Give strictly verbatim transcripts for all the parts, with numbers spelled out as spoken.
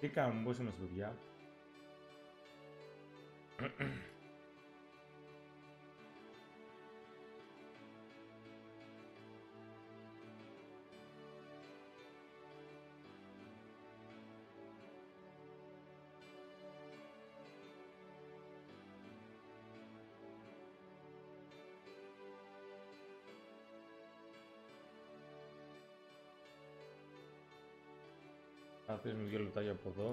Τι κάνουμε, πώς είμαστε παιδιά? Θα αφήσουμε δύο λεπτάκια από εδώ.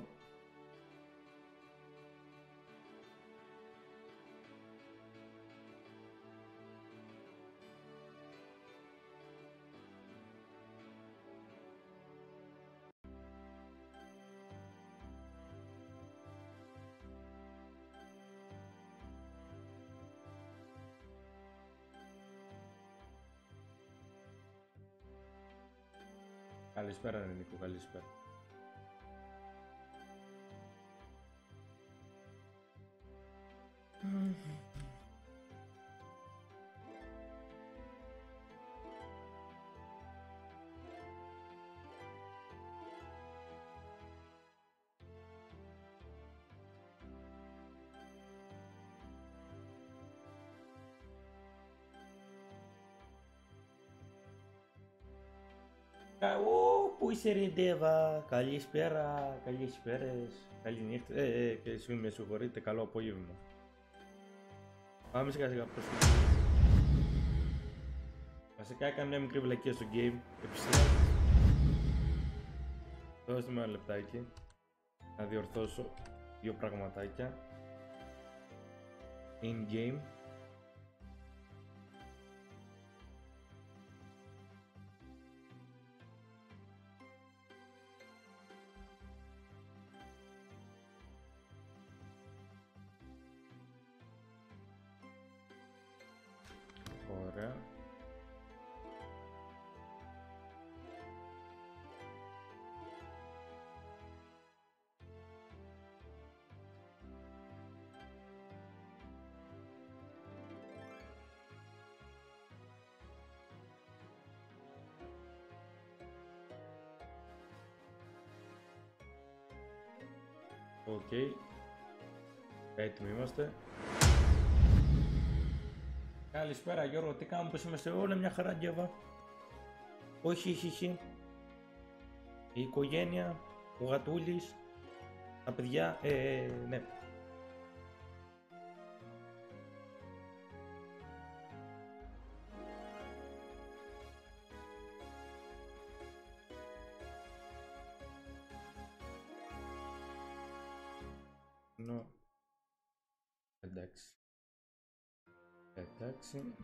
Καλησπέρα Νίκο, καλησπέρα. Ω, πού είσαι ρε Ντέβα, καλησπέρα, καλησπέρες, καληνύχτα, ε, ε, και συγγνώμη, με συγχωρείτε, καλό απόγευμα. Πάμε σιγά σιγά προς την... Βασικά έκανα μια μικρή βλακεία στο game, επιστρέφω. Δώστε με ένα λεπτάκι, να διορθώσω δύο πραγματάκια. In game. Ωραία. Οκ. Okay. Έτοιμοι είμαστε. Καλησπέρα Γιώργο, τι κάνουμε, πως είμαστε όλα μια χαρά Ντέβα. Όχι, όχι, όχι. Η οικογένεια, ο Γατούλης, τα παιδιά, ε, ε, ναι. No. Εντάξει. Εντάξει.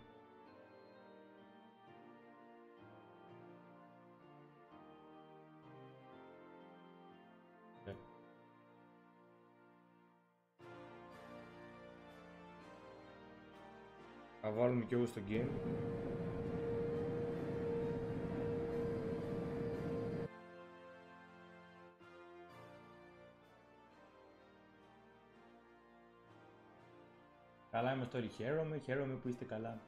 Ε. Θα βάλουμε κι εγώ στο game. Καλά είμαστε όλοι, χαίρομαι, χαίρομαι που είστε καλά.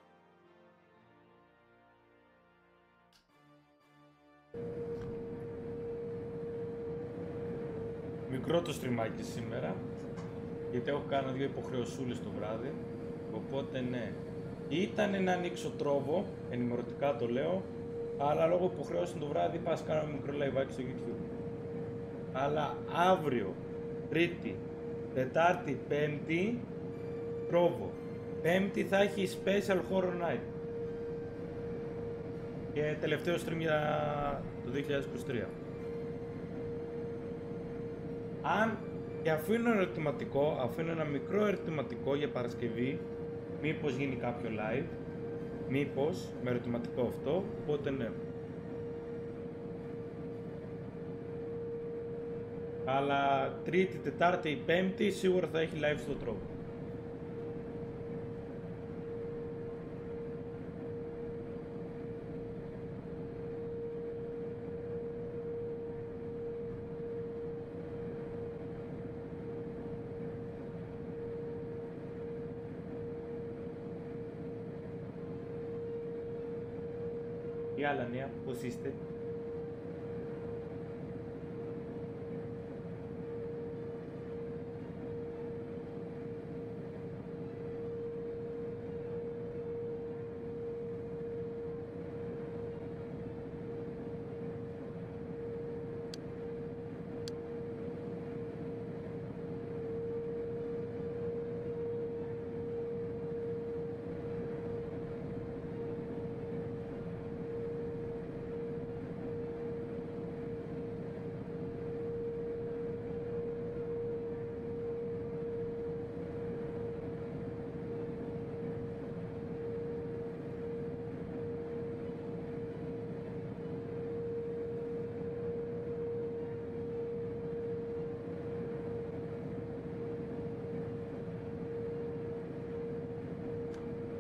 Μικρό το στριμάκι σήμερα, γιατί έχω κάνει δύο υποχρεωσούλες το βράδυ, οπότε ναι. Ήταν να ανοίξω τρόβο, ενημερωτικά το λέω, αλλά λόγω υποχρεώσεων το βράδυ πας κάνω ένα μικρό live στο YouTube. Αλλά αύριο, Τρίτη, Τετάρτη, Πέμπτη, τρόβο. Πέμπτη θα έχει Special Horror Night. Και τελευταίο stream για το δύο χιλιάδες είκοσι τρία. Αν και αφήνω ερωτηματικό, αφήνω ένα μικρό ερωτηματικό για Παρασκευή, μήπως γίνει κάποιο live, μήπως με ερωτηματικό αυτό, οπότε ναι. Αλλά Τρίτη, Τετάρτη ή Πέμπτη σίγουρα θα έχει live στο τρόπο. Τι άλλα νέα, πώς είστε?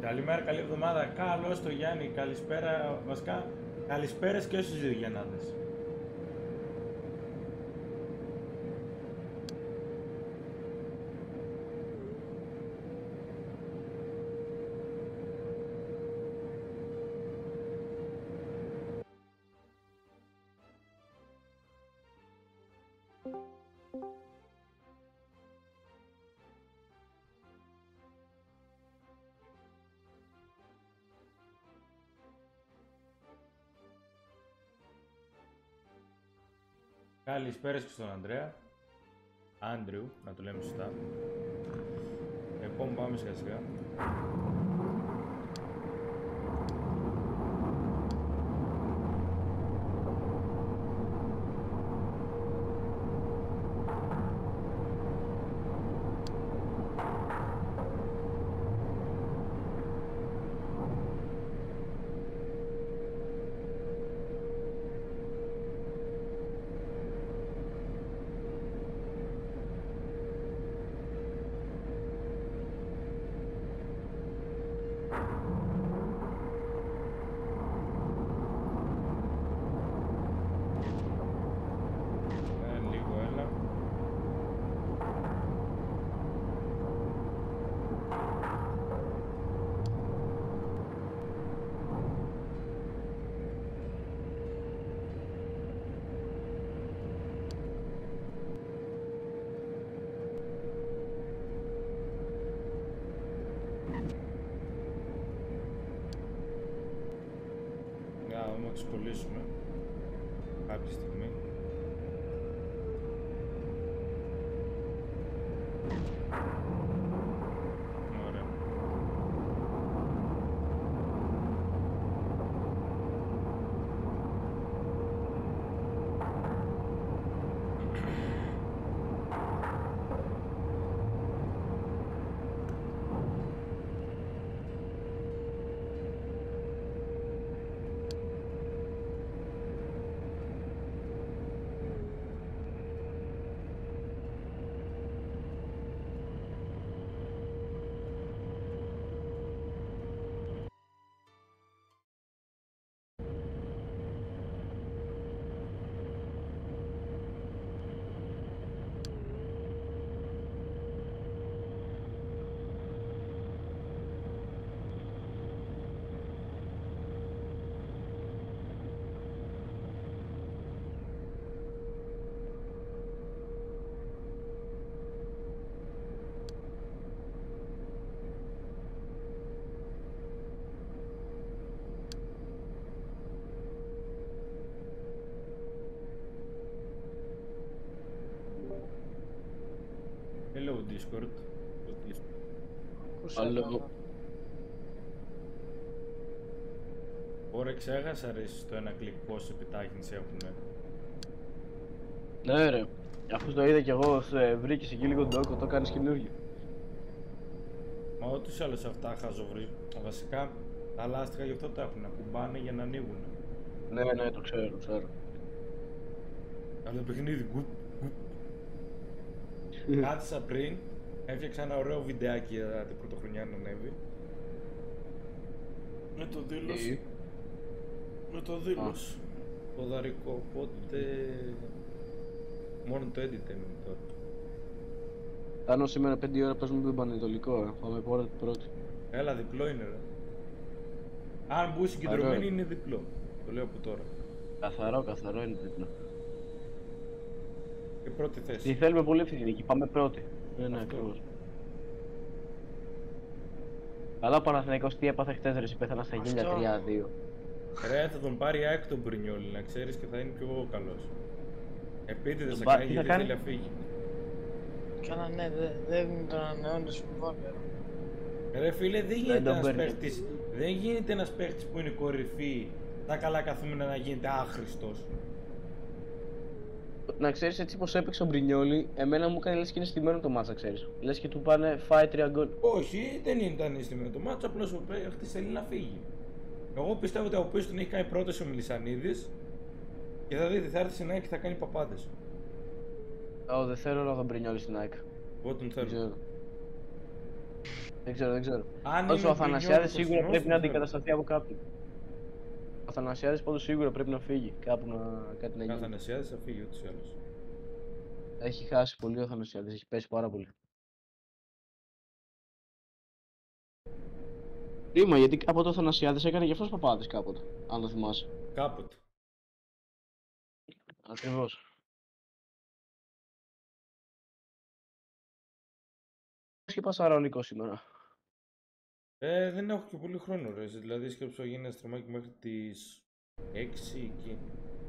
Καλημέρα, καλή εβδομάδα. Καλώς το Γιάννη, καλησπέρα. Βασικά, καλησπέρες και στους δύο Γιαννάδες. Καλησπέρα και στον Ανδρέα. Άντριου, να το λέμε σωστά. Λοιπόν, πάμε σιγά σιγά. Να τους κολλήσουμε κάποια στιγμή. Ωραία. Hello Discord. Hello. Ωραία, ξέχασα ρε στο ένα κλικ πόση επιτάχυνση έχουνε. Ναι ρε, αφού το είδα κι εγώ, σε βρήκες εκεί λίγο ντόκο, το κάνεις καινούργιο. Μα ούτως ή άλλως αυτά χαζοβρίζουν. Βασικά τα λάστιχα γι' αυτό τα έχουν, να κουμπάνε για να ανοίγουν. Ναι, ναι, το ξέρω, ξέρω. Αλλά το παιχνίδι, γκουτ, γκουτ. Κάθισα πριν, έφτιαξα ένα ωραίο βιντεάκι για την πρωτοχρονιά να ανέβει. Με το δήλωση. Τι? Με το δήλωση. Ποδαρικό, οπότε... μόνο το edit έμεινε τώρα. Κάνω σήμερα πέντε ώρα παίζουμε τον Πανετολικό, ε. Πάμε πρώτη πρώτη. Έλα, διπλό είναι ρε. Αν μπούει συγκεντρωμένη είναι διπλό. Το λέω από τώρα. Καθαρό, καθαρό είναι διπλό. Και πρώτη θέση. Τι θέλουμε πολύ ευθυνική, πάμε πρώτη. Ναι, ναι, Αυτό. ακριβώς. Αλλά ο Παναθηναϊκός τι έπαθε χτες ρε, πέθανα στα γύμνια τρία δύο. Ρε, θα τον πάρει ΑΕΚ τον Μπρινιόλι, να ξέρεις, και θα είναι πιο καλός. Επίτηδες Τον θα πά- κάνει τι γιατί θα κάνει? θέλει να φύγει. Καλά, ναι, δεν δε τον ανανεώνει συμβόλαιο. Ρε φίλε, δεν Δεν γίνεται τον ένας παίρνει. παίχτης, δεν γίνεται ένας παίχτης που είναι κορυφή, τα καλά καθούμενα να γίνεται άχρηστος. Να ξέρεις έτσι πως έπαιξε ο Μπρινιόλι, εμένα μου έκανε λες και είναι στημένο το μάτσα, ξέρεις. Λες και του πάνε φάει τρία γκολ. Όχι, δεν ήταν αίσθημα το μάτσο, απλώς ο παίχτης θέλει να φύγει. Εγώ πιστεύω ότι από πίσω τον έχει κάνει πρόταση ο Μιλισανίδης και θα δείτε, θα έρθει στην ΑΕΚ και θα κάνει παπάντες. Ω, δεν θέλω να τον Μπρινιόλι στην ΑΕΚ. Εγώ τον Δεν θέλω. ξέρω. Δεν ξέρω, δεν ξέρω. Αν Όσο είναι ο ο Αθανασιάδης Πρινιόλης σίγουρα κοστινός, πρέπει να δεν ξέρω. αντικατασταθεί από κάποιον. Ο Αθανασιάδης πάντως σίγουρα πρέπει να φύγει. Κάπου να κάτι να γίνει. Αθανασιάδης θα φύγει ούτως ή άλλως. Έχει χάσει πολύ ο Αθανασιάδης, έχει πέσει πάρα πολύ. Κρίμα, γιατί κάποτε ο Αθανασιάδης έκανε και αυτός παπάδες κάποτε, αν το θυμάσαι. Κάποτε. Ακριβώς. Πώς και πας αρωνικό σήμερα. Ε, δεν έχω και πολύ χρόνο ρε. Δηλαδή σκέψω να γίνει ένα στριμάκι μέχρι τις έξι εκεί.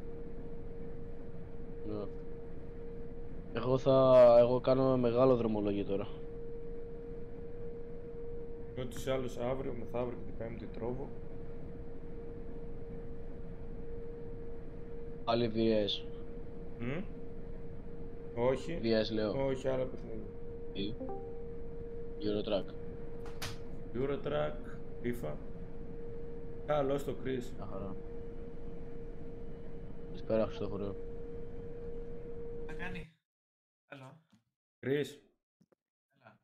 Ναι. Εγώ θα... εγώ κάνω μεγάλο δρομολόγιο τώρα. Και ούτως ή άλλως αύριο, μεθαύριο και την Πέμπτη τρώβω. Πάλι βι ες. Μμ. Όχι. βι ες λέω. Όχι, άλλα παιχνίδια. Ή. Eurotrack. Eurotrack, FIFA. Καλώς το Chris. Μια χαρά. Καλησπέρα Χριστόφορο. Θα κάνει. Καλό. Chris. Έλα.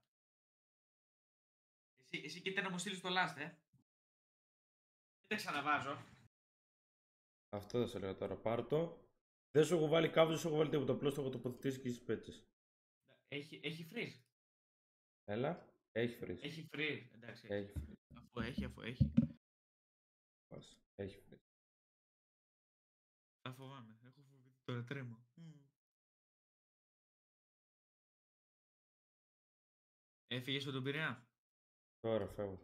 Εσύ, εσύ κοίτα να μου στείλεις το last, ε. Δεν τα ξαναβάζω. Αυτό θα σε λέω τώρα. Πάρ' το. Δεν σου έχω βάλει κάβλο, δεν σου έχω βάλει τίποτα. Απλώς το έχω τοποθετήσει και στις πέτσες. Έχει, έχει freeze. Έλα. Έχει freeze. Έχει freeze. Εντάξει. Έχει freeze. Αφού έχει, αφού έχει. Πας. Έχει freeze. Θα φοβάμαι. Έχω φοβηθεί τώρα, τρέμω. Μμμ. Έφυγες από τον Πειραιά. Τώρα φεύγω.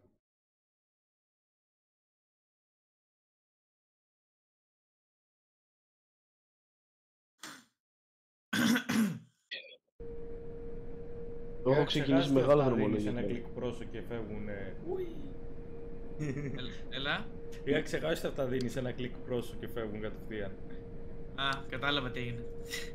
Εγώ έχω ξεκινήσει μεγάλο δρομολόγιο. Ένα τώρα. κλικ πρόσω και φεύγουνε. Έλα- Έλα. Είχα ξεχάσει αυτά δίνεις ένα κλικ πρόσω και φεύγουν κατευθείαν. Α, κατάλαβα τι έγινε.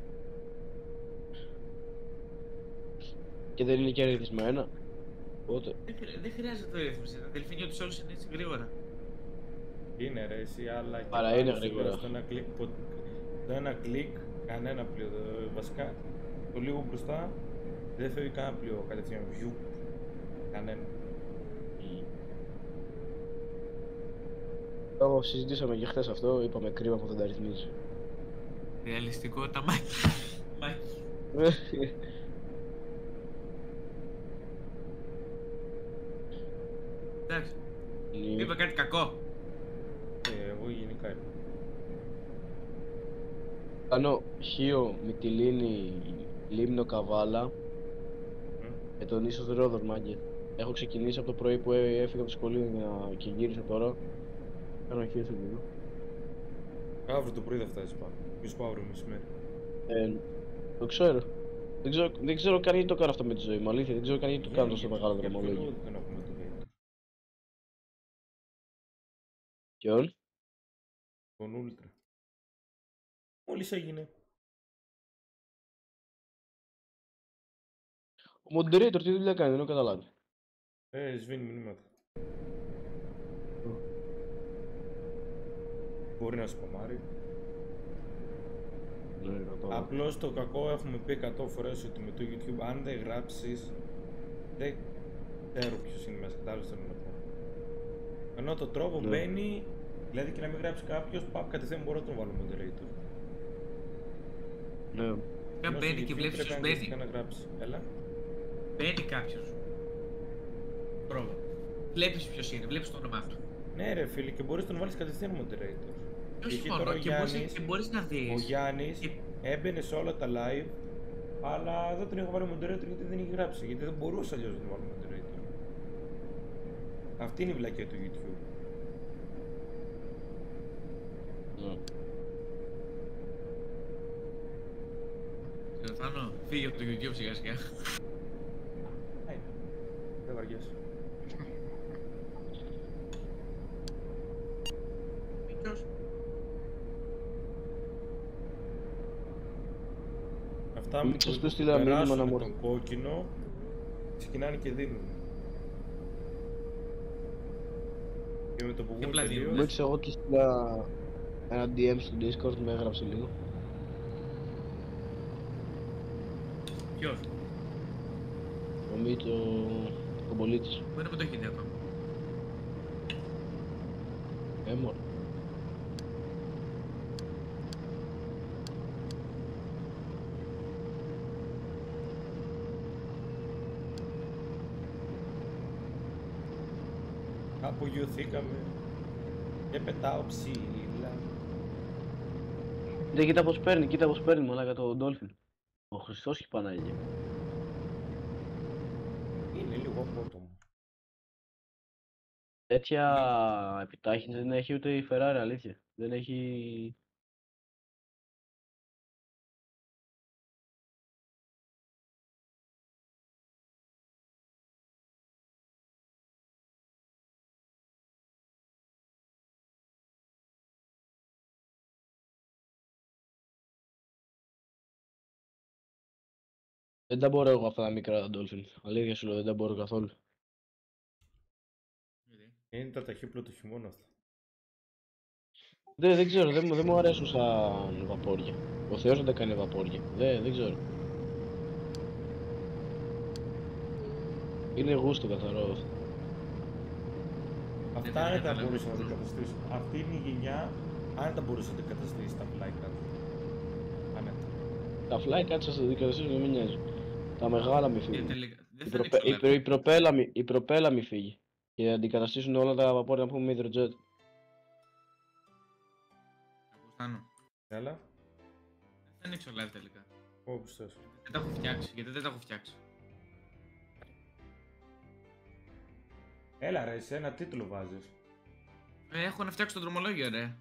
Και δεν είναι και ρυθμισμένα. Οπότε. Δεν, χρει- δεν χρειάζεται το ρύθμιση. Τα δελφίνια τους όλους είναι έτσι γρήγορα. Είναι ρε εσύ, αλλά και Παρά πάλι είναι σου γρήγορα. λέω, στο ένα κλικ, πο- στο ένα κλικ, κανένα πλοίο. ε, Βασικά, το λίγο μπροστά δεν φεύγει κανένα πλοίο κατευθείαν. View. Κανένα. Το συζητήσαμε και χθες αυτό, είπαμε κρίμα που δεν τα ρυθμίζει. Ρεαλιστικό τα μάκι. Μάκι. Εντάξει. Είπα κάτι κακό. Ε, εγώ γενικά είπα. Κάνω Χίο, Μυτιλίνη, Λίμνο, Καβάλα Μμ. με τον ίσως Ρόδορ, μάγκε. Έχω ξεκινήσει από το πρωί που ε- έφυγα από το σχολείο για- και γύρισα τώρα. Κάνω Χίο σε λίγο. Αύριο το πρωί θα φτάσει πάνω. Μη σου πω αύριο μεσημέρι. Ε, το ξέρω. Δεν ξέρω, δεν ξέρω καν γιατί το κάνω αυτό με τη ζωή μου, αλήθεια. Δεν ξέρω καν γιατί το κάνω τόσο μεγάλο Για ποιο λόγο δρομολόγιο. δεν έχουμε το Gator. Ποιον? Τον Ultra. Μόλις έγινε. Ο moderator τι δουλειά κάνει, δεν έχω καταλάβει. Ε, σβήνει μηνύματα. Μπορεί να σπαμάρει. Ναι, κατάλαβα. Απλώς το κακό έχουμε πει εκατό φορές ότι με το YouTube αν δεν γράψεις δεν ξέρω ποιος είναι μέσα, κατάλαβες θέλω να πω. Ενώ το τρόπο Ναι. μπαίνει, δηλαδή και να μην γράψει κάποιος, παπ κατευθείαν μπορώ να τον βάλω moderator. Ναι. Κάπου Ενώ στο μπαίνει και YouTube βλέπεις πρέπει ποιος αναγκαστικά μπαίνει. να γράψει. Έλα. Μπαίνει κάποιος. Πρόβα. Βλέπεις ποιος είναι, βλέπεις το όνομά του. Ναι ρε φίλε, και μπορείς να τον βάλεις κατευθείαν moderator. Και όχι Π.χ. μόνο, τώρα ο και μπορείς, Γιάννης- και μπορείς να Ο δεις. Γιάννης Και- έμπαινε σε όλα τα live, αλλά δεν τον είχα βάλει moderator γιατί δεν είχε γράψει, γιατί δεν μπορούσα αλλιώς να τον βάλω moderator. Αυτή είναι η βλακία του YouTube. Ναι. Στεφάνο, φύγε από το YouTube σιγά σιγά. Ε, δεν βαριέσαι. Ποιος? Αυτά Μην που σας το στείλα μήνυμα περάσουν να μου τον κόκκινο, ξεκινάνε και δίνουν. Και με το που βγουν απλά δίνουν. τελείως, Μόλις εγώ του στείλα ένα ντι εμ στο Discord, με έγραψε λίγο. Ποιος? Ο Μίτο Κομπολίτης. Μπορεί να μην το έχει δει ακόμα. Ε, μόνο. Απογειωθήκαμε και πετάω ψήλα. Δεν κοίτα πως παίρνει, κοίτα πως παίρνει μαλάκα το Dolphin. Ο Χριστός και η Παναγία. Είναι λίγο απότομο. Τέτοια επιτάχυνση δεν έχει ούτε η Ferrari, αλήθεια. Δεν έχει... Δεν τα μπορώ εγώ αυτά τα μικρά Dolphin. Αλήθεια σου λέω, δεν τα μπορώ καθόλου. Γιατί? Είναι τα ταχύπλο του χειμώνα αυτά. Δεν, δεν ξέρω, δεν, μου- δεν μου αρέσουν σαν βαπόρια. Ο Θεός δεν τα κάνει βαπόρια. Δεν, δεν ξέρω. Είναι γούστο καθαρό. Αυτά δεν άνετα καταλαβαίνω μπορούσαν να πώς. αντικαταστήσουν. Αυτή είναι η γενιά άνετα μπορούσε να αντικαταστήσει τα flycats. Άνετα. Τα fly κάτσα στο δικαιοσύνη δεν με νοιάζει. Τα μεγάλα μη Και φύγουν. τελικά, δεν Η, θα προπε... ανοίξω η, προ... live. η, προπέλα μη... η προπέλα μη φύγει. Και αντικαταστήσουν όλα τα βαπόρια να πούμε με hydrojet. Ακούς, Τάνο. Έλα. Δεν θα ανοίξω live τελικά. Όπως θες. Δεν τα έχω φτιάξει, γιατί δεν τα έχω φτιάξει. Έλα ρε, σε ένα τίτλο βάζεις. Ε, έχω να φτιάξω το δρομολόγιο, ρε.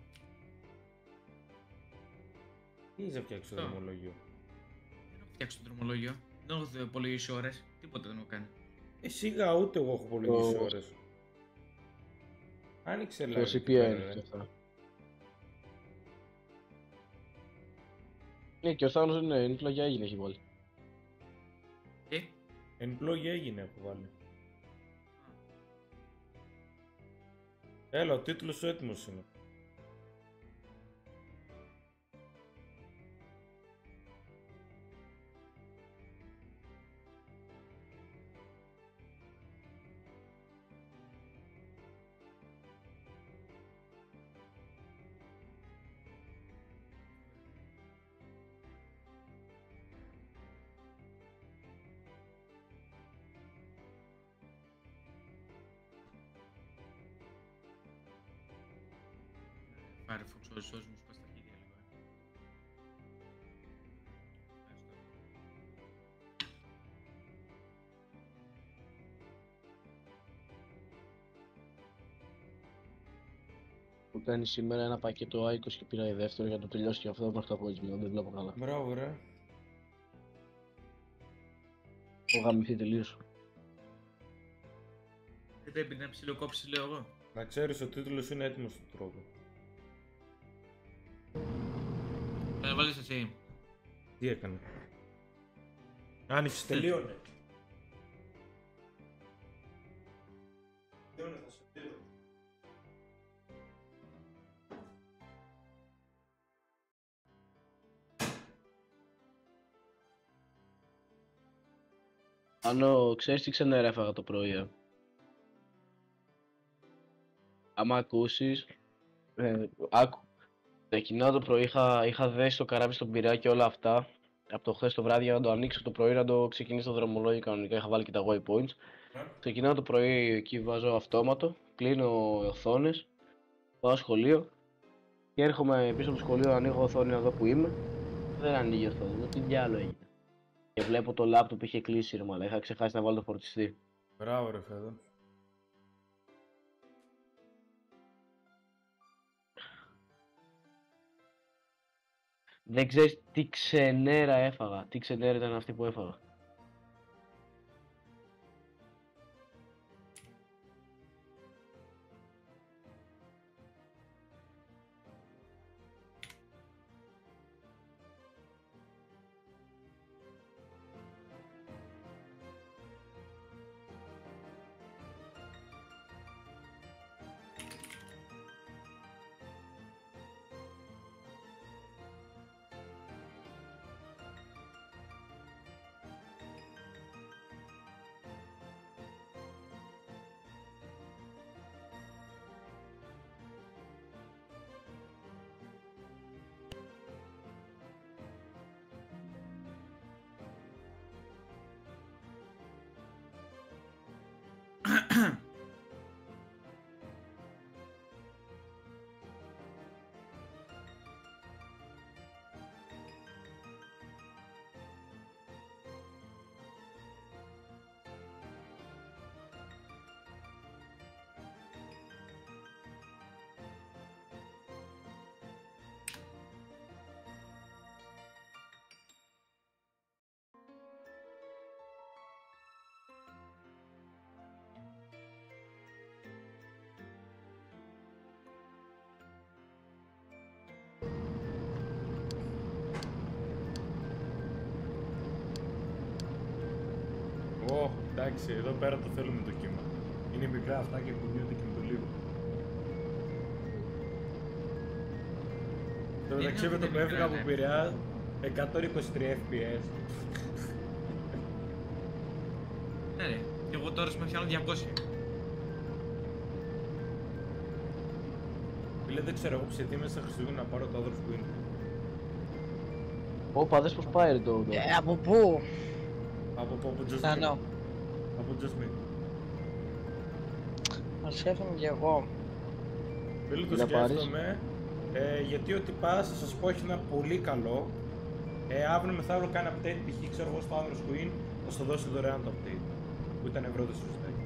Τι είσαι φτιάξει το Αυτό. δρομολόγιο. Δεν έχω φτιάξει το δρομολόγιο. Δεν έχω υπολογίσει ώρες. Τίποτα δεν έχω κάνει. Ε, σίγα ούτε εγώ έχω υπολογίσει Το- ώρες. Άνοιξε live. Το εκεί σι πι πέρα, είναι ρε. και αυτά. Ναι, και ο Θάνος είναι, είναι πλαγιά έγινε έχει βάλει. Και. Εν πλόγη έγινε έχω βάλει. Έλα, ο τίτλος σου έτοιμος είναι. Πάρε φοξό, σώζ μου, σπάς τα χέρια λίγο. ε. Ευχαριστώ. Μου κάνει σήμερα ένα πακέτο άι είκοσι και πήρα η δεύτερη για να το τελειώσει και αυτό μέχρι το απόγευμα. Δεν βλέπω καλά. Μπράβο ρε. Έχω γαμηθεί τελείως. Δεν πρέπει να ψιλοκόψεις, λέω εγώ. Να ξέρεις ο τίτλος είναι έτοιμος στον τρόπο. Θα να βάλεις εσύ. Τι έκανε. Άνοιξε, τελείωνε. Τελείωνε, θα σε δίνω. Άνω, ξέρεις τι ξενέρα έφαγα το πρωί, ε? Άμα ακούσεις, ε, άκου. Εκείνο το πρωί είχα, είχα δέσει το καράβι στον Πειραιά και όλα αυτά. Από το χθες το βράδυ για να το ανοίξω το πρωί να το ξεκινήσω το δρομολόγιο κανονικά. Είχα βάλει και τα waypoints. Ξεκινάω το πρωί εκεί, βάζω αυτόματο, κλείνω οθόνες, πάω σχολείο και έρχομαι πίσω από το σχολείο, ανοίγω οθόνη να δω που είμαι. Δεν ανοίγει η οθόνη, λέω τι διάλογο έγινε. Και βλέπω το laptop είχε κλείσει ρε μαλά, είχα ξεχάσει να βάλω το φορτιστή. Μπράβο ρε Φέδο. Δεν ξέρεις τι ξενέρα έφαγα, τι ξενέρα ήταν αυτή που έφαγα. Εντάξει, εδώ πέρα το θέλουμε το κύμα. Είναι μικρά αυτά και κουνιούνται και με το λίγο. Το μεταξύ με το που έφυγα από Πειραιά, εκατόν είκοσι τρία F P S. Ναι ρε, και εγώ τώρα με πιάνω διακόσια. Φίλε, δεν ξέρω εγώ σε τι μέσα Χριστούγεννα να πάρω το Others Queen. Ωπα, δες πως πάει ρε το... Ε, από πού? Από από από Να, Jasmine. νο. Από Jasmine. Το σκέφτομαι κι εγώ. Φίλε, το Να πάρεις. σκέφτομαι, ε, γιατί ό,τι πας, θα σας πω, έχει ένα πολύ καλό. Ε, αύριο μεθαύριο κάνει update, π.χ. ξέρω εγώ στο Others Queen, θα σου το δώσει δωρεάν το update. Που ήταν ευρώ το σωστάκι.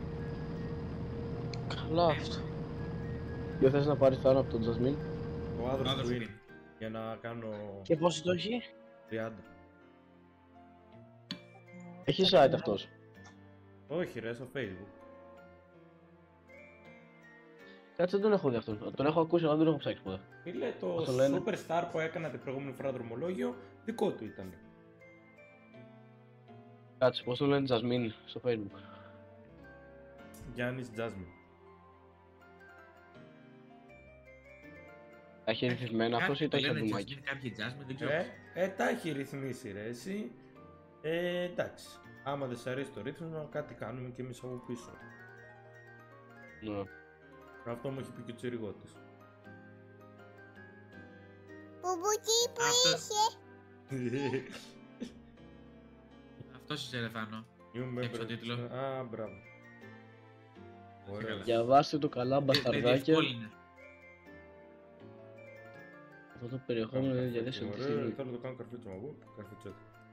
Καλό αυτό. Ποιο θες να πάρεις πάνω από τον Jasmine? Το Το Others Others Queen. Queen. Για να κάνω Και πόσο το έχει? τριάντα. Έχει site αυτός. Όχι ρε, στο Facebook. Κάτσε, δεν τον έχω δει αυτόν. Τον έχω ακούσει αλλά δεν τον έχω ψάξει ποτέ. Φίλε, το Πώς το λένε? Superstar που έκανα την προηγούμενη φορά δρομολόγιο, δικό του ήταν. Κάτσε, πώς το λένε Jasmine στο Facebook? Γιάννης Jasmine. Τα έχει ρυθμισμένα αυτός ή τα έχει λένε αδουμάκι? Jasmine, κάποιοι Jasmine, δεν ξέρω. Ε, ε, τα έχει ρυθμίσει ρε εσύ. Ε, εντάξει. Άμα δεν σ' αρέσει το ρύθμισμα, κάτι κάνουμε και εμείς από πίσω. Ναι. Αυτό μου έχει πει και ο Τσιριγώτης. Μπουμπούκι που Αυτός- είσαι. Αυτός είσαι ρε Θάνο. Είμαι Έξω μπρε- τίτλο. Α, μπράβο. Ωραία. καλά. Διαβάστε το καλά Δεν μπασταρδάκια. διευκόλυνε. Αυτό το περιεχόμενο είναι διαθέσιμο αυτή τη Ωραία, στιγμή. θέλω να το κάνω καρφίτσο μου. Καρφίτσο.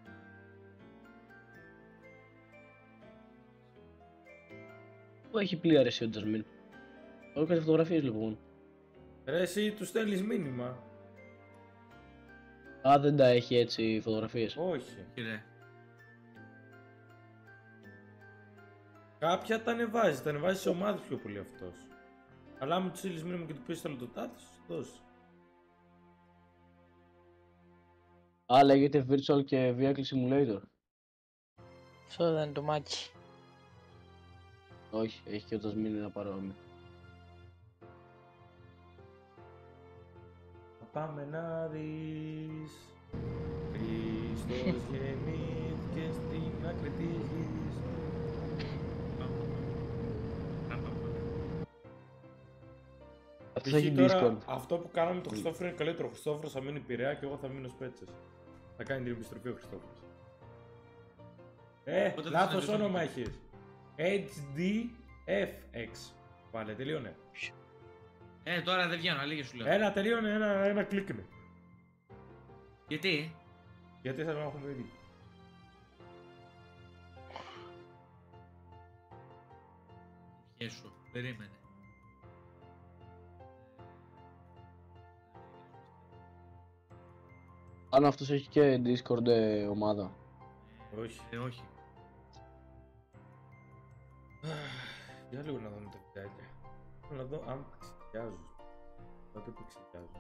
Πού έχει πλοία ρε εσύ ο Jasmine? Όχι κάτι φωτογραφίες λοιπόν. Ρε εσύ του στέλνεις μήνυμα. Α, δεν τα έχει έτσι φωτογραφίες. Όχι. Κύριε. Κάποια τα ανεβάζει, τα ανεβάζει σε ομάδες πιο πολύ αυτός. Αλλά άμα του στείλεις μήνυμα και του πεις θέλω το τάδε, θα σου δώσει. Α, λέγεται Virtual και Vehicle Simulator. Αυτό δεν είναι το μάκι. Όχι, έχει και ο Jasmine ένα παρόμοιο. Πάμε να δεις. Χριστός γεννήθηκε στην άκρη της γης. Αυτός Π.χ. έχει τώρα, Discord. αυτό που κάναμε το Χριστόφορο είναι καλύτερο. Ο Χριστόφορος θα μείνει Πειραιά και εγώ θα μείνω Σπέτσες. Θα κάνει την επιστροφή ο Χριστόφορος. Ε, Πότε θα λάθος συναντηθούμε? όνομα έχεις. έιτς ντι εφ εξ. Πάλε, τελείωνε. Ε, τώρα δεν βγαίνω, αλήθεια σου λέω. Ένα, τελείωνε, ένα, ένα κλίκνε. Γιατί? Γιατί θα να έχουμε δει. Γέσου, περίμενε. Αν αυτός έχει και Discord ε, ομάδα. Όχι. Ε, όχι. Για λίγο να δούμε τα βιντεάκια. Θέλω να δω αν ξεδιάζουν. Τότε που ξεδιάζουν.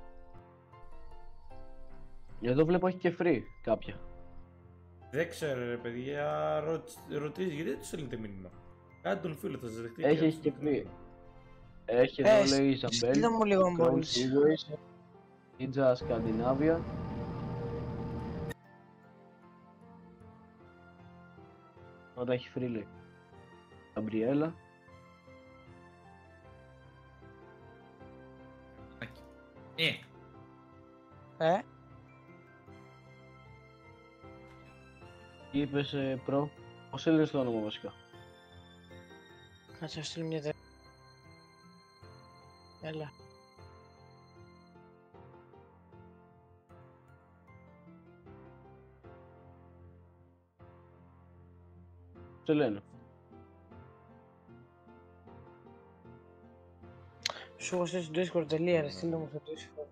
Εδώ βλέπω έχει και free κάποια. Δεν ξέρω ρε παιδιά, ρωτ- ρωτήσεις γιατί δεν τους στέλνετε μήνυμα. Κάντε τον φίλο, θα σας δεχτεί. Έχει, θα έχει σας και δεχτεί. free. Έχει Ε, εδώ λέει στείλτε Isabel, μου λίγο αν Crown μπορείς. Seaways, Ninja Scandinavia. Όταν έχει free λέει. Gabriela. Άκι. Ε, Ε, Τι είπες ε, προ. Πώς έλεγες το όνομα βασικά? κάτσε να στείλω μια τε... Έλα. Τι λένε? Σου έχω στείλει στο Discord τελεία ρε, στείλτε μου στο Discord.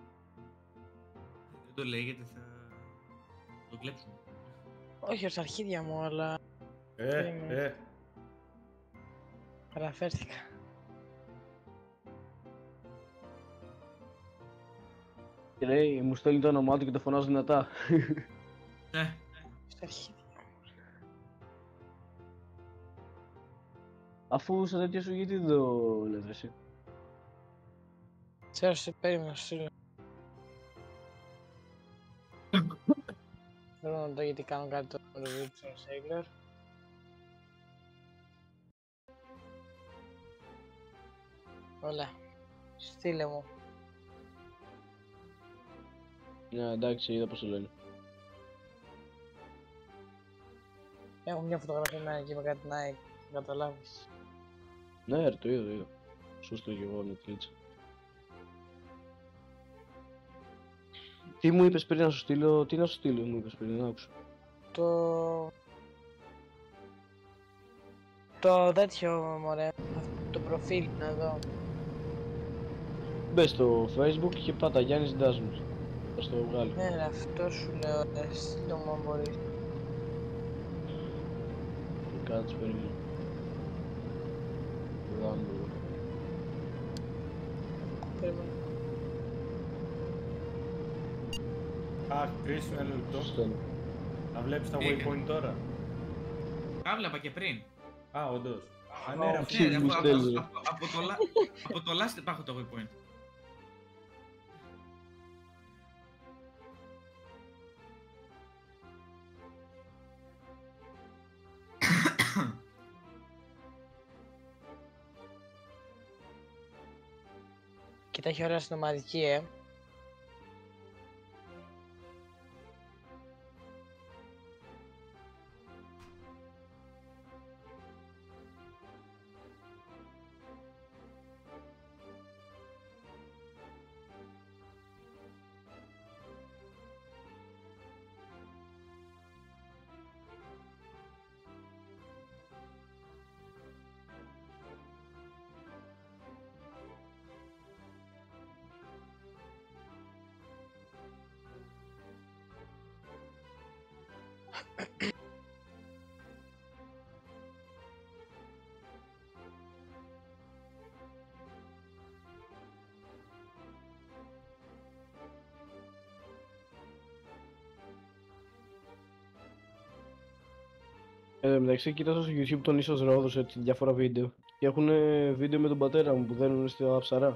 δεν το λέγεται, θα το κλέψουμε. Όχι στα αρχίδια μου, αλλά Ε, Είμαι. ε. παραφέρθηκα. Και λέει μου στέλνει το όνομά του και το φωνάζω δυνατά. Ε, Στα αρχίδια μου. Αφού στα τέτοια σου γιατί δεν το λες εσύ. Ξέρω, σε περίμενα, σου λέω. Θέλω να δω γιατί κάνω κάτι το Revolution Sailor. Όλα. Στείλε μου. Ναι, εντάξει, είδα πως το λένε. Έχω μια φωτογραφία εμένα εκεί με κάτι Nike, να καταλάβεις. Ναι, ρε, το είδα, το είδα. Σωστό και εγώ με τη λίτσα. Τι μου είπες πριν να σου στείλω, τι να σου στείλω, μου είπες πριν, να άκουσα. Το... Το τέτοιο, μωρέ, το προφίλ, να δω. Μπες στο Facebook και πάτα Γιάννης Ντάσμος. Θα στο βγάλει. Ναι, ρε, αυτό σου λέω, ρε, στείλω μου αν μπορείς. Κάτσε, περίμενε. Βγάλω. Περίμενε. Α, κρίσιμο ένα λεπτό. Σωστό είναι. Να βλέπεις τα Τι έκανε? waypoint τώρα. Τα βλέπα και πριν. Α, όντως. Α, Ω, ναι, ρε, Ναι, αυτό ρε, μου από, στέλνει. από, από, από, το, la- από το last υπάρχω το waypoint. Κοίτα, έχει ωραία συνοματική, ε. Ε, μεταξύ, κοίταζα στο YouTube τον Ίσος Ρόδος, έτσι, διάφορα βίντεο. Και έχουν βίντεο με τον πατέρα μου που δένουν στα ψαρά.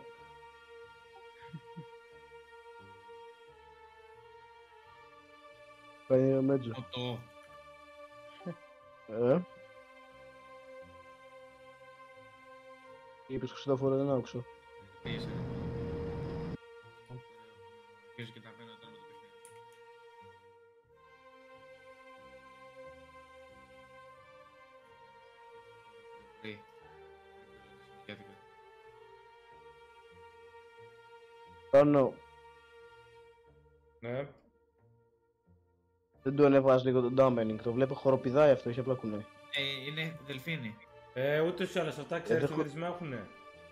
Κάνει ένα μέτζο. Ποτό. Ε. Είπες Χριστόφορο, δεν άκουσα. Πίεσε. Πίεσε και τα πένα τώρα με το παιχνίδι. Hey. Πάνω, Ναι. δεν του ανέβγαζε λίγο το dampening, το βλέπω χοροπηδάει αυτό, έχει απλά κουνάει. Ε, είναι δελφίνι. Ε, ούτως ή άλλως αυτά ξέρεις δεν τι έχω- μερισμένα έχουνε.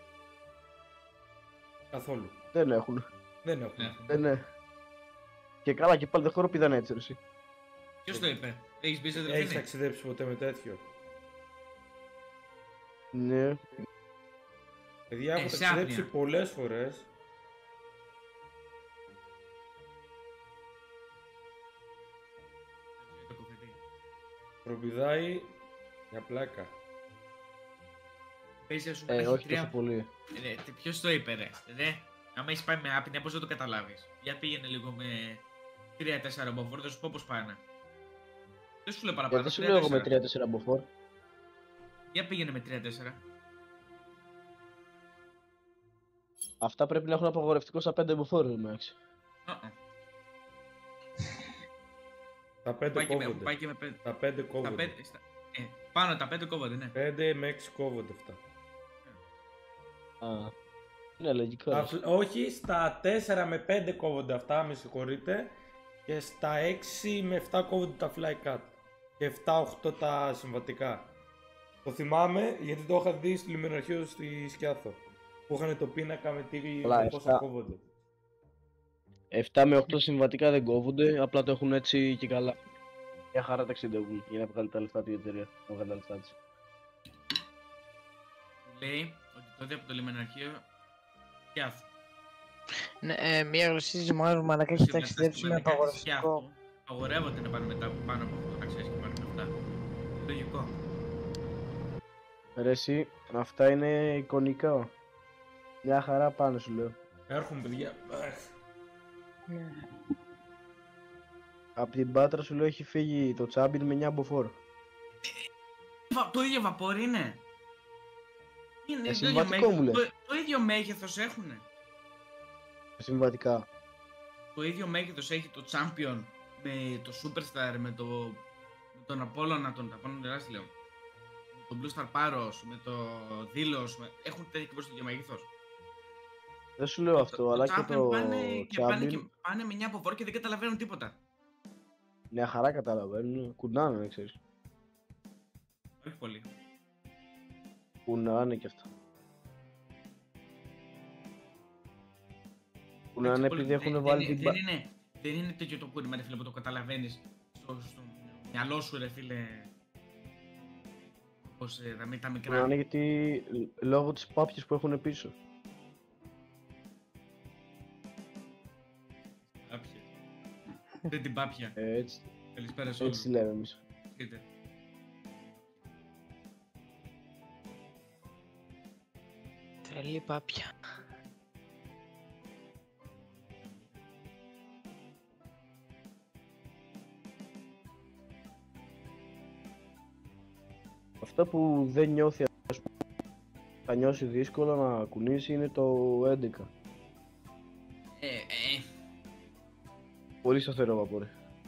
Καθόλου. Δεν έχουν. Δεν έχουν. Ναι. Ε, ναι. Και καλά και πάλι δεν χοροπηδάνε έτσι, ρε εσύ. Ποιος το είπε? Έχεις μπει σε Έχεις δελφίνι? ταξιδέψει ποτέ με τέτοιο? Ναι. Παιδιά, έχω Ε, σε ταξιδέψει άπνοια. πολλές φορές. Το κοφετή. Προπηδάει για πλάκα. Παίζει ας σου Ε, έχει όχι τρία- τόσο πολύ. Ρε, τε- ποιος το είπε ρε, ρε. Άμα έχεις πάει με άπνοια πώς δεν το καταλάβεις. Για πήγαινε λίγο με τρία τέσσερα μποφόρ, θα σου πω πώς πάνε. Δεν σου λέω Ε, παραπάνω, δεν σου τρία λέω εγώ με τέσσερα. τρία τέσσερα μποφόρ. Για πήγαινε με τρία τέσσερα. Αυτά πρέπει να έχουν απαγορευτικό στα πέντε μποφόρ, εντάξει. Uh-uh. Τα πέντε Πάει και με- κόβονται. πάει και με πέντε. Τα πέντε Τα κόβονται. πέντε στα- ε, πάνω τα πέντε κόβονται, ναι. πέντε με έξι κόβονται αυτά. Α. Ναι, λογικό. Τα ρε. φλ- όχι, στα τέσσερα με πέντε κόβονται αυτά, με συγχωρείτε. Και στα έξι με επτά κόβονται τα fly cut. Και επτά οκτώ τα συμβατικά. Το θυμάμαι γιατί το είχα δει στο λιμεναρχείο στη Σκιάθο. Που είχαν το πίνακα με τι Καλά, με πόσα επτά. κόβονται. επτά με οκτώ συμβατικά δεν κόβονται, απλά το έχουν έτσι και καλά. Μια χαρά ταξιδεύουν για να βγάλει τα λεφτά του η εταιρεία. Να βγάλει τα λεφτά της. Λέει ότι τότε από το λιμεναρχείο Σκιάθου. Ναι, ε, μια γλωσσίζει μόνο μαλακά έχει ταξιδέψει με απαγορευτικό. Αγορεύονται να πάνε μετά πάνω από αυτό το ταξίδι και πάνε με αυτά. Λογικό. Ρε εσύ, αυτά είναι εικονικά. Μια χαρά πάνω σου λέω. Έρχομαι, παιδιά. Αχ. Ναι. Απ' την Πάτρα σου λέω έχει φύγει το Τσάμπιν με εννιά μποφόρ. Βα- Το ίδιο βαπόρ είναι. Είναι Ε, το ίδιο συμβατικό μου μέγεθος. λες. Το, το ίδιο μέγεθος έχουνε. Συμβατικά. Το ίδιο μέγεθος έχει το Champion με το Superstar, με, το, με τον Apollo, τον Apollo τεράστιο λέω. Με τον Blue Star Paros, με το Delos, με... έχουν τέτοιο το ίδιο μέγεθος. Δεν σου λέω αυτό, το, αλλά το και Champion το πάνε και, πάνε και Τσάμπιν. πάνε με εννιά μποφόρ και δεν καταλαβαίνουν τίποτα. Μια χαρά καταλαβαίνουν. Κουνάνε, δεν ξέρεις. Όχι πολύ. Κουνάνε κι αυτά. Κουνάνε Εντάξει, πολύ- επειδή έχουν δεν- βάλει δεν, την. δεν, μπα- είναι, δεν είναι τέτοιο το κούρημα ρε φίλε που το καταλαβαίνεις στο, στο μυαλό σου ρε φίλε. Πως ε, τα, μη- τα μικρά. Κουνάνε γιατί λόγω της πάπιας που έχουν πίσω. Πάπια. Δεν την πάπια. Ε, έτσι, Καλησπέρα σε όλους. έτσι λέμε εμείς. Κοίτα. Τρελή πάπια. Αυτό που δεν νιώθει, ας πούμε, θα νιώσει δύσκολο να κουνήσει είναι το έντεκα. Ε, ε, Πολύ σταθερό βαπόρι.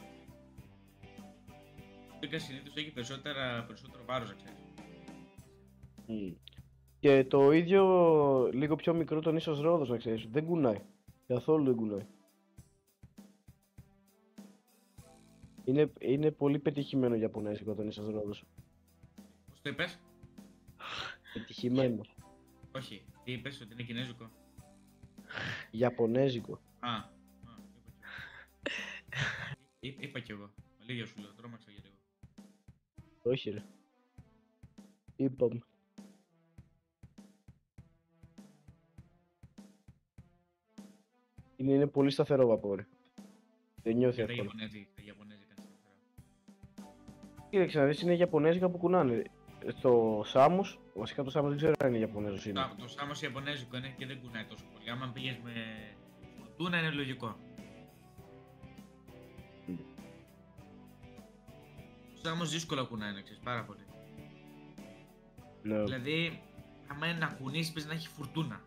το συνήθως έχει περισσότερα, περισσότερο βάρος, να ξέρεις. Mm. Και το ίδιο λίγο πιο μικρό τον ίσως Ρόδος, να ξέρεις. Δεν κουνάει. Καθόλου δεν κουνάει. Είναι, είναι πολύ πετυχημένο Ιαπωνέζικο τον ίσως Ρόδος. Πώς το είπες? Πετυχημένο. Όχι, τι είπες, ότι είναι κινέζικο. Ιαπωνέζικο. Α, α είπα, και... είπα κι εγώ. Αλήθεια σου λέω, τρόμαξα για λίγο. Όχι ρε. Είπαμε. Είναι, είναι πολύ σταθερό βαπόρι. Δεν νιώθει Για τα εύκολα. Ιαπωνέζικα, τα Ιαπωνέζικα είναι σταθερά. Κοίταξε να δεις, είναι Ιαπωνέζικα που κουνάνε. Στο Σάμος, βασικά το Σάμος δεν ξέρω αν είναι Ιαπωνέζος είναι. Το, το Σάμος Ιαπωνέζικο είναι και δεν κουνάει τόσο πολύ. Άμα πήγες με φουρτούνα είναι λογικό. Mm. Το Σάμος δύσκολα κουνάει, να ξέρεις, πάρα πολύ. Ναι. Δηλαδή, άμα είναι να κουνήσεις, πες να έχει φουρτούνα.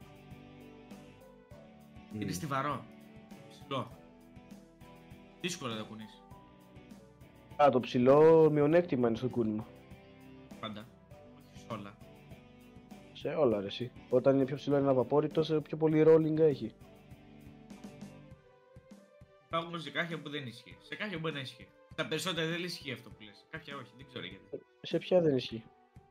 Mm. Είναι στιβαρό. Ψηλό. Δύσκολο να κουνήσει. Α, το ψηλό μειονέκτημα είναι στο κούνημα. Πάντα. Όχι σε όλα. Σε όλα ρε εσύ. Όταν είναι πιο ψηλό ένα βαπόρι, τόσο πιο πολύ rolling έχει. Υπάρχουν σε κάποια που δεν ισχύει. Σε κάποια μπορεί να ισχύει. Τα περισσότερα δεν ισχύει αυτό που λες. Κάποια όχι, δεν ξέρω γιατί. Σε ποια δεν ισχύει.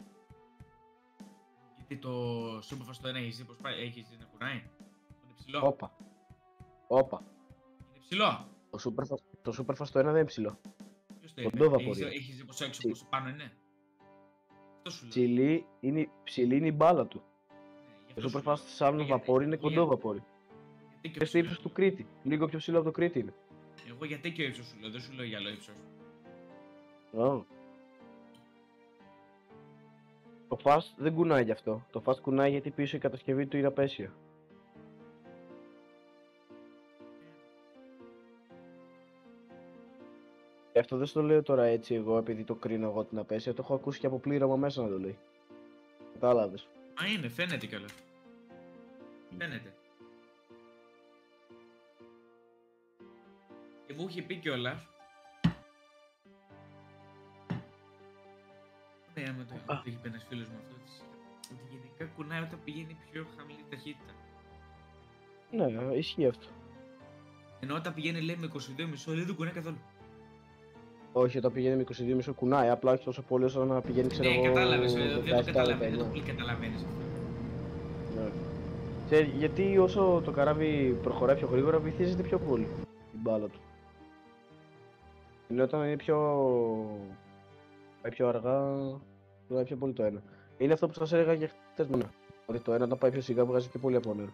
Γιατί το Super Fast ένα έχεις δει πως πάει, έχεις δει να κουνάει. Είναι ψηλό. Όπα. Όπα. Είναι ψηλό. Το Super Fast, το Super Fast το ένα δεν είναι ψηλό. Ποιος το Κοντό είπε. Έχεις, βαπόρι. έχεις δει πως έξω Τι. πως πάνω είναι. Αυτό σου λέω. Ψηλή είναι, ψηλή είναι η μπάλα του. Ναι, γι' Το αυτό Super σου λέω. Fast σαν Γιατί- βαπόρι είναι γιατί- κοντό βαπόρι. γιατί και Και στο ψηλό. ύψος του Κρήτη. Λίγο πιο ψηλό από το Κρήτη είναι. Εγώ γιατί και ο ύψος σου λέω, δεν σου λέω για άλλο ύψος. Oh. Το Fast δεν κουνάει γι' αυτό. Το Fast κουνάει γιατί πίσω η κατασκευή του είναι απέσια. Γι' αυτό δεν στο λέω τώρα έτσι εγώ επειδή το κρίνω εγώ την απέσια. Το έχω ακούσει και από πλήρωμα μέσα να το λέει. Κατάλαβες. Α, είναι, φαίνεται κιόλας. Φαίνεται. Και μου είχε πει κιόλας. Ναι, με το, Α. το είχε πει ένας φίλος μου αυτό. της- Ότι γενικά κουνάει όταν πηγαίνει πιο χαμηλή ταχύτητα. Ναι, ισχύει αυτό. Ενώ όταν πηγαίνει λέει με είκοσι δύο κόμμα πέντε λέει δεν κουνάει καθόλου. Όχι, όταν πηγαίνει με είκοσι δύο κόμμα πέντε κουνάει, απλά όχι τόσο πολύ όσο να πηγαίνει ξέρω Ναι, εγώ. κατάλαβες, ε, δεν το δεκαεπτά, καταλαβαίνεις, δεν το δεκαεννιά. πολύ καταλαβαίνεις αυτό. Ναι. Και γιατί όσο το καράβι προχωράει πιο γρήγορα, βυθίζεται πιο πολύ η μπάλα του. Ενώ όταν είναι πιο. πάει πιο αργά, πάει πιο πολύ το ένα. Είναι αυτό που σας έλεγα και χτες μόνα. Ότι το ένα όταν πάει πιο σιγά βγάζει πιο πολύ από νερό.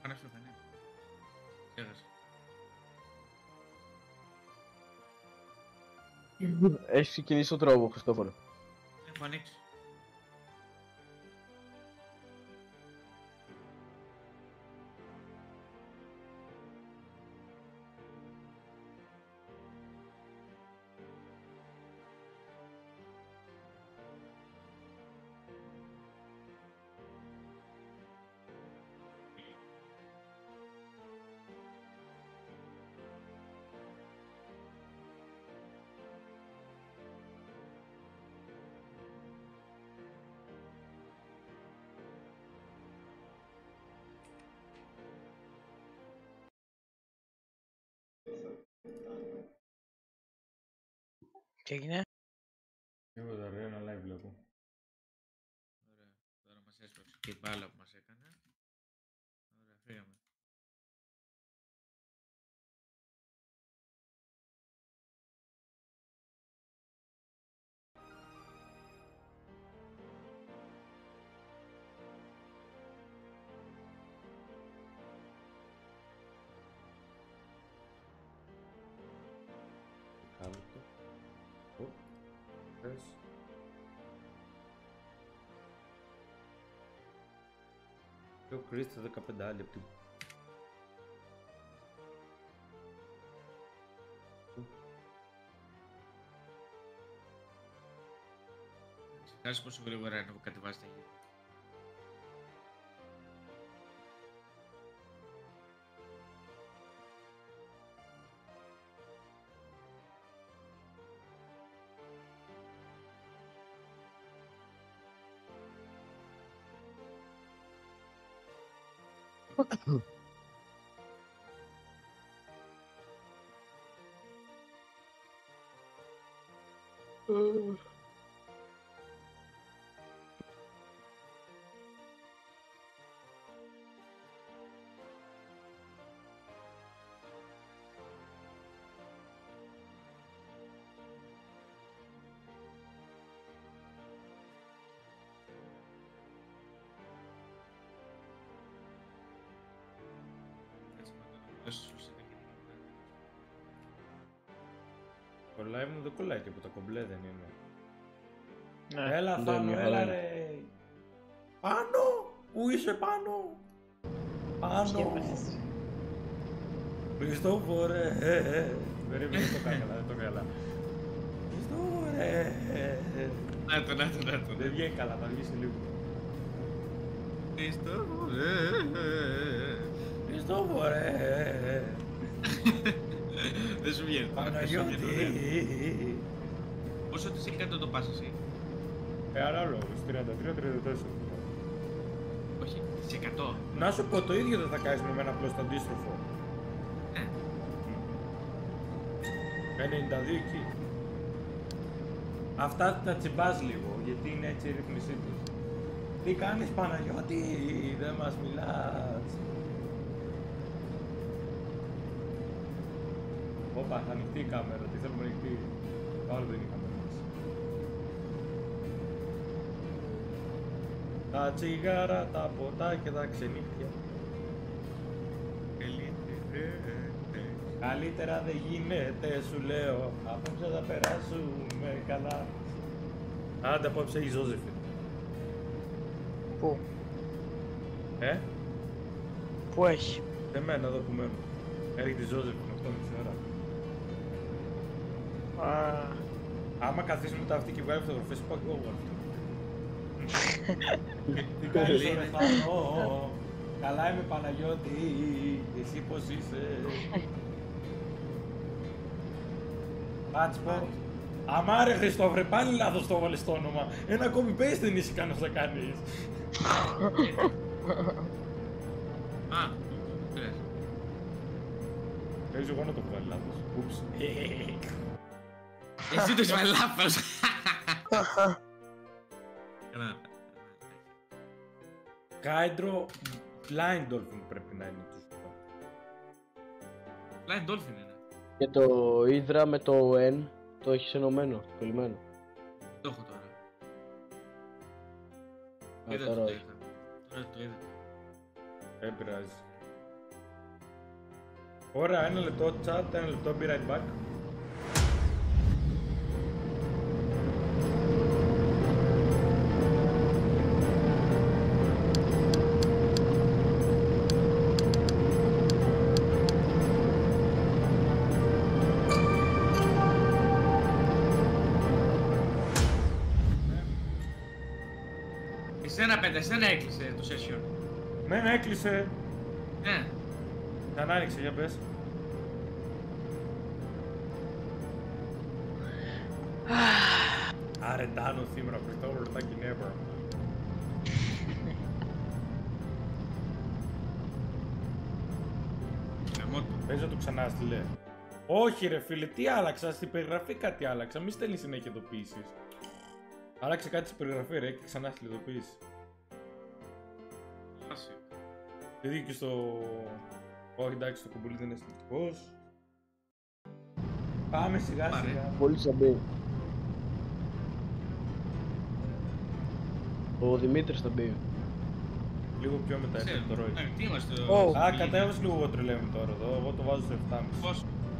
ανοίξει το φανέλι. Ξέχασα. Έχεις ξεκινήσει τον τρόπο, Χριστόφορο. Έχω ανοίξει. Τι έγινε? Τίποτα ρε, ένα live βλέπω. Ωραία. Τώρα μας έσπασε και η μπάλα που μας έκανε. Ωραία, φύγαμε. Κάτω. Ω, πες. Και ο Κρίστος δεκαπέντε λεπτή. Ξεχάσεις πόσο γρήγορα είναι που κατεβάζει τα γύρω. Το live μου δεν κολλάει τίποτα, κομπλέ δεν είναι. Ναι. Έλα Ναι, Θάνο, μια έλα χαρά ρε. Πάνω! Πού είσαι πάνω? Πάνω! Σκέφασες. Χριστόφορε! Περίμενε, δεν το κάνω καλά, δεν το κάνω καλά. Χριστόφορε! Να το, να το, να το. Δεν βγαίνει καλά, θα βγει σε λίγο. Χριστόφορε! Δεν σου βγαίνει. Παναγιώτη! Πόσο της έχει κάνει το πας εσύ? Ε, ανάλογο, τριάντα τρία τριάντα τέσσερα. Όχι, σε εκατό. Να σου πω, το ίδιο δεν θα κάνεις με εμένα, απλώς το αντίστροφο. Ε, ενενήντα δύο εκεί. Αυτά τα τσιμπάς λίγο, γιατί είναι έτσι η ρύθμισή τους. Τι κάνεις Παναγιώτη, δεν μας μιλάς. Όπα, θα ανοιχτεί η κάμερα, τι θέλουμε να ανοιχτεί. Άλλο δεν είχαμε εμείς. Τα τσιγάρα, τα ποτά και τα ξενύχια. Καλύτερα δεν γίνεται, σου λέω. Απόψε θα περάσουμε καλά. Άντε, απόψε η Ζώζεφιν. Πού? Ε, Πού έχει? σε μένα εδώ που μένω. Έρχεται η Ζώζεφιν, οκτώ και μισή ώρα. Α, Άμα καθίσουμε τα αυτή και βγάλει φωτογραφίες, πάω και εγώ βγάλω. Τι κάνεις Καλή ρε είναι. Θάνο, καλά είμαι Παναγιώτη, εσύ πως είσαι. Πάτσπο. Αμά ρε Χριστόφρε, πάλι λάθος το βάλεις το όνομα. Ένα copy paste δεν είσαι ικανός να κάνεις. Α, δεν πειράζει. Παίζει εγώ να το έχω βάλει λάθος. Ούψ. Εσύ το είσαι λάθος. Καλά. Hydro Blind Dolphin πρέπει να είναι το σωστό. Blind Dolphin είναι. Και το Hydra με το N το έχεις ενωμένο, κολλημένο. Το έχω τώρα. Α, Είδα τώρα το όχι. είχα. Τώρα το είδα. Δεν πειράζει. Ωραία, ένα λεπτό chat, ένα λεπτό, be right back. Εσένα πέντε, εσένα έκλεισε το session. Μένα έκλεισε. Ναι. Δεν άνοιξε, για πες. Άρε Ντάνο σήμερα, Χριστόβολο ρετάκι never. Παίζω το ξανά στείλε. Όχι ρε φίλε, τι άλλαξα, στην περιγραφή κάτι άλλαξα, μη στέλνει συνέχεια ειδοποιήσεις. Άλλαξε κάτι στην περιγραφή ρε και ξανά στην ειδοποίηση. Το ίδιο και στο... Όχι εντάξει, το κουμπούλι δεν είναι αισθητικός. Πάμε σιγά σιγά. Πολύ σαμπή. Ο Δημήτρης θα μπει. Λίγο πιο μετά έρχεται το ρόι. Τι είμαστε Oh. Α, κατέβασε λίγο εγώ τρελαίνω τώρα εδώ, εγώ το βάζω στο επτά κόμμα πέντε. Πώς?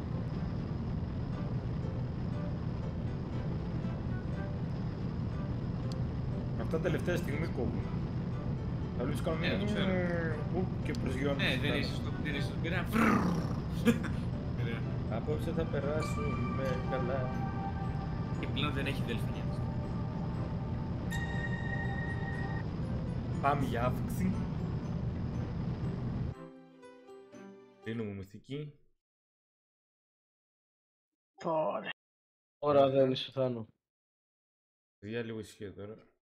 Αυτά τελευταία στιγμή κόβουν. Θα βλέπεις κάνω Ναι, το ξέρω. Ου, και προσγειώνουν. Ναι, δεν είσαι στο δεν είσαι στον πειρά. Απόψε θα περάσουμε καλά. Και πλέον δεν έχει δελφινιά. Πάμε για αύξηση. Δίνουμε μυστική. Ωραία. Ωραία, δεν είσαι Θάνο. Για λίγο ησυχία τώρα.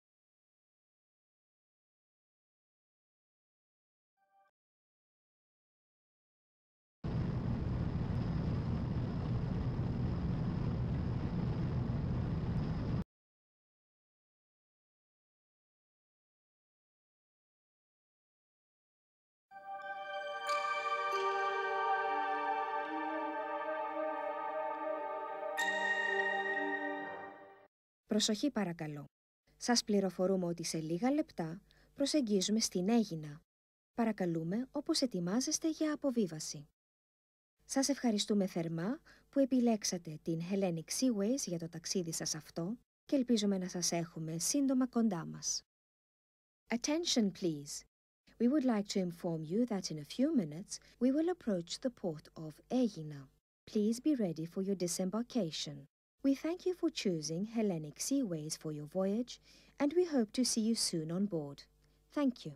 Προσοχή παρακαλώ. Σας πληροφορούμε ότι σε λίγα λεπτά προσεγγίζουμε στην Αίγινα. Παρακαλούμε όπως ετοιμάζεστε για αποβίβαση. Σας ευχαριστούμε θερμά που επιλέξατε την Hellenic Seaways για το ταξίδι σας αυτό και ελπίζουμε να σας έχουμε σύντομα κοντά μας. Attention please. We would like to inform you that in a few minutes we will approach the port of Aegina. Please be ready for your disembarkation. We thank you for choosing Hellenic Seaways for your voyage, and we hope to see you soon on board. Thank you.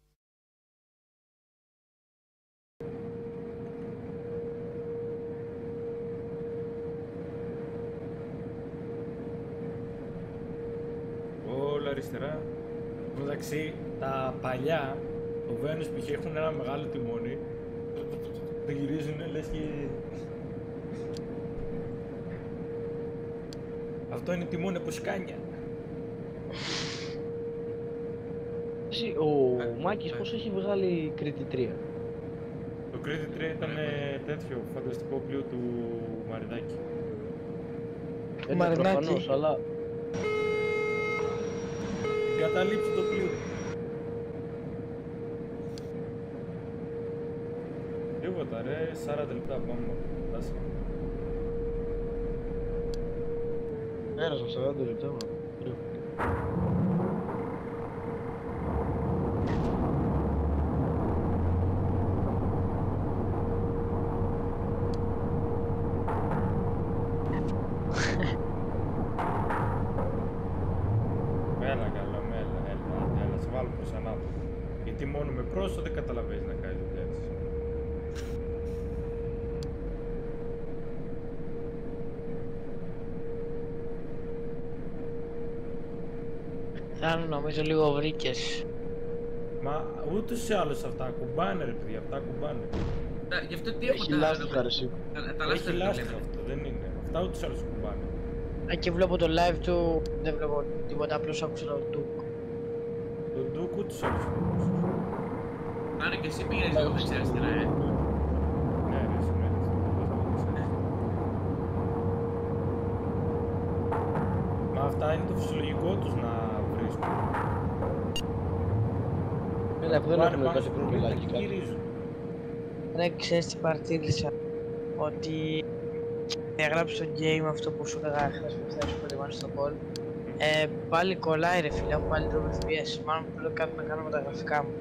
Όλα αριστερά. Εντάξει, τα παλιά, το Venus π.χ. έχουν ένα μεγάλο τιμόνι. Το γυρίζουν λες και... Αυτό είναι τιμόνι από σκάνια. Εσύ, ο Μάκης πώς έχει βγάλει Κρήτη τρία. Το Κρήτη τρία ήταν ε, τέτοιο φανταστικό πλοίο του Μαρινάκη. Είναι Μαρινάκη. προφανώς, αλλά Καταλήψει το πλοίο. Τίποτα ρε, σαράντα λεπτά πάμε. Φτάσει. πέρασαν σαράντα λεπτά. μα. Έλα καλά, έλα, έλα, έλα, σε βάλω προς ανάποδο. Γιατί μόνο με πρόσωπο δεν καταλαβαίνεις να κάνεις δουλειά της. Θάνο, νομίζω λίγο βρήκες. Μα ούτως ή άλλως αυτά κουμπάνε ρε παιδιά, αυτά κουμπάνε. Τα- Γι' αυτό τι έχουν Έχει τα- λάστιχα ρε εσύ. τα- τα Έχει λάστιχα δεν λάστιχα βλέπετε. αυτό, δεν είναι. Αυτά ούτως ή άλλως κουμπάνε. Α, και βλέπω το live του, δεν βλέπω τίποτα, απλώς άκουσα το του. Το Ντούκ ούτως ή άλλως κουμπάνε. Άρα και εσύ πήγαινες λίγο δεξιά αριστερά, ε. Ναι ρε, σημαίνει. Μα αυτά είναι το φυσιολογικό τους να βρίσκουν. Έλα, που δεν Κουμπάνε έχουμε πάνω κάτι στο προβλήμα προβλήματα και κάτι. γυρίζουν. Ρε, ξέρεις τι παρατήρησα? Ότι έγραψε στο game αυτό που σου έλεγα χθες που θες που ετοιμάσεις στο call. Ε, πάλι κολλάει ρε φίλε, έχω πάλι drop εφ πι ες. Μάλλον πρέπει κάτι να κάνω με τα γραφικά μου.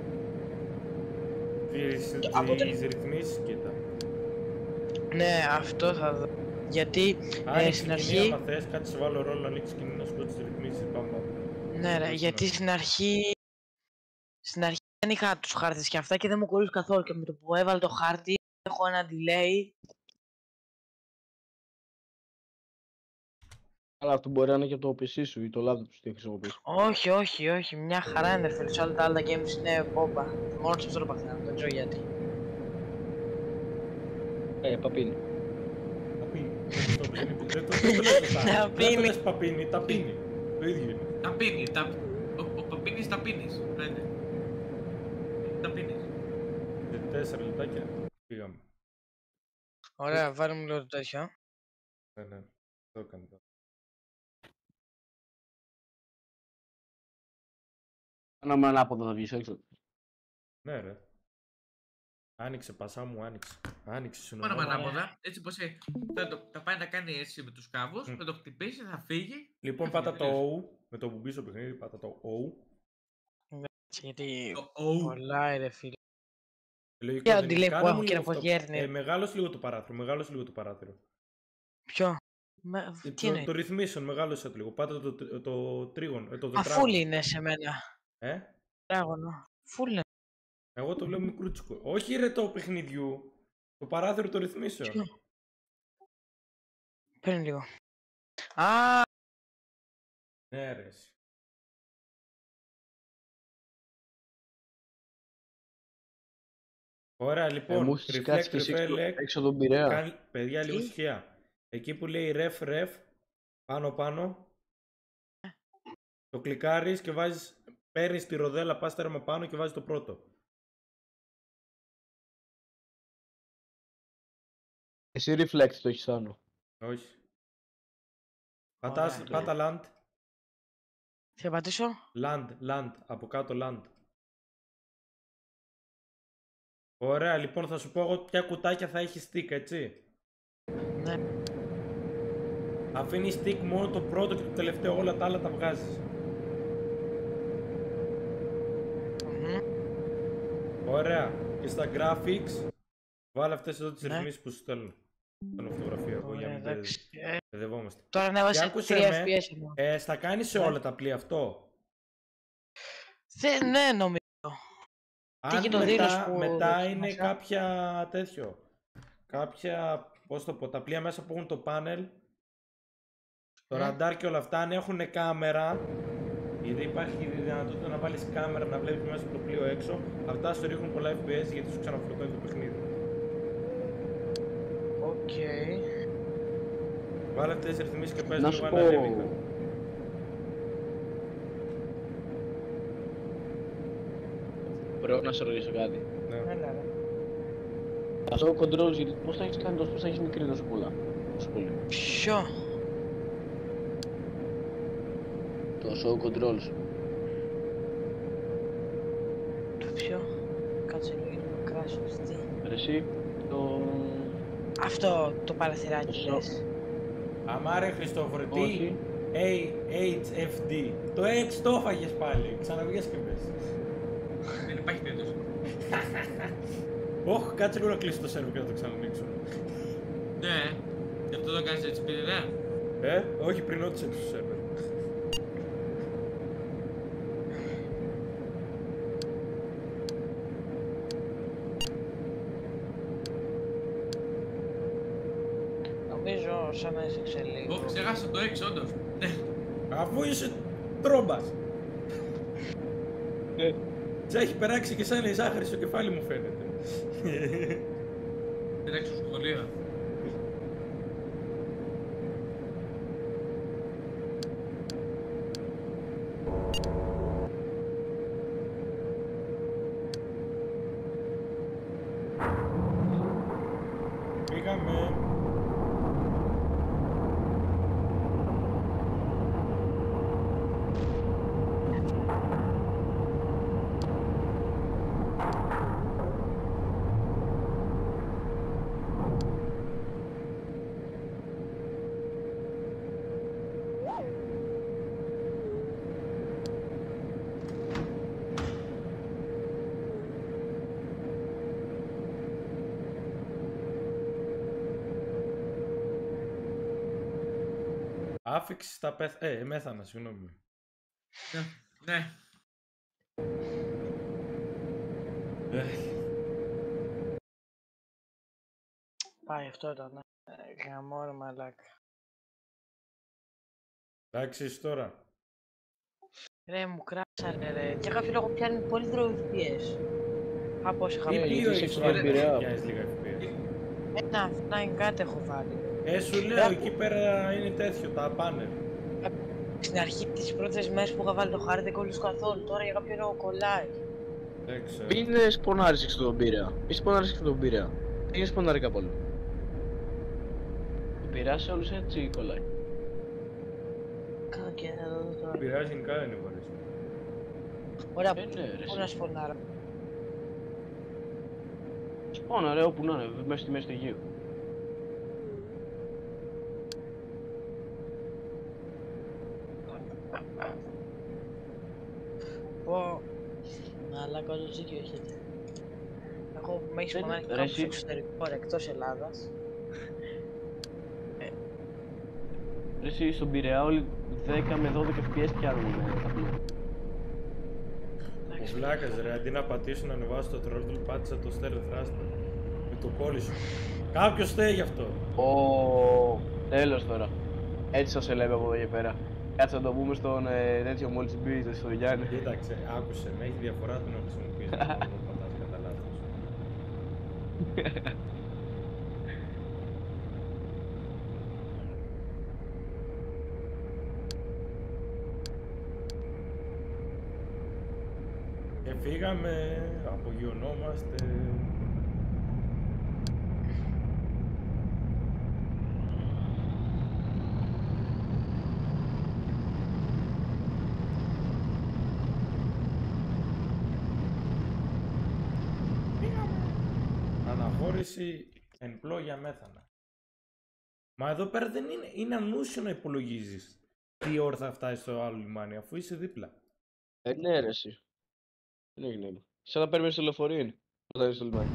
Τις, από τις ρυθμίσεις, κοίτα. Ναι, αυτό θα δω. Γιατί ε, Άνοιξε στην σκηνή, αρχή... άμα θες, κάτσε σε βάλω ρόλο να ανοίξει σκηνή, να σου πω τις ρυθμίσεις, πάμε πάμε. Ναι ρε, γιατί στην αρχή... Στην αρχή δεν είχα τους χάρτες και αυτά και δεν μου κολλούσε καθόλου και με το που έβαλε το χάρτη έχω ένα delay. Αλλά αυτό μπορεί να είναι και από το πι σι σου ή το laptop σου τι χρησιμοποιείς. Όχι, όχι, όχι, μια χαρά είναι φίλε. Σε όλα τα άλλα games είναι μπόμπα. Μόνο σε αυτό το παθαίνω, δεν ξέρω γιατί. Ε, παπίνι. Ταπίνι. Δεν το δεν το λες σωστά. Δεν το Ταπίνι. λες παπίνι, ταπίνι. Το ίδιο είναι. Τα πίνει, τα... Ο, ο Παπίνης τα πίνεις, φαίνεται. Τα πίνεις. Σε τέσσερα λεπτάκια πήγαμε. Ωραία, βάλε μου λίγο το τέτοιο. Ναι, ναι. Το έκανε τώρα. Κάναμε ανάποδα, θα βγεις έξω. Ναι ρε. Άνοιξε, πασά μου, άνοιξε. Άνοιξε, Μόνο συνολικά. ανάποδα, έτσι πως ε, θα, το, θα πάει να κάνει έτσι με τους κάβους, Μμ. θα το χτυπήσει, θα φύγει. Λοιπόν, θα πάτα φύγει, το O. Με το που μπει στο παιχνίδι, πάτα το O. Γιατί Το O. κολλάει ρε φίλε. Λογικό Για δεν το είναι. delay Κάνε που μου έχω και λίγο να πω αυτό. γέρνει. Ε, μεγάλος λίγο το παράθυρο, μεγάλος λίγο το παράθυρο. Ποιο? Με... Ε, Τι το, είναι? το ρυθμίσεων, μεγάλωσε το λίγο. Πάτα το, το, το τρίγωνο, ε, το Α, τετράγωνο. φούλ είναι σε μένα. Ε? Τετράγωνο. Φούλ είναι. Εγώ το βλέπω μικρούτσικο. Όχι ρε το παιχνιδιού. Το παράθυρο των ρυθμίσεων. Ποιο? Παίρνει λίγο. Α, Ναι ρε. εσύ. Ωραία, Ε, λοιπόν. μου έχεις Reflect, κάτσει και εσύ reflect, έξω, elect. έξω τον Πειραιά. Κάνει- Παιδιά, λίγο Τι? ησυχία. Εκεί που λέει ref, ref, πάνω πάνω, το κλικάρεις και βάζεις, παίρνεις τη ροδέλα, πας τέρμα πάνω και βάζεις το πρώτο. Εσύ reflect το έχεις άνω. Όχι. Πατάς, Ωραία. πάτα land, θα πατήσω. land, land, από κάτω land. Ωραία, λοιπόν θα σου πω εγώ ποια κουτάκια θα έχει stick, έτσι. Ναι. Αφήνεις stick μόνο το πρώτο και το τελευταίο, όλα τα άλλα τα βγάζεις. Μμμ. Ωραία. Και στα graphics, βάλε αυτές εδώ τις Ναι. ρυθμίσεις που σου στέλνω. Στον φωτογραφία εγώ για Ωραία, να μην εντάξει. Ε, παιδευόμαστε. Τώρα Και ανέβασε άκουσε τρία με, εφ πι ες εδώ. ε, στα κάνει σε Ναι. όλα τα πλοία αυτό. Δεν, ναι, νομίζω. Αν και το μετά, δήλος που μετά δοκίμασα. είναι κάποια τέτοιο. Κάποια, πώς το πω, τα πλοία μέσα που έχουν το πάνελ, το Ναι. ραντάρ και όλα αυτά, αν έχουν κάμερα, γιατί υπάρχει η δυνατότητα να βάλεις κάμερα να βλέπεις μέσα από το πλοίο έξω, αυτά σου ρίχνουν πολλά εφ πι ες γιατί σου ξαναφορτώνει το παιχνίδι. Οκ. Βάλε αυτές τις ρυθμίσεις και πες Να λίγο σου ένα πω... ρεύγα. Πρέπει να σε ρωτήσω κάτι. Ναι. Έλα, ρε. Τα show controls, γιατί πώς θα έχεις κάνει τόσο, πώς θα έχεις μικρή τόσο πολλά. Τόσο πολύ. Ποιο? Το show controls. Το ποιο? Κάτσε λίγο να κράσω. Τι? Ρε εσύ, το... Αυτό το παραθυράκι Το λες. Αμά ρε Χριστόφορε, τι Όχι. έι έιτς εφ ντι. Το H το έφαγες πάλι, ξαναβγες και πες. Δεν υπάρχει περίπτωση. Όχι, κάτσε λίγο να κλείσω το σερβερ και να το ξανανοίξω. Ναι, γι' αυτό το κάνεις έτσι πήρε, ναι. Ε, όχι πριν ό,τι σε το σερβερ. Νομίζω σαν να είσαι σε λίγο. Ω, ξέχασα το έξι, όντως. Ναι, Αφού είσαι τρόμπας. Ε, Σε έχει περάξει και σαν η ζάχαρη στο κεφάλι μου φαίνεται. πειράξω στο σχολείο. Πήγαμε. άφηξη στα πέθ... Ε, μέθανα, συγγνώμη. Ναι. Ναι. Πάει, αυτό ήταν. Ναι. Ε, Γαμώ ρε μαλάκα. Εντάξει, εσύ τώρα. Ρε μου κράσανε ρε. Και κάποιο λόγο πιάνει πολύ δρόμο εφ πι ες. Από όσο είχα Τι Ε, πει. πλοίο γιατί έχεις είσαι βάλει στον να Πειραιά. πιάνεις λίγα εφ πι ες? Ένα Flying Cat έχω βάλει. Ε, σου λέω, εκεί πέρα είναι τέτοιο, τα πάνελ. Στην αρχή τις πρώτες μέρες που είχα βάλει το χάρτη δεν κολλούσε καθόλου. Τώρα για κάποιο λόγο κολλάει. Δεν ξέρω. Μην ε, σπονάρεις έξω τον Πειραιά. Μην σπονάρεις έξω τον Πειραιά. Δεν είναι σπονάρει καθόλου. Ο Πειραιάς σε όλους έτσι κολλάει. Κάνα και θα το δω τώρα. Πειράζει γενικά δεν είναι βαρύς. Ωραία, Ε, ναι, ρε, πού να εσύ. σπονάρω. Σπόνα ρε, όπου να είναι, μέσα στη μέση του Αιγαίου. Πω. Μαλάκα όλο δίκιο έχετε. Εγώ με έχεις Δεν- σπονάρει ρε, κάπου εσύ- στο εξωτερικό ρε, εκτός Ελλάδας. Ρε εσύ, στον Πειραιά όλοι δέκα με δώδεκα εφ πι ες πιάνουν ε, τα πλοία. Ο βλάκας ρε, αντί να πατήσω να ανεβάσω το throttle, πάτησα το stealth thruster. Με το κόλλη σου. Κάποιος φταίει γι' αυτό. Ω, τέλος τώρα. Έτσι θα σε λέμε από εδώ και πέρα. Κάτσε να το πούμε στον ε, τέτοιο μόλις μπει, στο Γιάννη. Κοίταξε, άκουσε, με έχει διαφορά το να χρησιμοποιείς το πατάς κατά λάθος. Και φύγαμε, απογειωνόμαστε. Αναχώρηση εν πλώγια μέθανα. Μα εδώ πέρα δεν είναι, είναι ανούσιο να υπολογίζεις τι ώρα θα φτάσει στο άλλο λιμάνι, αφού είσαι δίπλα. Ε, ναι ρε εσύ. Δεν έγινε άλλο. Σαν να παίρνεις το λεωφορείο είναι, όταν είσαι στο λιμάνι.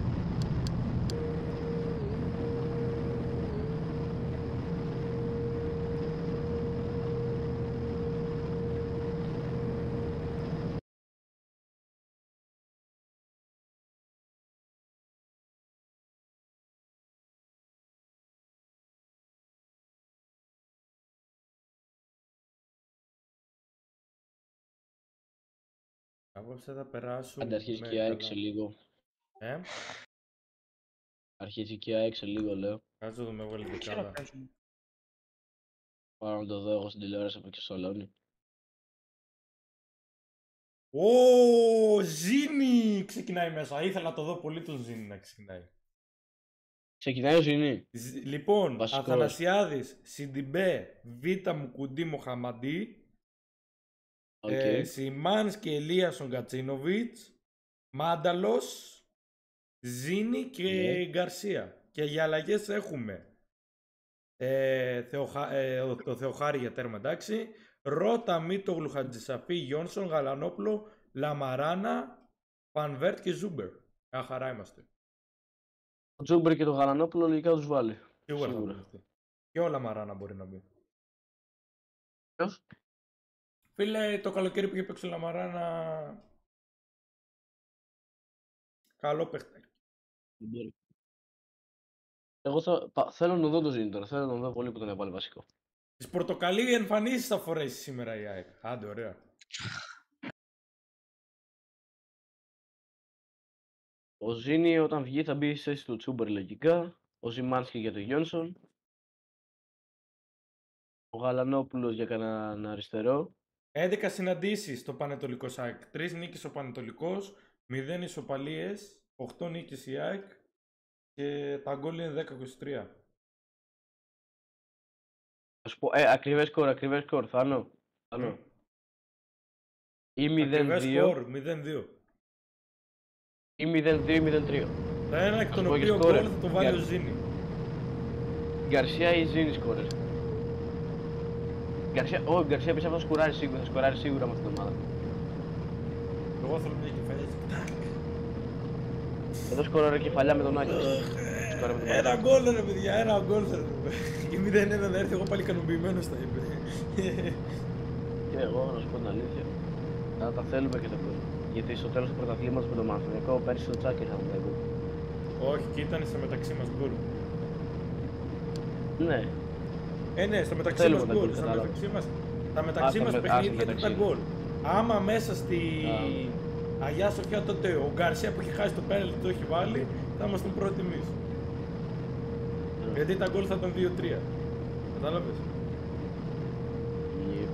Απόψε θα περάσω. Άντε αρχίζει και η ΑΕΚ σε λίγο. Ε, Αρχίζει και η ΑΕΚ σε λίγο λέω. κάτσε εδώ με έβγαλε Δεν ξέρω δεκάδα. παίζουν. Πάω να το δω εγώ στην τηλεόραση από εκεί στο σαλόνι. Ω, Ζήνη ξεκινάει μέσα. Ήθελα να το δω πολύ τον Ζήνη να ξεκινάει. Ξεκινάει ο Ζηνή. Ζ- Λοιπόν, Βασικός. Αθανασιάδης, Σιντιμπέ, Β. Μουκουντή Μοχαμαντή, Οκ. ε, Σιμάνς και Ελίασον Κατσίνοβιτς, Μάνταλος, Ζήνη και Ναι. Γκαρσία. Και για αλλαγές έχουμε ε, Θεοχα- ε, ο- το Θεοχάρη για τέρμα, εντάξει, Ρώτα, Μίτογλου, Χατζησαφή, Γιόνσον, Γαλανόπουλο, Λαμαράνα, Φανβέρτ και Ζούμπερ. Μια χαρά είμαστε. Ο Τζούμπερ και το Γαλανόπουλο λογικά τους βάλει. Σίγουρα θα Σίγουρα. μπουν αυτοί. Και όλα Μαράνα μπορεί να μπει. Ποιος? Φίλε, το καλοκαίρι που είχε παίξει ο Λαμαράνα. Καλό παίχτη. Δεν μπορεί. Εγώ θα... πα- θέλω να δω το Ζηνή τώρα. Θέλω να δω πολύ που τον έβαλε βασικό. Τις πορτοκαλί εμφανίσεις θα φορέσει σήμερα η ΑΕΚ. Άντε, ωραία. Ο Ζήνη όταν βγει θα μπει στη θέση του Τσούμπερ λογικά. Ο Ζημάνσκι για τον Γιόνσον. Ο Γαλανόπουλος για κανέναν αριστερό. έντεκα συναντήσεις στο Πανετολικό ΑΕΚ. τρεις νίκες ο Πανετολικός, μηδέν ισοπαλίες, οκτώ νίκες η ΑΕΚ και τα γκολ είναι δέκα είκοσι τρία. Θα σου πω, ε, ακριβές σκορ, ακριβές σκορ, Θάνο. Θάνο. Ή μηδέν Ακριβές δύο, σκορ, μηδέν δύο. ή μηδέν δύο ή μηδέν τρία. Τα ένα εκ Ας των πω και οποίων σκορ, γκολ θα το βάλει για- ο Ζήνη. Γκαρσία ή Ζήνη σκόρερ. Γκαρσία, όχι, Γκαρσία πιστεύω θα σκοράρει σίγουρα, θα σκοράρει σίγουρα με αυτήν την ομάδα. Εγώ θέλω μια κεφαλιά. Εδώ σκοράρει κεφαλιά με τον Άγιο. τώρα με το Ένα Μαρινάκη. γκολ ρε παιδιά, ένα γκολ θα και μηδέν ένα να έρθει, εγώ πάλι ικανοποιημένος θα είμαι. Και εγώ να σου πω την αλήθεια. Να τα θέλουμε και τα γκολ. Γιατί στο τέλος του πρωταθλήματος με τον Παναθηναϊκό πέρσι το τσάκι είχαμε τα γκολ. Όχι, και ήταν στα μεταξύ μας γκολ. Ναι. Ε, ναι, στα μεταξύ Θέλουμε μας τα γκολ. γκολ, Στα κατάλαβα. μεταξύ μας, τα μεταξύ Α, μας στα με- παιχνίδια α, ήταν στα τα μεταξύ. γκολ. Άμα μέσα στη Αγιά Σοφιά τότε ο Γκαρσία που είχε χάσει το πέναλτι το έχει βάλει, θα ήμασταν πρώτοι εμείς. Γιατί τα γκολ θα ήταν δύο τρία. Κατάλαβες. Yep.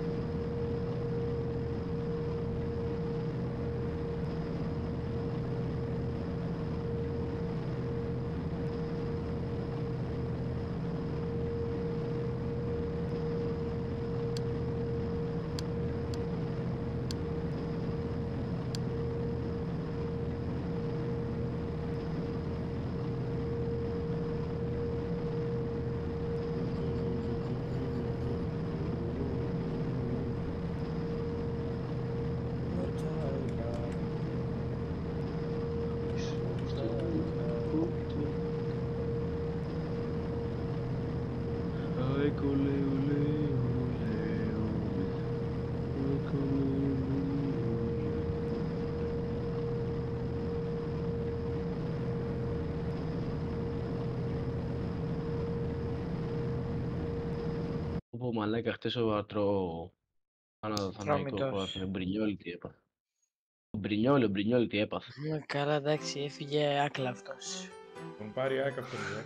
Πω μαλάκα, χτες ο Ατρό πάνω το Θαναϊκό Τρομητός. χώρο, ο Μπρινιόλ τι έπαθε. Ο Μπρινιόλ, ο Μπρινιόλ τι έπαθε. Ναι, καλά, εντάξει, έφυγε άκλα αυτός. Τον πάρει άκα αυτό εδώ.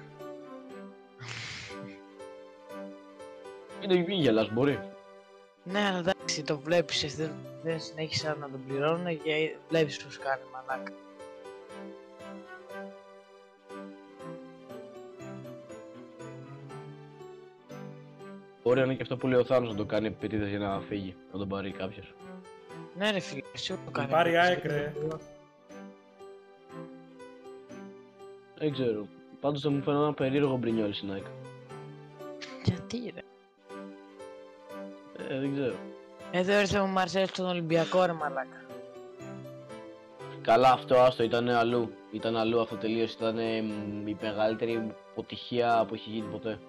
Είναι μη γελάς, μπορεί. Ναι, αλλά εντάξει, το βλέπεις, εσύ δεν, δεν συνέχισα να τον πληρώνουν και βλέπεις πως κάνει μαλάκα. Μπορεί να είναι και αυτό που λέει ο Θάνος να το κάνει επίτηδες για να φύγει, να τον πάρει κάποιος. Ναι ρε φίλε, εσύ το κάνει. πάρει ΑΕΚ, ρε. Δεν ξέρω. Πάντως θα μου φαίνεται ένα περίεργο Μπρινιόλ στην ΑΕΚ. Γιατί ρε. Ε, δεν ξέρω. Εδώ ήρθε ο Μαρσέλ στον Ολυμπιακό ρε μαλάκα. Καλά, αυτό άστο ήταν αλλού. Ήταν αλλού αυτό τελείως. Ήταν ε, η μεγαλύτερη αποτυχία που έχει γίνει ποτέ.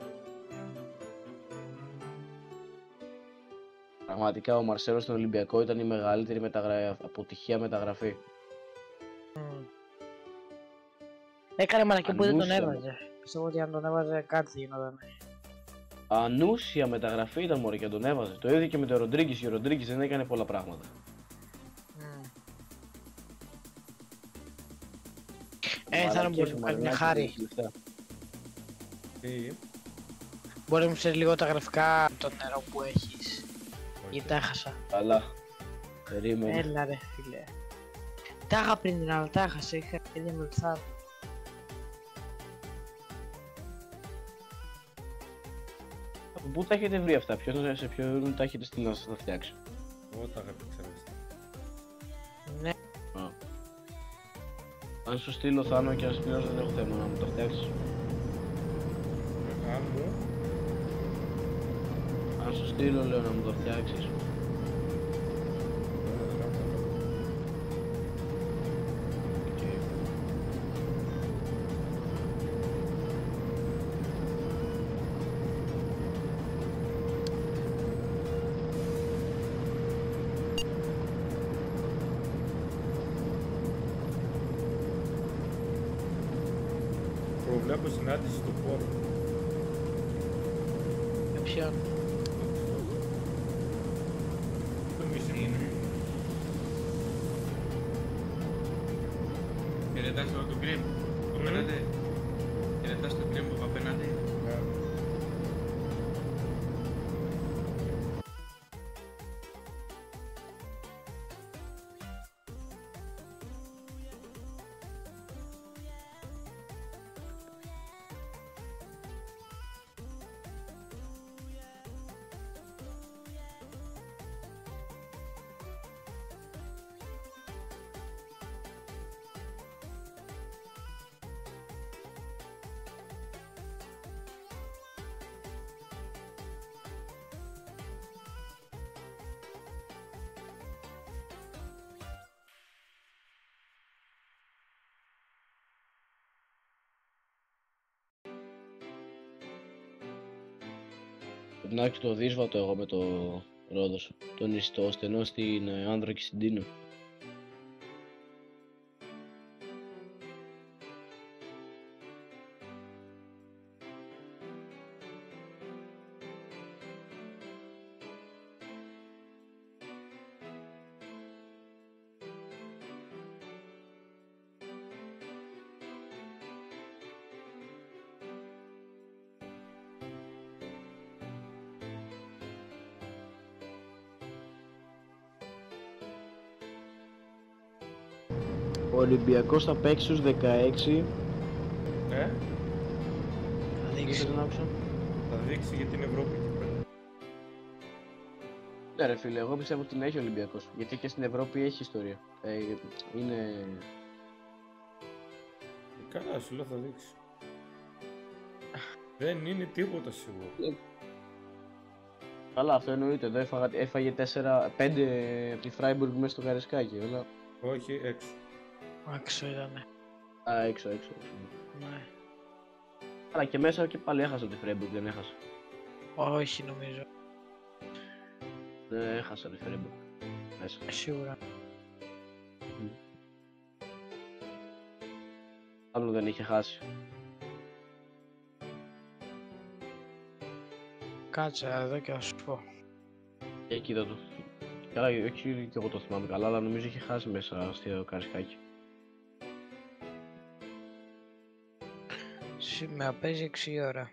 Πραγματικά ο Μαρσέλο στον Ολυμπιακό ήταν η μεγαλύτερη μεταγρα... αποτυχία μεταγραφή. Mm. Έκανε μαλακή που δεν τον Ανούσια. έβαζε. Πιστεύω ότι αν τον έβαζε κάτι θα γινόταν. Ανούσια μεταγραφή ήταν μωρέ και τον έβαζε. Το ίδιο και με τον Ροντρίγκης. Και ο Ροντρίγκης δεν έκανε πολλά πράγματα. Mm. Ε, θα να μπορεί να κάνει μια χάρη. Τι. Μπορεί να μου ξέρει λίγο τα γραφικά από το νερό που έχεις. Ή τα έχασα. Καλά. Περίμενε. Έλα ρε φίλε. Τα είχα πριν την άλλη, τα έχασα, είχα και δεν με ορθά. Από πού τα έχετε βρει αυτά, ποιος, σε ποιον τα έχετε στείλει να σας τα φτιάξει. Εγώ τα είχα επεξεργαστεί. Ναι. Α. Αν σου στείλω Θάνο και να σου πληρώσω δεν έχω θέμα να μου το φτιάξεις. Αν μου. Αν σου στείλω λέω να μου το φτιάξεις. Προβλέπω συνάντηση στο πόρο. Με ποιον. Το μισή Είναι. Χαιρετάς τώρα τον Γκριμ που απέναντι. Χαιρετάς τον Γκριμ που απέναντι. την άκρη το δύσβατο εγώ με το Ρόδος. Τον ιστό στενό στην ε, Άνδρο και στην Τίνο. Ο Ολυμπιακός θα παίξει στους δεκαέξι. Ε, Θα δείξει. Δεν άκουσα. θα δείξει για την Ευρώπη εκεί πέρα. Ναι ρε φίλε, εγώ πιστεύω ότι την έχει ο Ολυμπιακός. Γιατί και στην Ευρώπη έχει ιστορία. Ε, είναι... Καλά, σου λέω θα δείξει. Δεν είναι τίποτα σίγουρο. Καλά, αυτό εννοείται. Εδώ έφαγα, έφαγε τέσσερα πέντε από τη Φράιμπουργκ μέσα στο Καρεσκάκι, όλα. Όχι, έξω. Άξιο ήτανε. Α, έξω, έξω. έξω. Ναι. Αλλά και μέσα και πάλι έχασα τη Φράιμπουργκ, δεν έχασα. Όχι νομίζω. Δεν έχασα τη Φράιμπουργκ. Μέσα. Σίγουρα. Άλλο δεν είχε χάσει. Κάτσε εδώ και θα σου πω. Και κοίτα το. Καλά, όχι και εγώ το θυμάμαι καλά, αλλά νομίζω είχε χάσει μέσα στο Καρεσκάκι. Σήμερα παίζει έξι ώρα.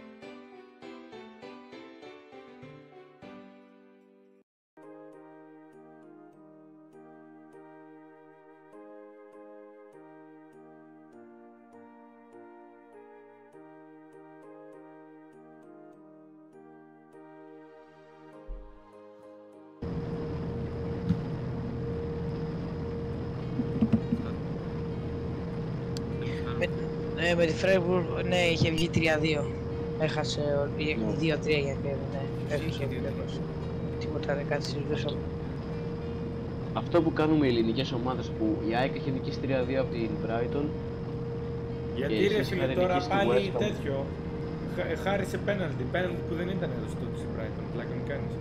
Ναι, με τη Φράιμπουργκ, ναι, είχε βγει τρία δύο. Έχασε, πήγε Ναι. δύο τρία για Kevin, ναι. Έφυγε Ολυμπιακός. Τίποτα δεν κάτι συζητούσαμε. Αυτό που κάνουμε οι ελληνικές ομάδες που η ΑΕΚ έχει νικήσει τρία δύο από την Brighton. Γιατί Και ρε εσείς φίλε είχατε τώρα νικήσει τη πάλι West Ham. τέτοιο. χα- Χάρη σε πέναλτι. Πέναλτι που δεν ήταν εδώ στο στην Brighton. Πλάκα μην κάνεις.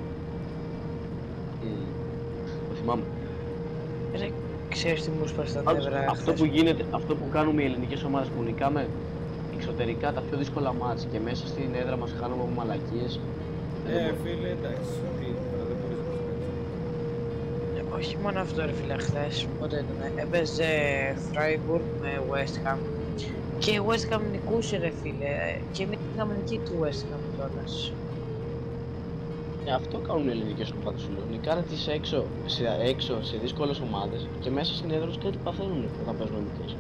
Το θυμάμαι. Ρε, ξέρεις τι μου σπάσει τα Πάντως, νεύρα αυτό χθες. που γίνεται, αυτό που κάνουμε οι ελληνικές ομάδες που νικάμε εξωτερικά τα πιο δύσκολα μάτς και μέσα στην έδρα μας χάνουμε από μαλακίες. δεν Ε, μπορούμε. φίλε, εντάξει. Τι, τώρα δεν μπορείς να τους κάνεις. Ε, όχι μόνο αυτό ρε φίλε, χθες, πότε ήταν, έπαιζε Freiburg με West Ham και η West Ham νικούσε ρε φίλε και εμείς είχαμε νική του West Ham κιόλας. Ε, αυτό κάνουν οι ελληνικές ομάδες σου λέω. Νικάνε τις έξω σε, έξω σε δύσκολες ομάδες και μέσα στην έδρα τους κάτι παθαίνουν όταν παίζουν μικρές.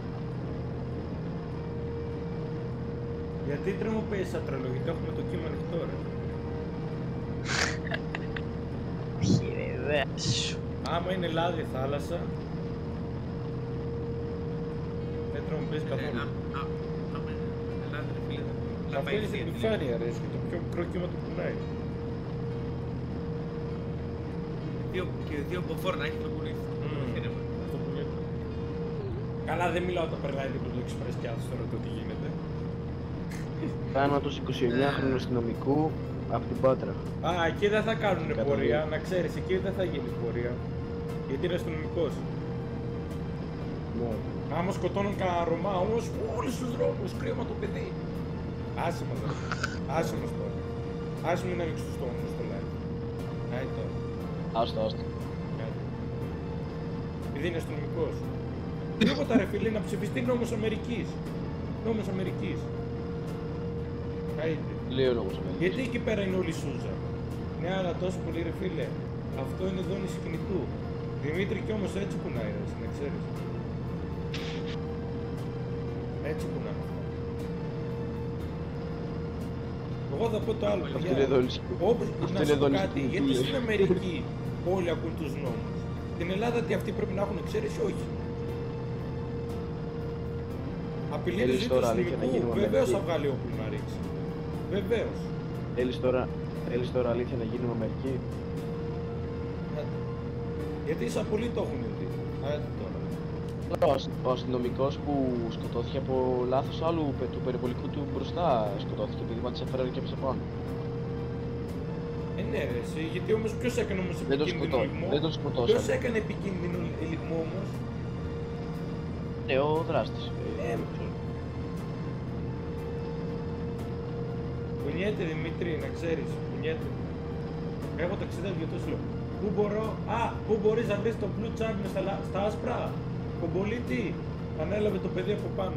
Γιατί τρεμοποιείς σαν τρελό, γιατί έχουμε το κύμα ανοιχτό ρε. Χειρε ιδέα σου. Άμα είναι λάδι θάλασσα, δεν τρεμοποιείς καθόλου. Θα φέρεις την επιφάνεια ρε, και το πιο μικρό κύμα του κουνάει. Και δύο μποφόρ να έχει το πουλήσει. Αυτό που λέει. Καλά, δεν μιλάω όταν περνάει δίπλα το εξπρές και άθος τώρα το τι γίνεται. Θάνατος εικοσιεννιάχρονου αστυνομικού από την Πάτρα. Α, εκεί δεν θα κάνουν Κατά πορεία, δύο. να ξέρεις, εκεί δεν θα γίνει πορεία. Γιατί είναι αστυνομικός. Ναι. Άμα σκοτώνουν κανένα Ρωμά όμως, όλους τους δρόμους, κρίμα το παιδί. Άσε μας τώρα. Άσε μας τώρα. Άσε μου να ανοίξεις το στόμα μου στο live. Άι τώρα. Άστο, άστο. Άντε. Επειδή είναι αστυνομικός. Τίποτα ρε φίλε, να ψηφιστεί νόμος Αμερικής. Νόμος Αμερικής. Άιντε. Λέει ο λόγος εμένα. Γιατί εκεί πέρα είναι όλη η Σούζα. Ναι, αλλά τόσο πολύ ρε φίλε. Αυτό είναι δόνη σκηνικού. Δημήτρη κι όμως έτσι κουνάει ρε, να ξέρεις. Έτσι κουνάει. Εγώ θα πω το άλλο, Αυτό παιδιά. είναι δόνηση. Όπως, Αυτό να είναι σου πω δόνηση κάτι, σκηνικού, γιατί λέει. στην Αμερική όλοι ακούν τους νόμους. Στην Ελλάδα τι αυτοί πρέπει να έχουν εξαίρεση, όχι. Απειλή του Θέλεις ζήτου τώρα αλήθεια να αστυνομικού, γίνουμε βεβαίως θα Αμερική. βγάλει όπλο να ρίξει. Βεβαίως. Θέλεις τώρα, θέλεις τώρα αλήθεια να γίνουμε Αμερική. Άντε. Γιατί σαν πολλοί το έχουν δει. Άντε τώρα. Ο, ασ- ο αστυνομικός που σκοτώθηκε από λάθος άλλου πε- του περιπολικού του μπροστά σκοτώθηκε επειδή μάτισε φέρανε και έπεσε πάνω. Ε, ναι, ρε, εσύ, γιατί όμως ποιος έκανε όμως Δεν το επικίνδυνο σκοτώ, λιγμό. δεν το Ποιος σκοτώσανε. έκανε επικίνδυνο λιγμό όμως. Ναι, ο δράστης. Ε, Κουνιέται Δημήτρη, να ξέρεις, κουνιέται. Έχω ταξιδεύει για το σου λέω. Πού μπορώ, α, πού μπορείς να βρεις το Blue Champion στα, λα- στα άσπρα. Κομπολίτη, ανέλαβε το παιδί από πάνω.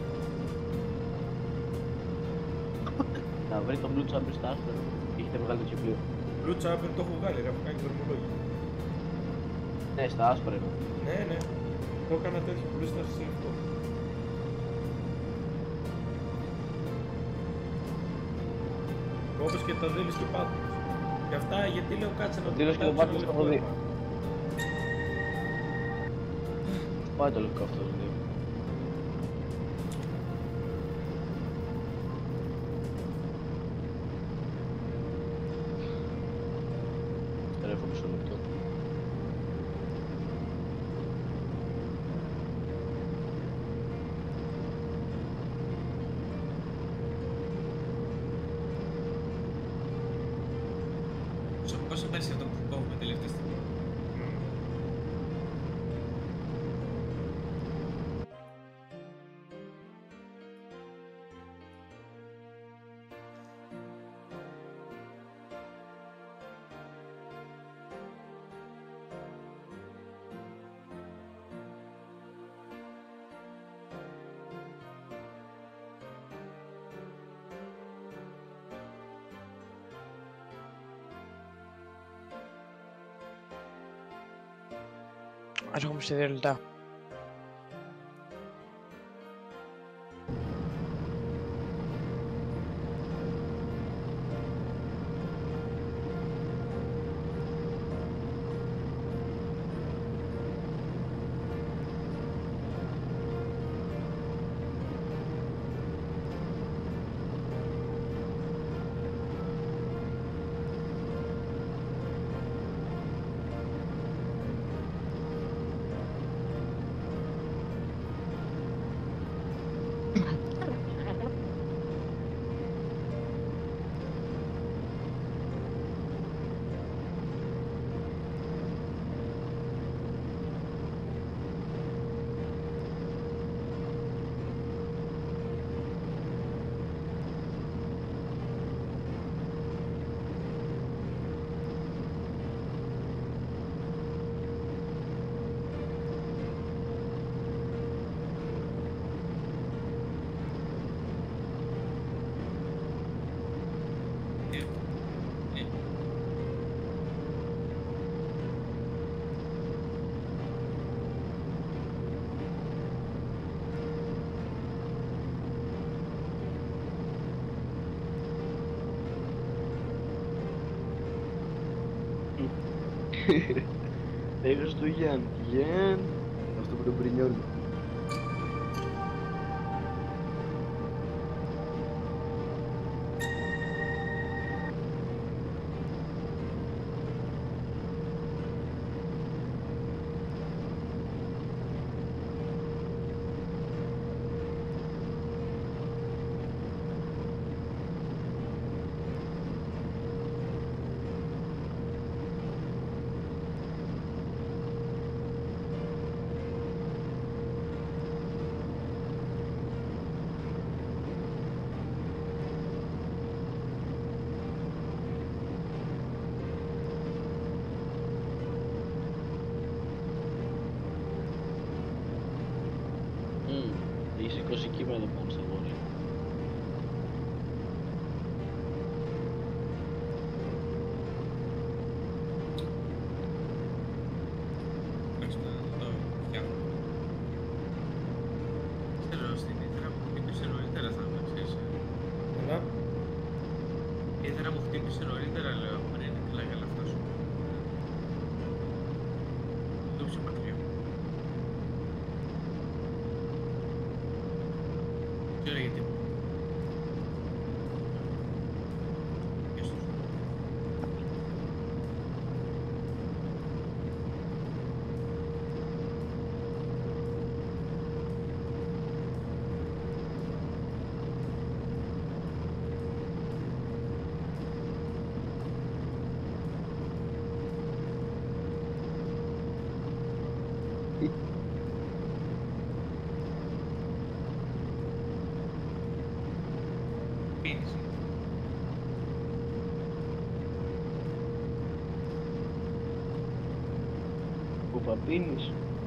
Να βρει τον Blue Champion στα άσπρα. Έχετε βγάλει το κυπλίο. Blue Champion το έχω βγάλει, ρε, έχω κάνει δρομολόγιο. Ναι, στα άσπρα είναι. Ναι, ναι, το έκανα τέτοιο που στα σε λεπτό. Όπως και τα Δήλους και Πάτρος. Και αυτά γιατί λέω κάτσε να το Δήλους και ο πετάξω Πάτρος στο τα έχω δει. λευκό. Πάει το λευκό αυτό, δηλαδή. Τρέφω μισό λεπτό. Πόσο πέρσι αυτό που κόβουμε τελευταία στιγμή. Έρχομαι σε δύο λεπτά. Hey Χριστούγεν, γεν, αυτό που τον πρινιώνει. Έχει σηκώσει κείμενο εδώ πάνω στα βόρεια. Εντάξει, να το φτιάχνω. Ξέρω, στην ήθερα που χτύπησε νωρίτερα θα το ξέρεις. Καλά. Η ήθερα που χτύπησε νωρίτερα λέω πριν είναι καλά για λεφτά σου. Το ψε πατρία. Ξέρω γιατί. Ποιος τους. Παπίνης.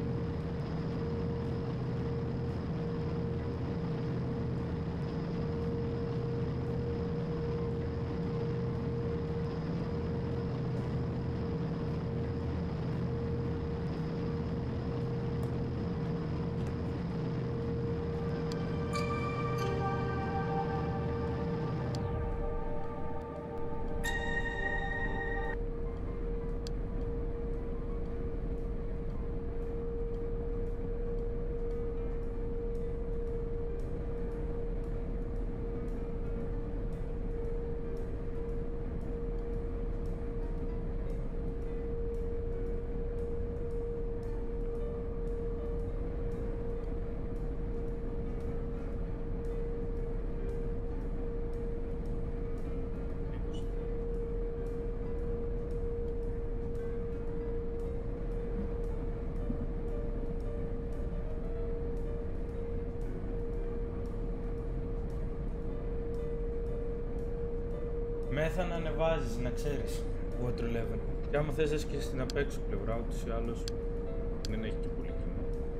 Μέθα να ανεβάζεις, να ξέρεις, Water Eleven. Και άμα θες και στην απ' έξω πλευρά, ούτως ή άλλως δεν έχει και πολύ κοινό.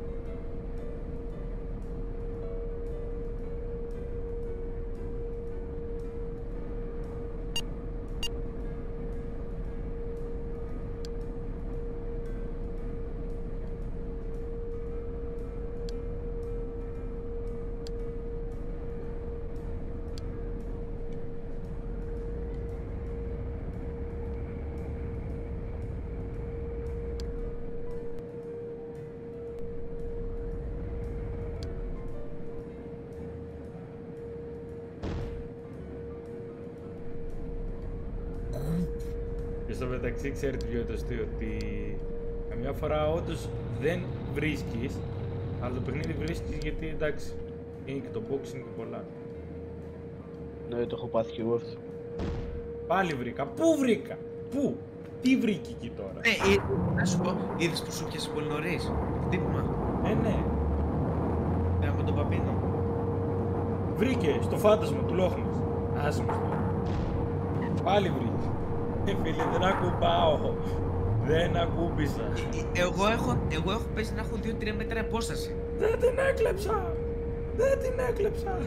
Και στο μεταξύ ξέρετε ποιο είναι το αστείο, ότι καμιά φορά όντως δεν βρίσκεις, αλλά το παιχνίδι βρίσκεις γιατί εντάξει, είναι και το box, είναι και πολλά. Ναι, το έχω πάθει και εγώ αυτό. Πάλι βρήκα. Πού βρήκα, πού, τι βρήκε εκεί τώρα. Ναι, ε, να σου πω, είδες που σου πιάσε πολύ νωρίς. Χτύπημα. Ε, ναι. Ναι, με τον Παπίνη. Βρήκε στο φάντασμα του Λόχνης. Άσε μας τώρα. Πάλι βρήκε. Ε, φίλε, δεν ακουμπάω. Δεν ακούμπησα. Ε, ε, εγώ, έχω, εγώ έχω πέσει να έχω δύο τρία μέτρα απόσταση. Δεν την έκλεψα. Δεν την έκλεψα.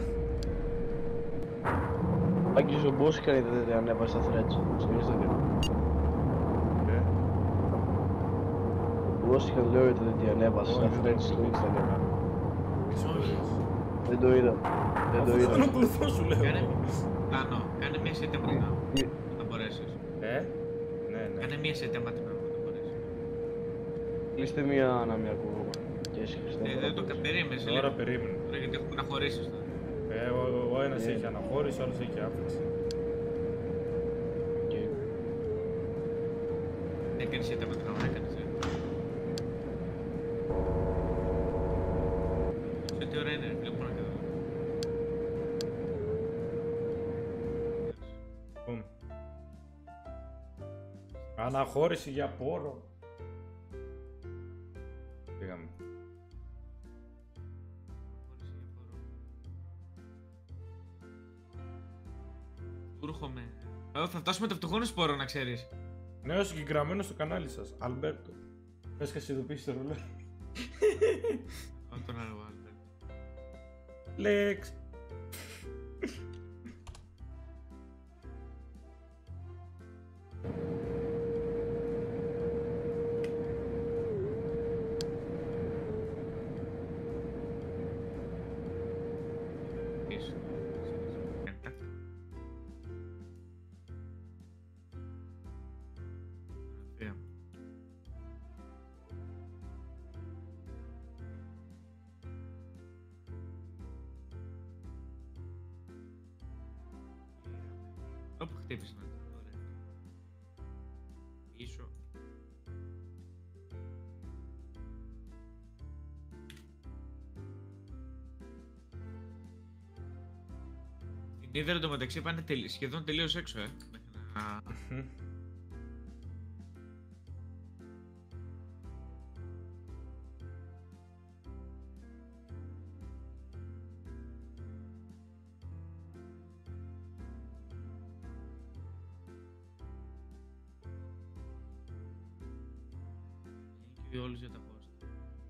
Άγγιζε ο Μπόσικα δεν ανέβασε τα threads στο Instagram. Ε, Ο Μπόσικα λέω ότι δεν τη ανέβασε Όχι, τα δεν threads το στο είδα. Instagram. τι ιστορίες. Δεν το είδα. Δεν το Αφού είδα. δεν ακολουθώ σου λέω. Κάνε, κάνω, κάνε μία σε τέμα Ε, να το μπορέσεις. Ε, ναι, ναι. Κάνε μία σε τέμα να το μπορέσεις. Κλείστε μία να μην ακούγομαι. Και εσύ Χριστέ. Ε, δεν το κα- περίμενες Τώρα λίγο. περίμενε. Τώρα γιατί έχουμε να χωρίσεις τώρα. Ε, ο, ο ένας Ε. έχει αναχώρηση, ο άλλος έχει άφηξη. Έκανες σε τέμα να έκανες. ε. Σε τι ώρα είναι, ρε, βλέπω να κάνω. Λοιπόν. Αναχώρηση για πόρο. Πήγαμε. Ούρχομαι. Ε, θα φτάσουμε το φτωχόνο σπόρο να ξέρεις. Νέο συγκεκριμένο στο κανάλι σας, Αλμπέρτο. Πες και σε ειδοποιήσει το ρολόι. Όχι τον άλλο, Άλμπερτ. Λέξ. Πίσω. Ωραία. Όπου χτύπησε να το ωραία. Πίσω. Την είδα εντωμεταξύ πάνε τελ... σχεδόν τελείως έξω, ε. Μέχρι να... Thank you. you όλους για τα post.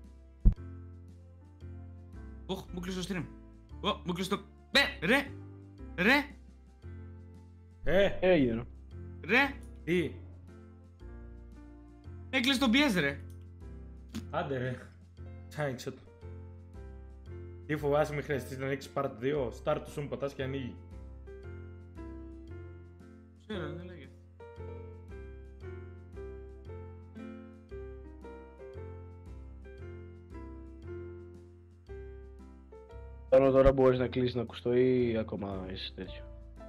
Ωχ, μου κλείσω το stream. Ω, μου κλείσω το... Ε, ρε! Ρε! Ε, Έγινε. Ρε! τι, Έκλεισε το πι ες, ρε! άντε ρε. Άνοιξε το. Τι φοβάσαι μη χρειαστείς να ανοίξεις part δύο, start το zoom πατάς και ανοίγει. Ξέρω, δεν λέγεται. Τώρα, τώρα μπορείς να κλείσεις να ακουστώ ή ακόμα είσαι τέτοιο.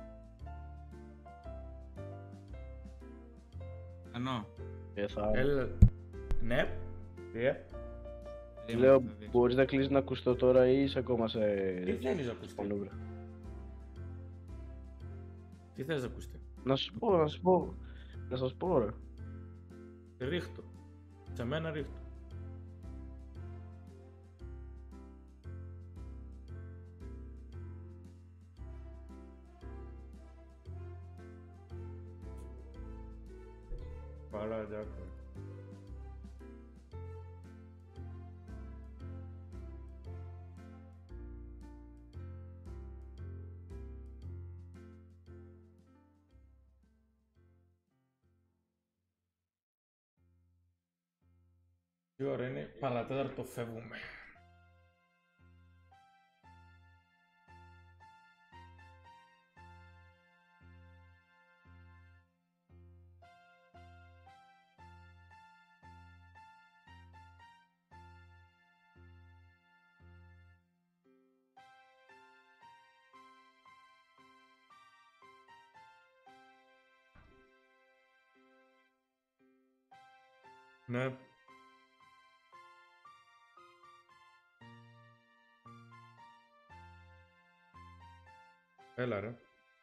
Ανώ. Ε, θα... Έλα. Ναι. Τι, ε? Λέω, μπορείς να κλείσεις να ακουστώ τώρα ή είσαι ακόμα σε... Τι θέλεις να ακουστεί. Πανούβρα. Τι θες να ακουστεί. Να σου πω, να σου πω. Να σας πω, ρε. Ρίχτω. Σε μένα ρίχτω. Καλά, δякую. Τι ώρα είναι, παρατέταρτο φεύγουμε. Ναι. Έλα ρε.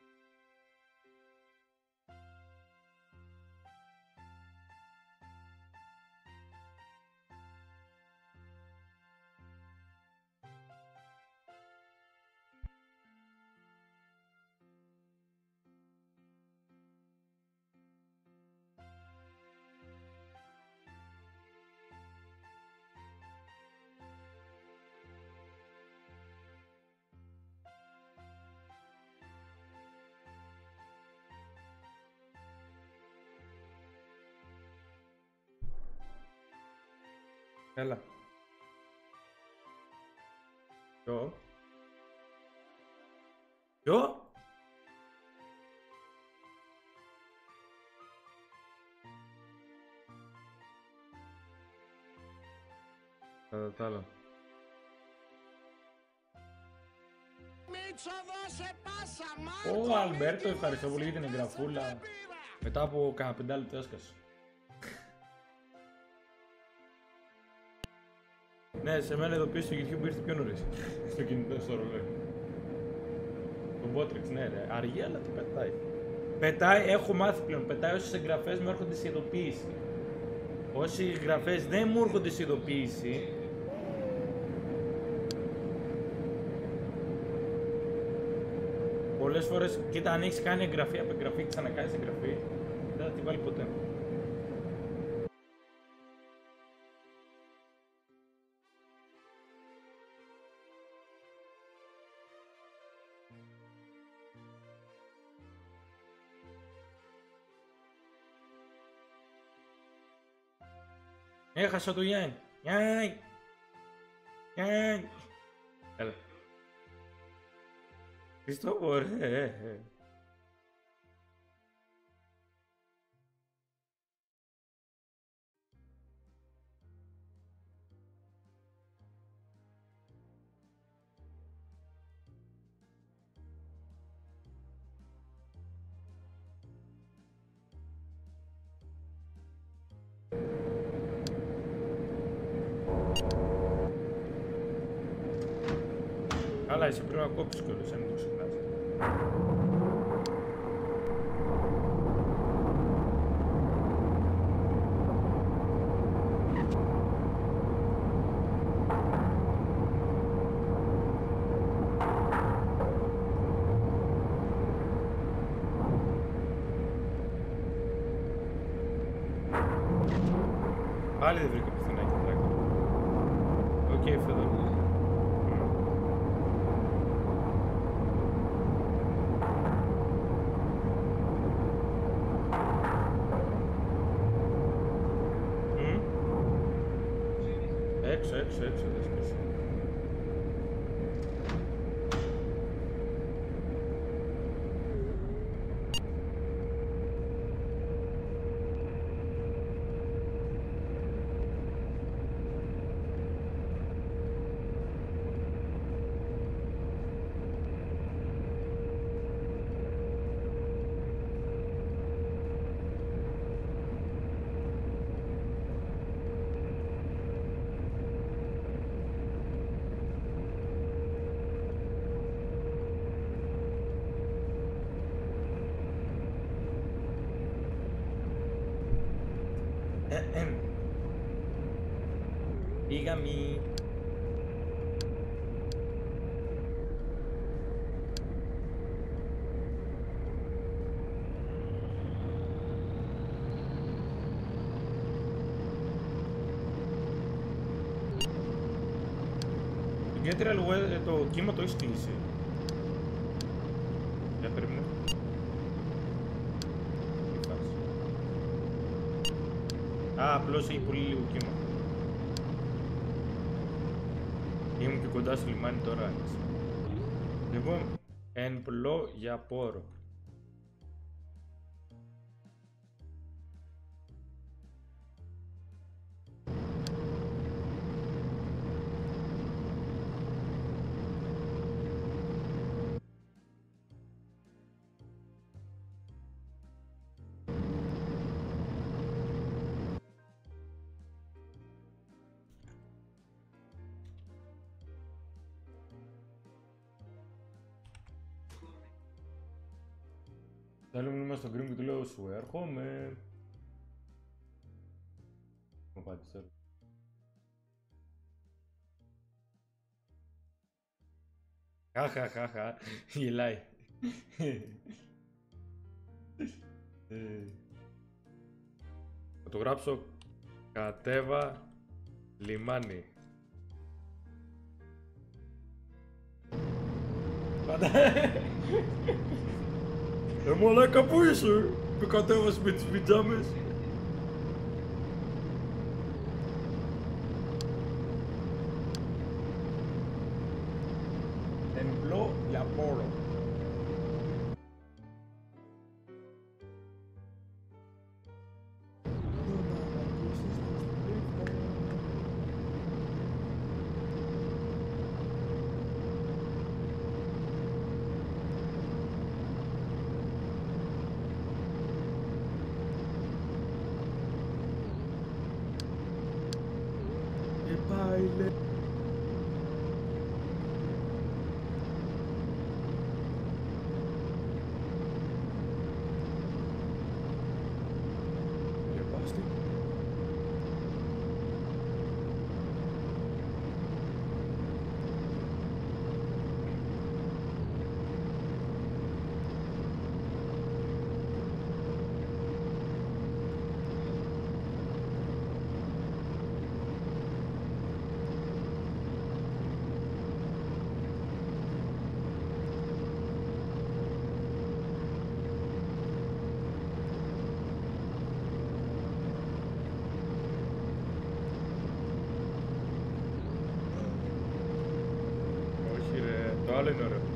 Έλα. Ποιο? Ποιο? Κατά τα άλλα. Ω, Αλμπέρτο, ευχαριστώ πολύ για την εγγραφούλα. Μετά από κάνα πεντάλεπτο έσκασε. Ναι, σε μένα εδώ πίσω στο YouTube ήρθε πιο νωρίς. Στο κινητό, στο ρολόι. Το Botrix, ναι ρε. Αργεί, αλλά τι πετάει. Πετάει, έχω μάθει πλέον. Πετάει όσες εγγραφές μου έρχονται σε ειδοποίηση. Όσοι εγγραφές δεν μου έρχονται σε ειδοποίηση, πολλές φορές, κοίτα, αν έχεις κάνει εγγραφή από εγγραφή και ξανακάνεις εγγραφή, δεν θα τη βάλει ποτέ. Έχασα το Γιάννη. Γιάννη. Γιάννη. Έλα. Χριστόφο, ρε. Καλά, εσύ πρέπει να κόψεις κιόλας, αν μην το ξεχνάς. Πάλι δεν βρήκα πουθενά. κέφι εδώ. Μμ. Έξω, έξω, έξω, δεν σκέφτεσαι. Πήγαμε. Το Get Real, το κύμα το έχεις κλείσει. Για περίμενε. Τι φάση. Α, απλώς έχει πολύ λίγο κύμα. Ήμουν και κοντά στο λιμάνι, τώρα άνοιξε. Λοιπόν, εν πλώ για πόρο. Θέλω μήνυμα στον Γκριμ και του λέω σου έρχομαι. Μου απάντησε. Χαχαχαχα, γελάει. Θα το γράψω κατέβα λιμάνι. Πάντα. Ε, μαλάκα, πού είσαι, που κατέβασε με τις πιτζάμες. Εν πλώ για πόρο. Άλλο είναι ωραίο.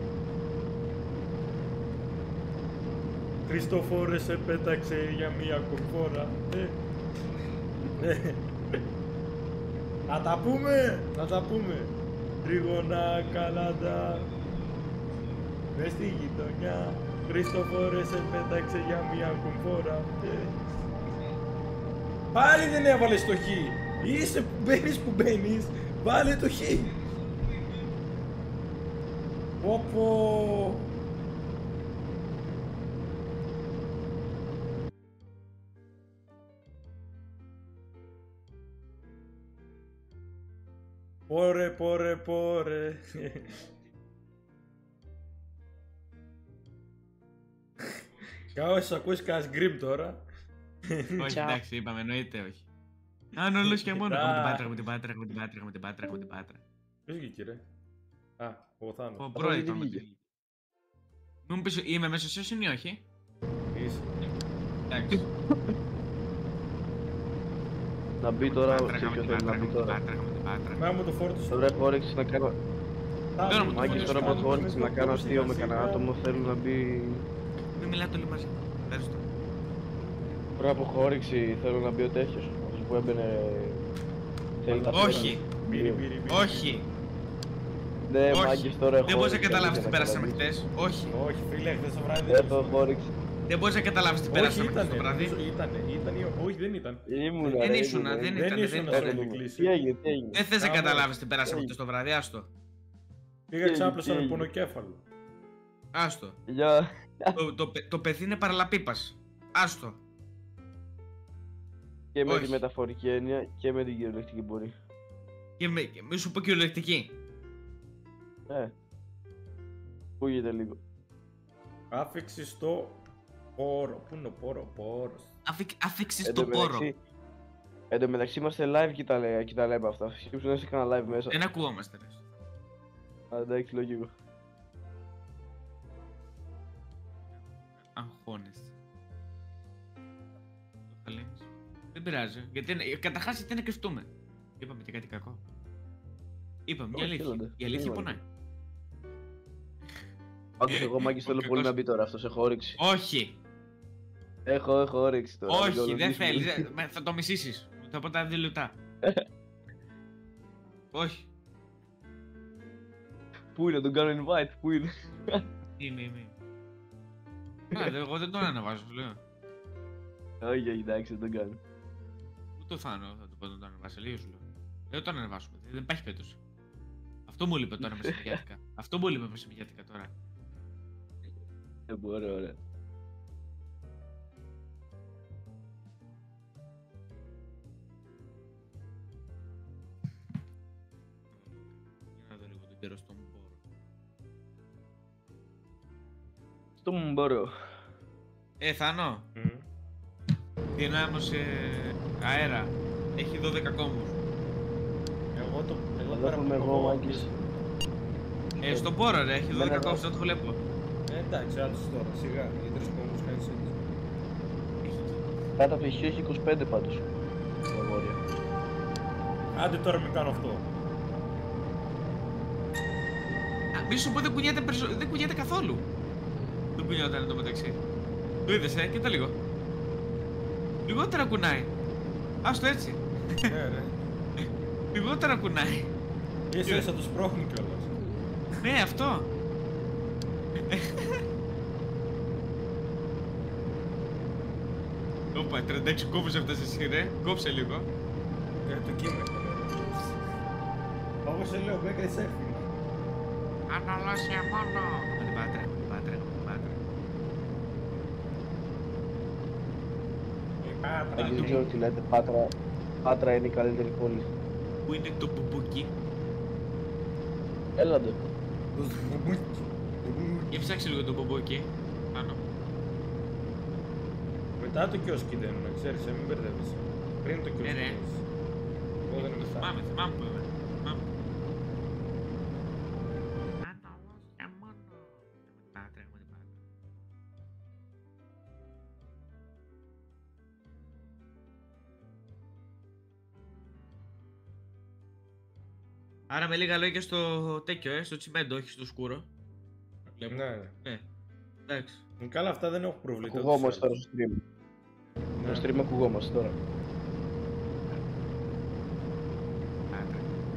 Χριστόφορε σε πέταξε για μία ακόμη φορά. Ε. Ε. Να τα πούμε, να τα πούμε. Τρίγωνα καλάντα μες στη γειτονιά. Χριστόφορε σε πέταξε για μία ακόμη φορά. Ε. Πάλι δεν έβαλες το χ. Είσαι που μπαίνεις που μπαίνεις. Βάλε το χ. Πω. Πόρε, πόρε, πόρε. Κάω, σας ακούεις κανένας γκριμ τώρα. Όχι, εντάξει, είπαμε, εννοείται όχι. Αν όλος και μόνο. Α. Έχουμε την πάτρα, έχουμε την πάτρα, έχουμε την πάτρα, έχουμε την πάτρα, έχουμε την πάτρα. Ποιος βγήκε ρε? Α, ο Θάνος. Ο Αυτό πρώην δεν ήταν. βγήκε. Μην μου πεις, είμαι μέσα σε session ή όχι? Είσαι. Εντάξει. Να μπει τώρα, Πάτρα, σε έχουμε ποιο την θέλει να πάτρα, μπει έχουμε την τώρα. πάτρα, έχουμε την πάτρα. Μα μου το φόρτισε. Τώρα έχω όρεξη να κάνω... Τώρα μου το Μάγκης, φόρτισε. τώρα που έχω όρεξη να κάνω αστείο με κανένα άτομο, θέλω να μπει... Μην μιλάτε όλοι μαζί. Ευχαριστώ. Τώρα που έχω όρεξη, θέλω να μπει ο τέτοιος. Αυτός που έμπαινε... Θέλει τα Όχι. φέρνα. Μπύρι, μπύρι, μπύρι. Όχι. Ναι, Όχι. Μάγκης, τώρα έχω Δεν μπορείς να όρεξη, καταλάβεις τι να πέρασαμε καταλάβεις. χτες. Όχι. Όχι φίλε, χθες το βράδυ δεν Έχω έχω όρεξη. Δεν μπορείς να καταλάβεις τι Όχι πέρασαμε χτες ήτανε, το βράδυ. νομίζω ήτανε, ήτανε, ή- όχι δεν ήταν. Ήμουνα, Δεν ρε, ήσουνα, ήμουνα, δεν ήμουνα. ήταν, Δεν δεν ήσουν ήταν. να Ήμουνα. σου κλείσει. Τι έγινε, τι έγινε. Δεν θες να Κάμω. καταλάβεις τι πέρασαμε Τι χτες το βράδυ, άστο. Πήγα Τι ξάπλωσα με έγινε. πονοκέφαλο. Άστο. Γεια. Το, το, παι- το παιδί είναι παραλαπίπας. Άστο. Και με Όχι. τη μεταφορική έννοια και με την κυριολεκτική μπορεί. Και με, και μη σου πω κυριολεκτική. Ε. Ακούγεται λίγο. Άφηξε το πόρο. Πού είναι ο πόρο, πόρος. Άφηξες Εν το τω πόρο. μεταξύ- Εν τω μεταξύ είμαστε live και τα, λέ- και τα λέμε αυτά. Σκέψου να είσαι κανένα live μέσα. Δεν ακουγόμαστε ρε. Α, εντάξει, λογικό. Αγχώνεσαι. Το θα λες. Δεν πειράζει. Γιατί είναι- καταρχάς γιατί να κρυφτούμε. Είπαμε και κάτι κακό. Είπαμε μια Όχι, αλήθεια. έλατε. Η αλήθεια Είπαμε. πονάει. Πάντως εγώ Μάγκης Ο θέλω κακός. πολύ να μπει τώρα αυτός, έχω όρεξη. Όχι. Έχω, έχω όρεξη τώρα. Όχι, μην δεν κολοκύσουμε. θέλει. Θα το μισήσεις. Θα πω τα δύο λεπτά. Όχι. Πού είναι, τον κάνω invite, πού είναι. Είμαι, είμαι. Α, δε- εγώ δεν τον ανεβάζω, σου λέω. Όχι, όχι, εντάξει, δεν τον κάνω. Ούτε το Θάνο θα το πω να τον ανεβάσει, λίγο σου λέω. Δεν τον ανεβάσουμε, δεν υπάρχει περίπτωση. Αυτό μου είπε τώρα μεσημεριάτικα. Αυτό μου είπε μεσημεριάτικα τώρα. Δεν μπορώ, ωραία. Για να δω λίγο τον καιρό στον πόρο. Στο μου μπορώ. Ε, Θάνο, Μμ. δυνάμωσε αέρα. Έχει δώδεκα κόμβους. Εγώ το. Εγώ Εδώ πέρα έχουμε από εγώ, το- Μάγκης. Ε, στον πόρο ρε, έχει δώδεκα Μένα- κόμβους, δεν το βλέπω. Ε, εντάξει, άντως τώρα, σιγά. Οι τρεις κόμμους κάνεις έτσι. Κάτω από το ηχείο έχει είκοσι πέντε πάντως. Τα βόρεια. Άντε τώρα μην κάνω αυτό. Α, μη σου πω δεν κουνιέται, περισσο... δεν κουνιέται καθόλου. Δεν κουνιόταν το μεταξύ. Το είδες, ε, κοίτα λίγο. Λιγότερα κουνάει. Άστο έτσι. Ναι, ρε. Λιγότερα κουνάει. Ίσα ίσα τους πρόχνει κιόλας. Ναι, αυτό. Όπα, τριάντα έξι κόβους έφτασε εσύ ρε. Κόψε λίγο. Ε, το κείμενο. Όπως σε λέω, μπέκρι σέφι. Αναλώσια μόνο. Με την πάτρα, με την πάτρα, με την πάτρα. Η Πάτρα. Δεν ξέρω τι λέτε, Πάτρα. Πάτρα είναι η καλύτερη πόλη. Πού είναι το μπουμπούκι. Έλαντε. Το σμουμπούκι. Για ψάξε λίγο το μπουμπούκι. Πάνω. Μετά το κιόσκι δεν είναι, ξέρεις, ε, μην μπερδεύεσαι. Πριν το κιόσκι. Ναι, ναι. είναι. Εγώ δεν Το είμαι θυμάμαι, μετά. θυμάμαι που είμαι. Θυμάμαι. Αναλώσια μόνο. Με την πάτρα, με την πάτρα. Άρα με λίγα λόγια στο τέτοιο, ε, στο τσιμέντο, όχι στο σκούρο. Βλέπω. Ναι, ναι. Ναι. Εντάξει. Ε, Καλά, αυτά δεν έχω προβλήτα. Ακουγόμαστε τώρα στο stream. Ναι. Στο stream ακουγόμαστε τώρα. Πάτρα.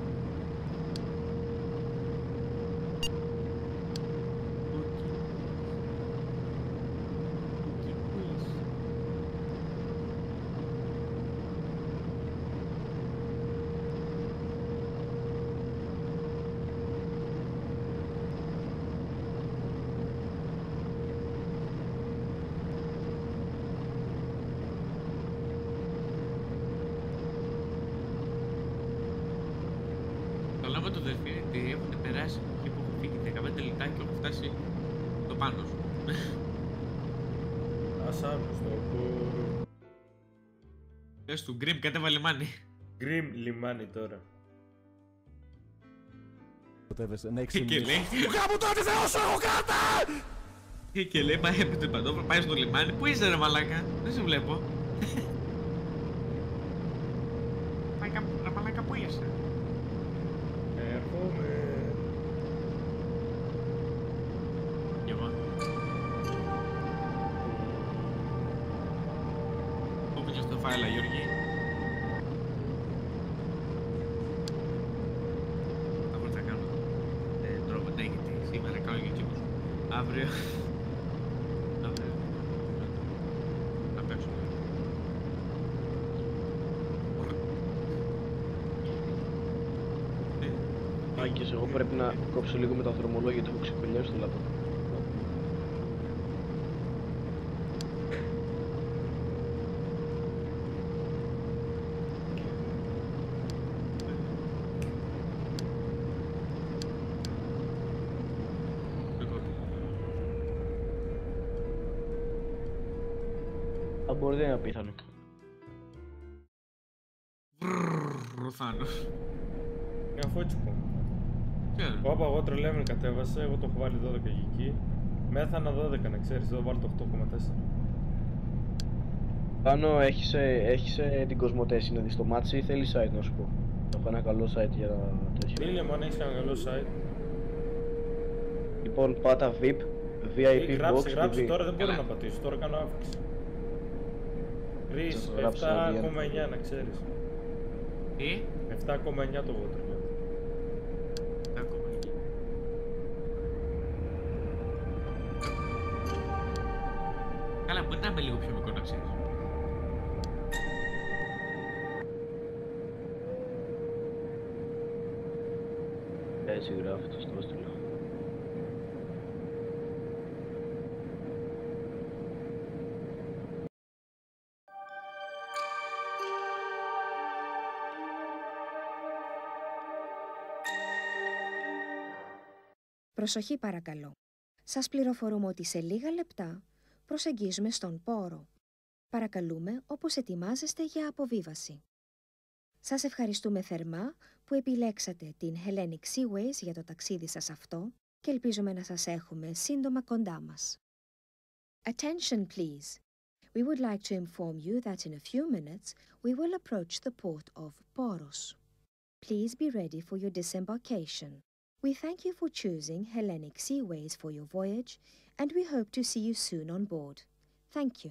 Καλά με το Δελφίνι ότι έχουν περάσει εκεί που έχουν φύγει δεκαπέντε λεπτά και έχουν φτάσει το πάνω σου. Ας άμεστο. Πες του Γκριμ κατέβα λιμάνι. Γκριμ λιμάνι τώρα. Και λέει... Μου κάπου τότε Θεό σου έχω κράτα! Και λέει πάει με το παντόφλο, πάει στο λιμάνι. Πού είσαι ρε μαλάκα, δεν σε βλέπω. Πάει κάπου, ρε μαλάκα, πού είσαι? Έρχομαι. Κι εγώ. Πού πήγες στο φάιλα Γιώργη? Αυτό θα κάνω. Ε, τρόπο, ναι, γιατί σήμερα κάνω YouTube. Αύριο. Αύριο. Να παίξω. Άγγες, εγώ πρέπει να κόψω λίγο με τα δρομολόγια γιατί έχω ξεκολλιάσει το λάπτοπ. Αν μπορεί δεν είναι απίθανο. Ρουθάνος. Μια φότσικο. Ξέρω. Όπα, εγώ τρελέμεν κατέβασε, εγώ το έχω βάλει δώδεκα γη εκεί. Μέθανα δώδεκα να ξέρεις, εδώ βάλω το οκτώ κόμμα τέσσερα. Πάνω έχεις, ε, έχεις ε, την Κοσμοτέ συνεδεί στο μάτσι ή θέλει site να σου πω? Θα έχω ένα καλό site για τέτοιο. Μίλια μου αν έχεις κανένα καλό site. Λοιπόν, πάτα βι άι πι, βι άι πι Ε, γράψε, Box γράψε, τι βι. τώρα δεν μπορώ Καλά. να πατήσω, τώρα κάνω αύξηση. Ρίς, Θα το γράψω επτά αντί κόμμα εννιά να ξέρεις. Τι? επτά κόμμα εννιά το water. Ακόμα. Καλά, μπορεί να είμαι λίγο πιο μικρό να ξέρεις. Έτσι γράφει το στο στυλό. Προσοχή παρακαλώ. Σας πληροφορούμε ότι σε λίγα λεπτά προσεγγίζουμε στον πόρο. Παρακαλούμε όπως ετοιμάζεστε για αποβίβαση. Σας ευχαριστούμε θερμά που επιλέξατε την Hellenic Seaways για το ταξίδι σας αυτό και ελπίζουμε να σας έχουμε σύντομα κοντά μας. Attention please. We would like to inform you that in a few minutes we will approach the port of Poros. Please be ready for your disembarkation. We thank you for choosing Hellenic Seaways for your voyage and we hope to see you soon on board. Thank you.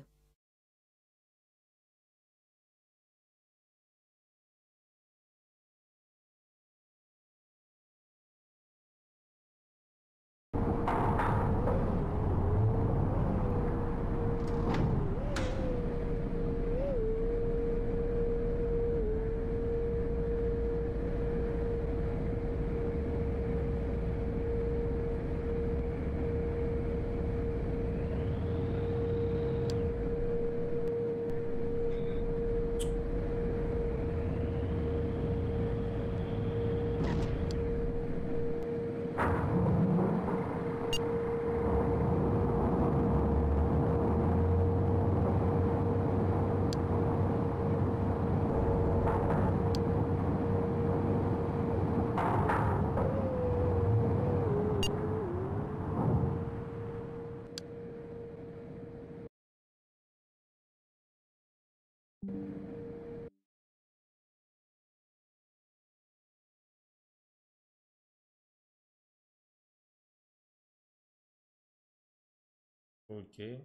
Okay.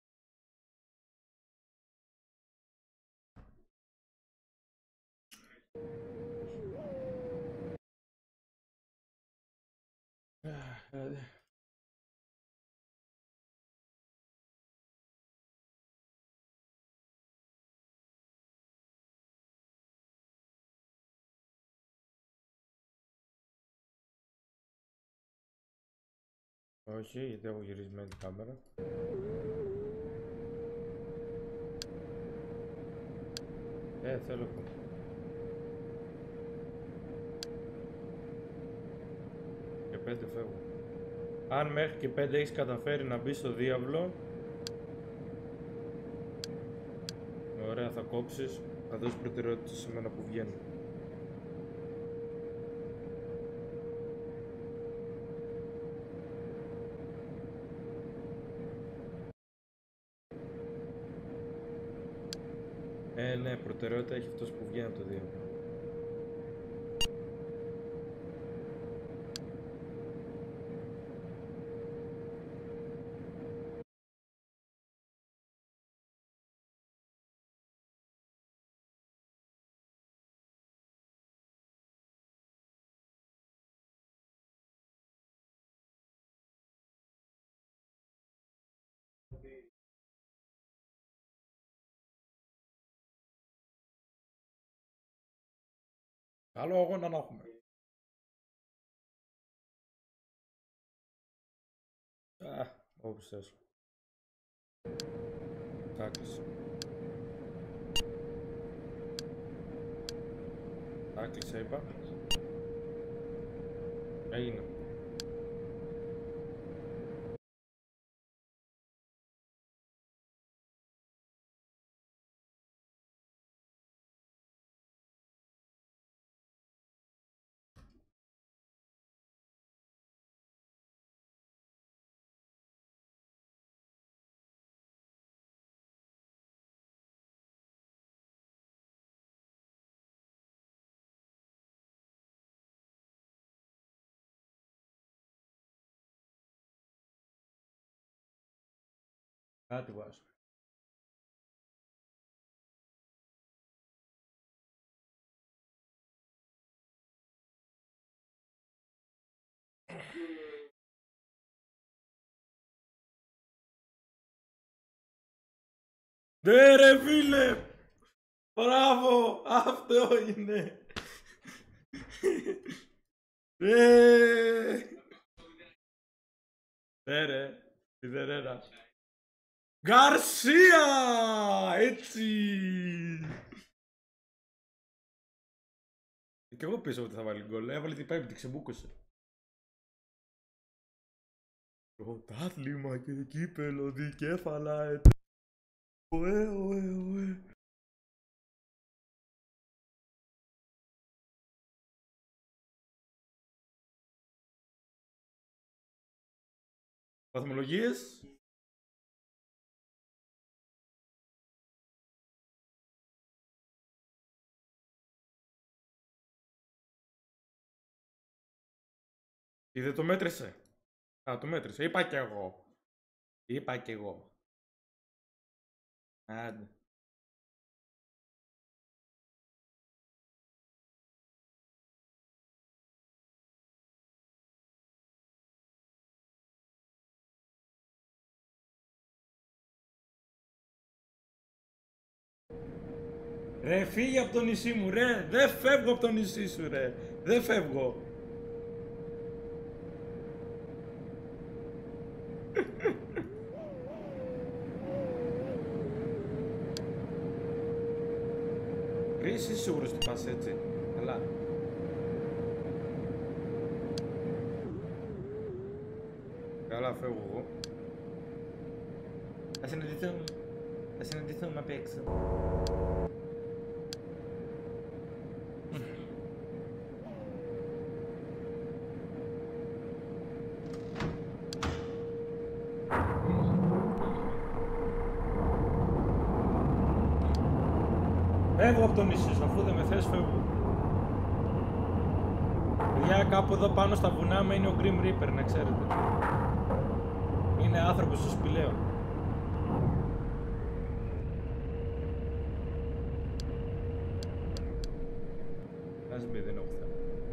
Όχι, γιατί έχω γυρισμένη την κάμερα. Ε, θέλω ακόμα. Και πέντε φεύγω. Αν μέχρι και πέντε έχεις καταφέρει να μπει στο διάβλο, ωραία, θα κόψεις Θα δώσει προτεραιότητα σε μένα που βγαίνω. Ε, ναι, προτεραιότητα έχει αυτός που βγαίνει από το δύο. Καλό αγώνα να έχουμε. Α, όπως θες. Τάκλεισε. Τάκλεισε είπα. Έγινε. Κάτι βάζω. Ναι ρε φίλε! Μπράβο! Αυτό είναι! Ναι! Ναι ρε! Σιδερένα. Γκαρσία! Έτσι! Και εγώ πίσω ότι θα βάλει γκολ. Έβαλε την πέμπτη, ξεμπούκωσε. Πρωτάθλημα και κύπελο δικέφαλα ετ... Ωε, ωε, ωε. Βαθμολογίες. Είδε το μέτρησε. Α, το μέτρησε. Είπα κι εγώ. Είπα κι εγώ. Άντε. Ρε φύγε από το νησί μου ρε. Δεν φεύγω από το νησί σου ρε. Δεν φεύγω. Ρε είσαι σίγουρος ότι πας έτσι. Καλά. Καλά φεύγω εγώ. Θα συναντηθούμε. Θα συναντηθούμε απ' έξω. Φεύγω από το νησί σου, αφού δεν με θες φεύγω. Παιδιά, κάπου εδώ πάνω στα βουνά μένει ο Grim Reaper, να ξέρετε. Είναι άνθρωπος στο σπηλαίο. Ας μπει, δεν έχω θέμα.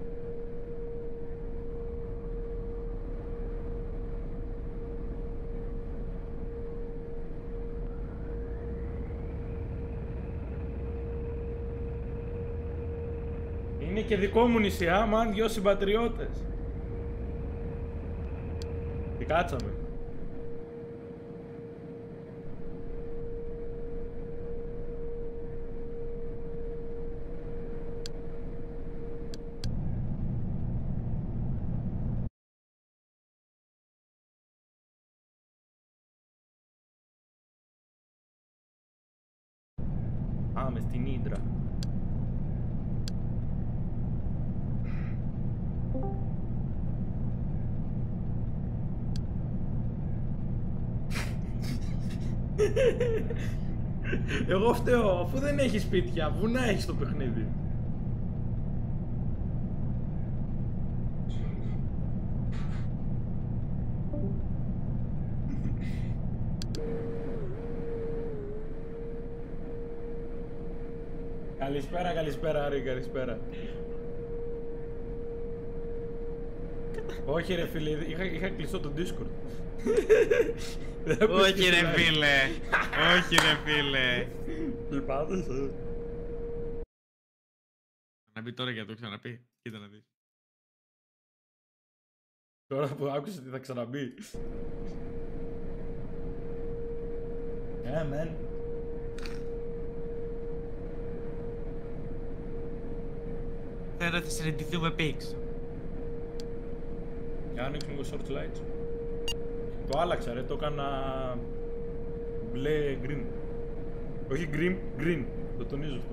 Είναι και δικό μου νησί, άμα δυο συμπατριώτες. Τι κάτσαμε. Α, μες την Ίντρα. Εγώ φταίω, αφού δεν έχει σπίτια, βουνά έχει το παιχνίδι. Καλησπέρα, καλησπέρα, Άρη, καλησπέρα. Όχι ρε φίλε, είχα, είχα κλειστό το Discord. Όχι ρε φίλε, όχι ρε φίλε. Λυπάδεσαι. Να πει τώρα για το ξαναπεί, κοίτα να δεις. Τώρα που άκουσε τι θα ξαναμπεί. Ε, μεν. Θέλω να θα συναντηθούμε πίξ. Για ανοίξουμε το short lights. Το άλλαξα ρε, το έκανα μπλε green. Όχι green, green. Το τονίζω αυτό.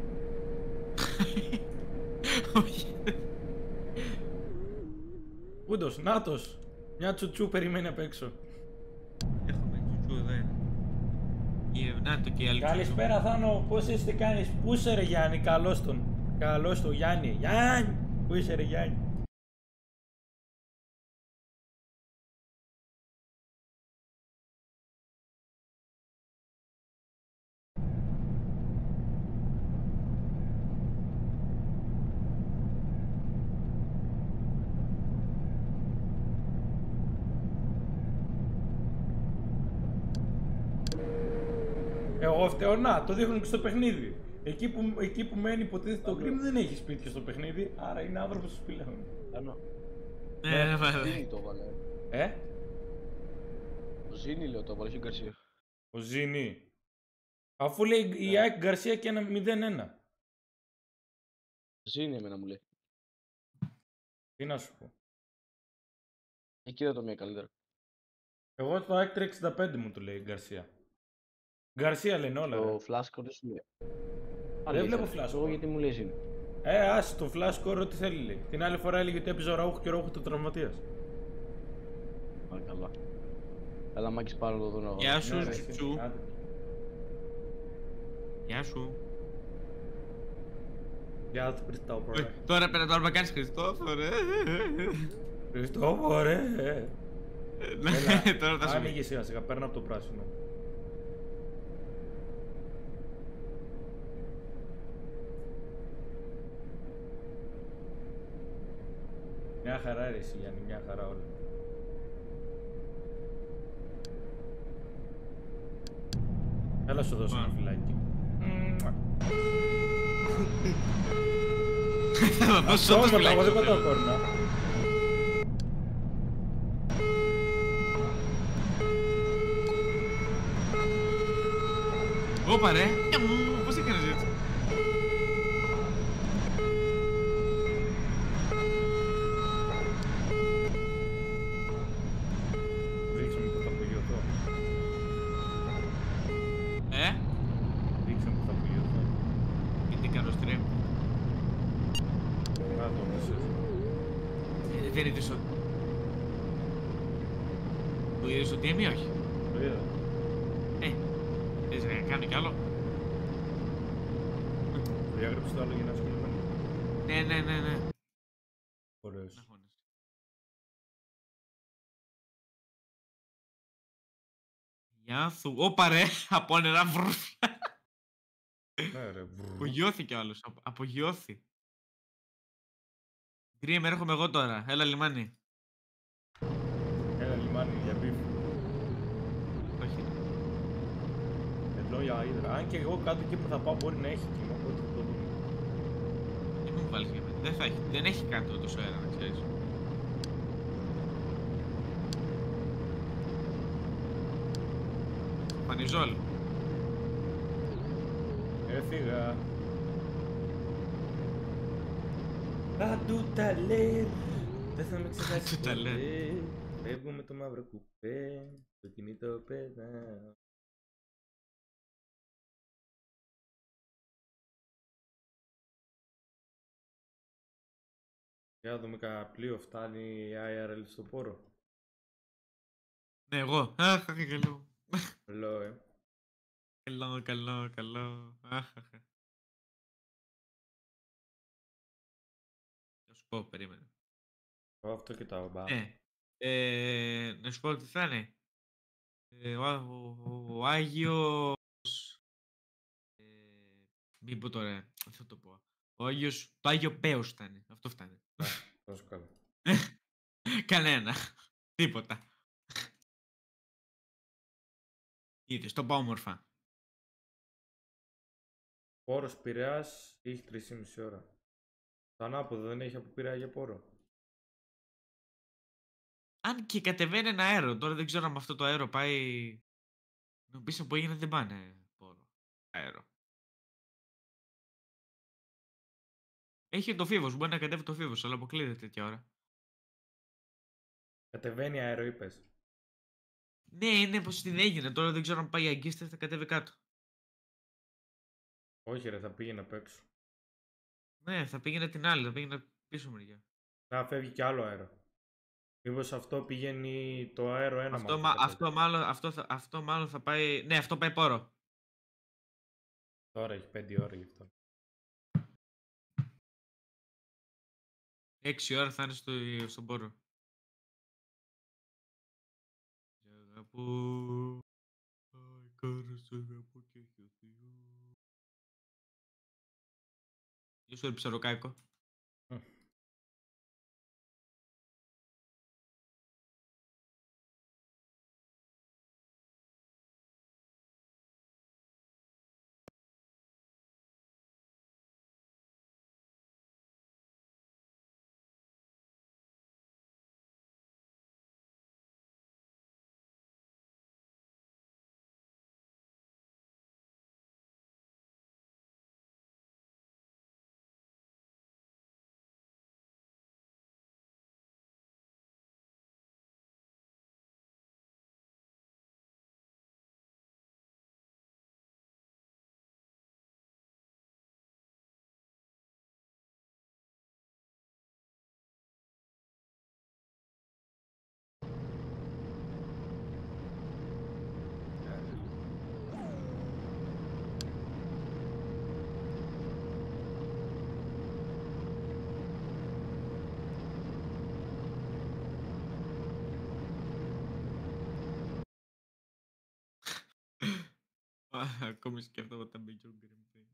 Όχι. Ούντος, νάτος. Μια τσουτσού περιμένει απ' έξω. Έχουμε τσουτσού εδώ είναι. Και να το και άλλη τσουτσού. Καλησπέρα Θάνο, πώς είστε κάνεις, πού είσαι ρε Γιάννη, καλώς τον. Καλώς τον Γιάννη. Γιάννη, πού είσαι ρε Γιάννη. Εγώ φταίω, να, το δείχνουν και στο παιχνίδι. Εκεί που, εκεί που μένει υποτίθεται το Grim δεν έχει σπίτια στο παιχνίδι, άρα είναι άνθρωπος του σπηλαίων. Κάνω. Ναι, ναι, Ο ναι. Ζήνη το έβαλε. Ε, Ο Ζήνη λέω το έβαλε, όχι ο Γκαρσία. ο Ζήνη. Αφού λέει η ΑΕΚ Γκαρσία και ένα μηδέν ένα. Ζήνη εμένα μου λέει. Τι να σου πω. Εκεί δεν το μία καλύτερα. Εγώ το ΑΕΚ τρία εξήντα πέντε μου το λέει η Γκαρσία. Γκαρσία λένε όλα. Το ρε. φλάσκο δεν σου λέει. Δεν βλέπω Αλήθεια, φλάσκο. εγώ γιατί μου λέει Ζήνη. Ε, άσε το φλάσκο, ό,τι θέλει λέει. Την άλλη φορά έλεγε ότι έπαιζε ο Ραούχο και ο Ραούχο το τραυματίας. Πάλι καλά. Έλα μάκης πάρω το δω. Γεια σου, Ναι, ρε, εσύ. τσουτσού. Άντε. Γεια σου. Γεια του Χριστόφορε. Ε, Τώρα πέρα τώρα να κάνεις Χριστόφορε. Χριστόφορε. Ναι, τώρα θα σου Άνοιγε πει. σιγά σιγά, παίρνω από το πράσινο. Μια χαρά ρε εσύ Γιάννη, μια χαρά όλα. Έλα σου δώσω ένα φυλάκι. Θα δώσω Αυτό το όμορφα, εγώ δεν φυλάκι. πατάω κόρνα. Όπα ρε. Για μου, πώς έκανες έτσι. Δείξε μου που θα απογειωθώ. Ε, Δείξε μου που θα απογειωθώ. γιατί κάνω stream. Να το μισές. Ε, Δεν είδες ότι... Το είδες ότι είμαι ή όχι. Το είδα. Ε, θες να κάνω κι άλλο. Το διάγραψε το άλλο για να ασχοληθούμε. Ναι, ναι, ναι, ναι. Ωραίος. Να χώνεσαι. Γεια σου. Όπα ρε, από νερά βρούφια. Ναι ρε, βρρρ. Απογειώθηκε ο άλλος. απο- Απογειώθη. Γκρίμ, έρχομαι εγώ τώρα. Έλα λιμάνι. Ένα λιμάνι για μπιφ. Όχι. Εδώ για ύδρα. Αν και εγώ κάτω εκεί που θα πάω μπορεί να έχει κύμα, οπότε θα το δούμε. Δεν μου βάλεις για μένα. Δεν θα έχει. Δεν έχει κάτω τόσο αέρα, να ξέρεις. Πανιζόλ. Έφυγα. Θα του τα λέει. Δεν θα με ξεχάσει του τα λέει. ποτέ. Φεύγω με το μαύρο κουπέ. Το κινητό πετάω. Για να δούμε κανένα πλοίο, φτάνει η άι αρ ελ στο πόρο. Ναι, εγώ. Αχ, αχ, καλό. Λέω, ε. Καλό, καλό, καλό. Αχ, αχ. Θα σου πω, περίμενε. Εγώ αυτό κοιτάω, μπα. Ναι. Ε, να σου πω τι θα είναι. Ε, ο, ο, ο Άγιος... Ε, μην πω τώρα, θα το πω. Ο Άγιος, το Άγιο Πέος φτάνει. Αυτό φτάνει. Α, τόσο καλό. Κανένα. Τίποτα. Είδες, το πάω όμορφα. Πόρος Πειραιάς έχει τρεις και μισή ώρα. Το ανάποδο δεν έχει από Πειραιά για πόρο. Αν και κατεβαίνει ένα αέρο, τώρα δεν ξέρω αν αυτό το αέρο πάει... Νομίζω που έγινε δεν πάνε πόρο. Αέρο. Έχει το Φίβος, μπορεί να κατέβει το Φίβος, αλλά αποκλείεται τέτοια ώρα. Κατεβαίνει αέρο, είπες. Ναι, είναι πως την έγινε, τώρα δεν ξέρω αν πάει η αγκίστρια θα κατέβει κάτω. Όχι ρε, θα πήγαινε απ' έξω. Ναι, θα πήγαινε την άλλη, θα πήγαινε πίσω μεριά. Να φεύγει κι άλλο αέρο. Μήπως αυτό πηγαίνει το αέρο ένα Αυτό, μάλλον. μα, αυτό, μάλλον, αυτό, θα, αυτό μάλλον θα πάει... Ναι, αυτό πάει πόρο. Τώρα έχει πέντε ώρα γι' αυτό. Έξι ώρα θα είναι στο, στον πόρο. Σ' αγαπώ, ai, cara, σ' αγαπώ και έχει ο Θεός. Γεια σου, ρε ψαροκάικο. Ακόμη σκέφτομαι τα μπήκε ο Γκρεμπέιν.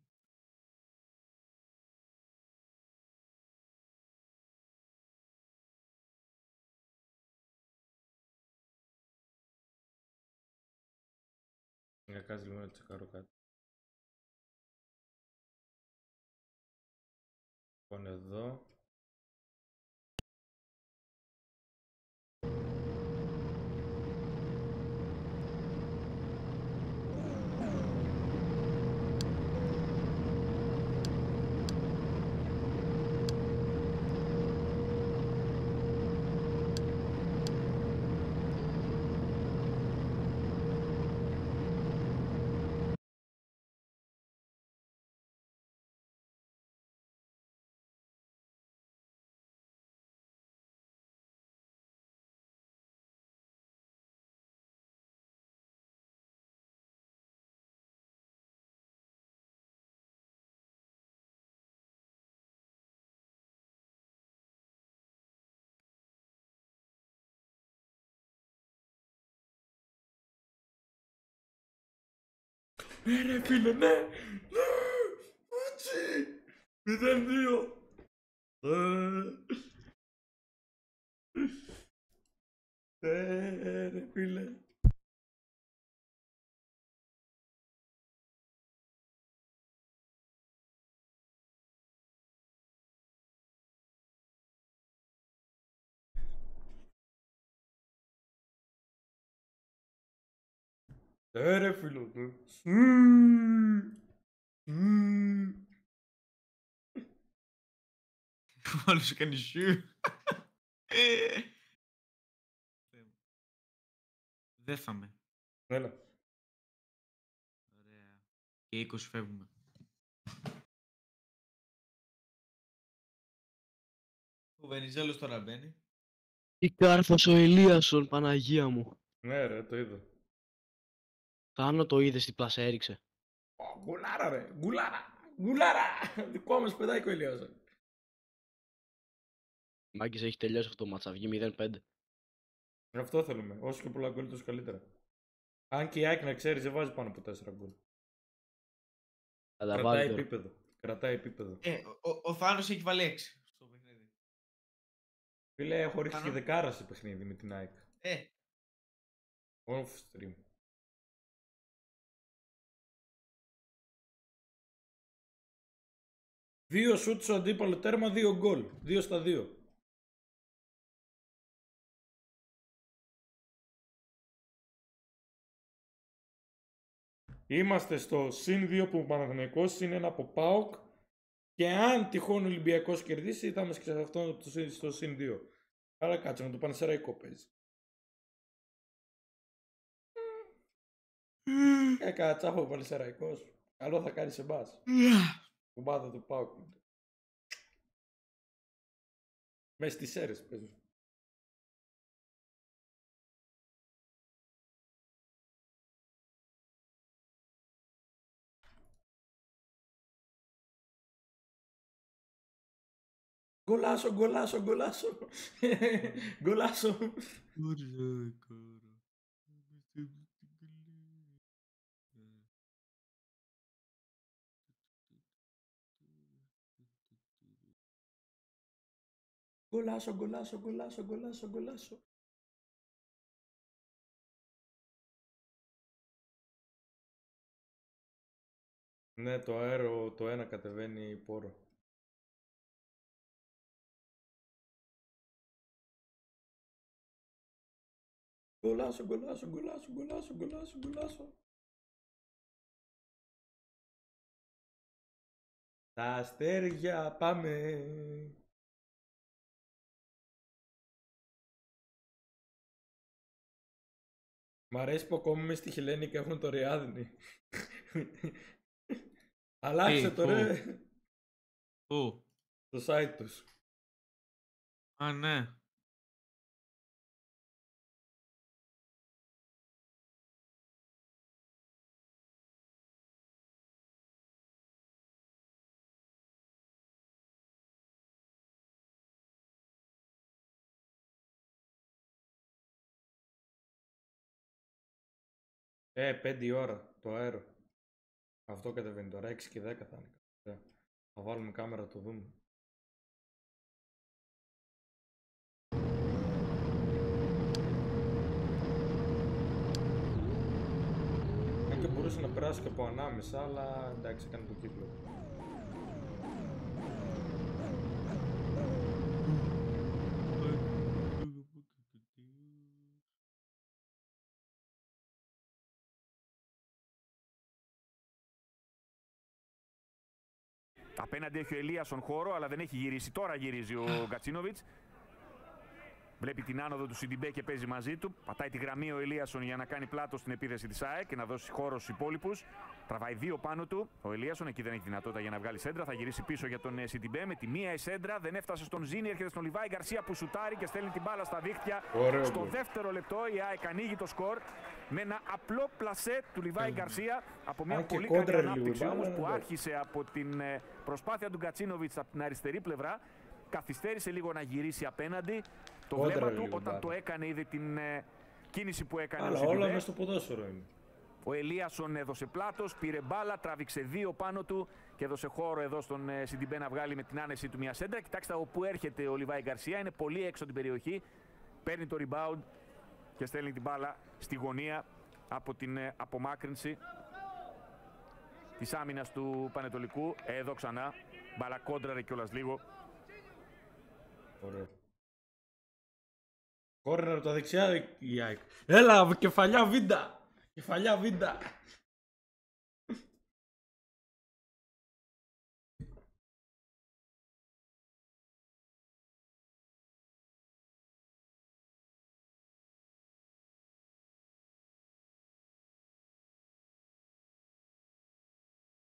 Για κάτσε λίγο να τσεκάρω κάτι. Λοιπόν εδώ. Ναι ρε φίλε, ναι! Ναι! Ούτσι! μηδέν δύο! Ναι ρε φίλε! Ναι ρε φίλε, ναι! Όλο σου κάνει σου. Δεν θα με. Έλα. Ωραία. Και είκοσι φεύγουμε. Ο Βενιζέλος τώρα μπαίνει. Τι κάρφος ο Ελίασον, Παναγία μου. Ναι ρε, το είδα. Θάνο το είδε τι πλάσα έριξε. Ω, γκουλάρα ρε, γκουλάρα, γκουλάρα. Δικό μας παιδάκι ο Ηλίας. Μάγκης έχει τελειώσει αυτό το μάτσα, βγει μηδέν πέντε. Αυτό θέλουμε. Όσο και πολλά γκολ, τόσο καλύτερα. Αν και η ΑΕΚ να ξέρει, δεν βάζει πάνω από τέσσερα γκολ. Θα τα Κρατάει βάλει τώρα. επίπεδο. Κρατάει επίπεδο. Ε, ο, ο, ο Θάνος έχει βάλει έξι στο παιχνίδι. Φίλε, έχω ρίξει και Πάνω. δεκάρα σε παιχνίδι με την ΑΕΚ. Ε, Off stream. Δύο σουτ στο αντίπαλο τέρμα, δύο γκολ. Δύο στα δύο. Είμαστε στο συν δύο που ο Παναθηναϊκός, συν ένα από ΠΑΟΚ. Και αν τυχόν ο Ολυμπιακός κερδίσει, θα είμαστε και σε αυτό το συν- στο συν δύο. Άρα κάτσε να το Πανσεραϊκό παίζει. Ε, κατσάχο ο Πανσεραϊκός. Καλό θα κάνει σε μπας. Κουμπάδα του ΠΑΟΚ. Μες στις αίρες παίζουν. Γκολάσο, γκολάσο, γκολάσο. Γκολάσο. Γκολάσο, γκολάσο, γκολάσο, γκολάσο, γκολάσο. Ναι, το αέρο το ένα κατεβαίνει πόρο. Γκολάσο, γκολάσο, γκολάσο, γκολάσο, γκολάσο, γκολάσο. Τα αστέρια πάμε. Μ' αρέσει που ακόμη μες στη Χελένη και έχουν το Ριάδνη. Αλλάξε Τι, το πού? ρε. Πού? Το site τους. Α, ναι. Ε, πέντε η ώρα το αέρο. Αυτό κατεβαίνει τώρα, έξι και δέκα θα είναι. Ε, Θα βάλουμε κάμερα, το δούμε. Αν και μπορούσε να περάσει και από ανάμεσα, αλλά εντάξει, έκανε το κύκλο. Απέναντι έχει ο Ελίασον χώρο, αλλά δεν έχει γυρίσει. Τώρα γυρίζει ο Γκατσίνοβιτς. Βλέπει την άνοδο του Σιντιμπέ και παίζει μαζί του. Πατάει τη γραμμή ο Ελίασον για να κάνει πλάτο στην επίθεση της ΑΕΚ και να δώσει χώρο στους υπόλοιπους. Τραβάει δύο πάνω του. Ο Ελίασον εκεί δεν έχει δυνατότητα για να βγάλει σέντρα. Θα γυρίσει πίσω για τον Σιντιμπέ με τη μία η σέντρα. Δεν έφτασε στον Ζήνη. Έρχεται στον Λιβάη Γκαρσία που σουτάρει και στέλνει την μπάλα στα δίχτυα. Ωραίο Στο γκολ. δεύτερο λεπτό η ΑΕΚ ανοίγει το σκορ με ένα απλό πλασέ του Λιβάη Γκαρσία από μια Αν και πολύ καλή κόντρα λίγο η ανάπτυξη μπάλα, όμως ναι, που εντάξει. άρχισε από την ε, προσπάθεια του Γκατσίνοβιτς από την αριστερή πλευρά. Καθυστέρησε λίγο να γυρίσει απέναντι. Το Κόντρα βλέμμα του λίγο όταν μπάλα. το έκανε, είδε την ε, κίνηση που έκανε Αλλά ο Σιντιμπέ. όλα μέσα στο ποδόσφαιρο είναι. Ο Ελίασον έδωσε πλάτος, πήρε μπάλα, τράβηξε δύο πάνω του και έδωσε χώρο εδώ στον ε, Σιντιμπέ να βγάλει με την άνεση του μια σέντρα. Κοιτάξτε από πού έρχεται ο Λιβάη Γκαρσία, είναι πολύ έξω την περιοχή. Παίρνει το rebound και στέλνει την μπάλα στη γωνία από την ε, απομάκρυνση της άμυνας του Πανετολικού. Εδώ ξανά, μπάλα κόντραρε κιόλας λίγο. Ωραίο. Κόρνερ από τα δεξιά η ΑΕΚ. Έλα, κεφαλιά βίντα. Κεφαλιά βίντα.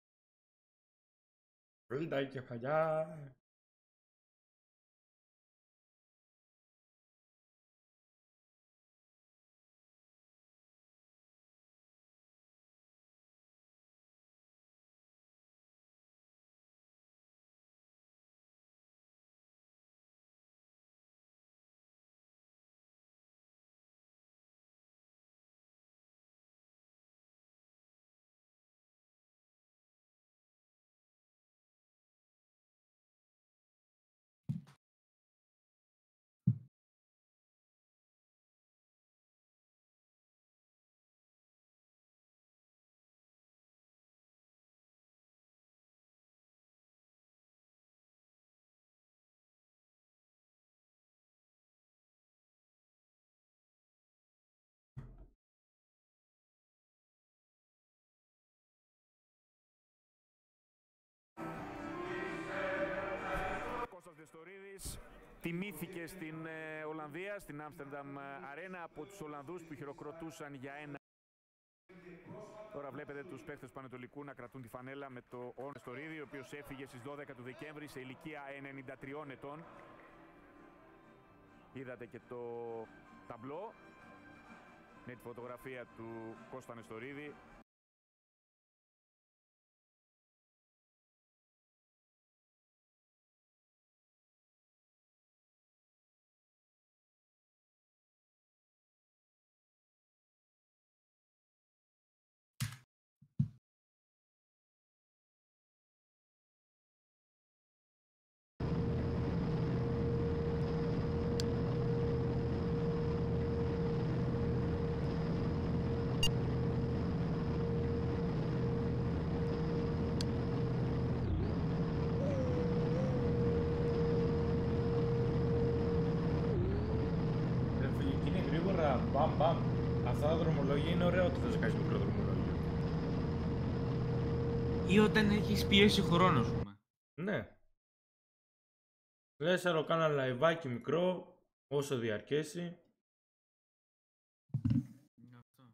Βίντα η κεφαλιά. Νεστορίδης τιμήθηκε στην ε, Ολλανδία, στην Άμστερνταμ Αρένα από τους Ολλανδούς που χειροκροτούσαν για ένα. Τώρα βλέπετε τους παίκτες του Πανετολικού να κρατούν τη φανέλα με το ο Νεστορίδη, ο οποίος έφυγε στις δώδεκα του Δεκέμβρη σε ηλικία ενενήντα τριών ετών. Είδατε και το ταμπλό με τη φωτογραφία του Κώστα Νεστορίδη. Μπαμ, μπαμ. Αυτά τα δρομολόγια είναι ωραία ότι θα σε κάνεις μικρό δρομολόγιο. Ή όταν έχεις πιέσει χρόνο, ας πούμε. Ναι. Λες θα το κάνω λαϊβάκι μικρό, όσο διαρκέσει. Αυτό.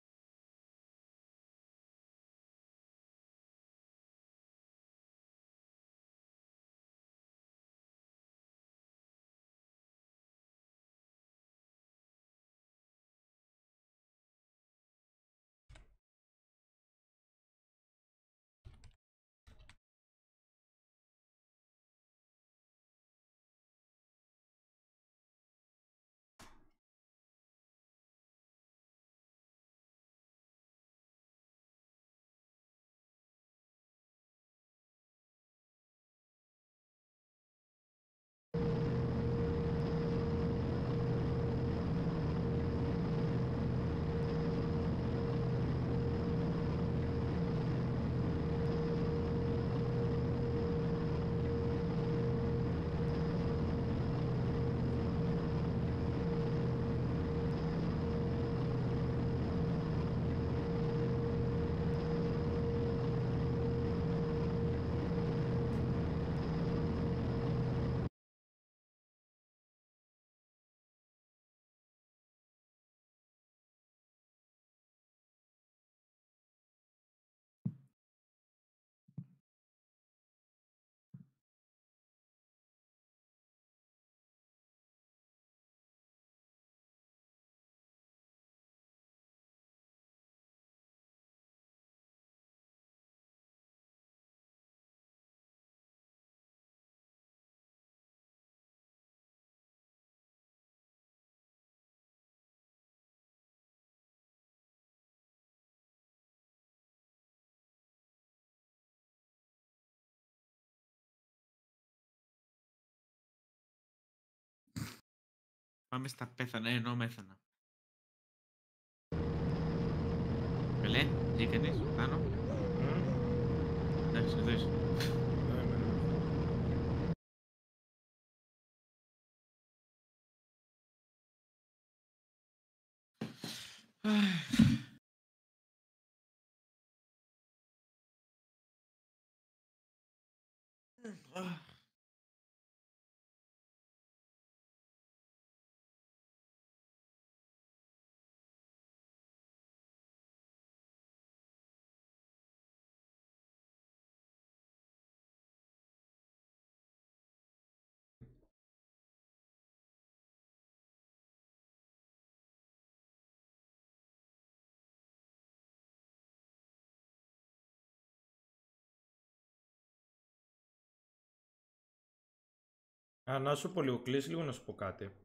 Πάμε στα πέθανα, ενώ μέθανα. Καλέ, τι έκανες, πάνω. Εντάξει, εδώ είσαι. Α, να σου πω λίγο, κλείσει λίγο να σου πω κάτι.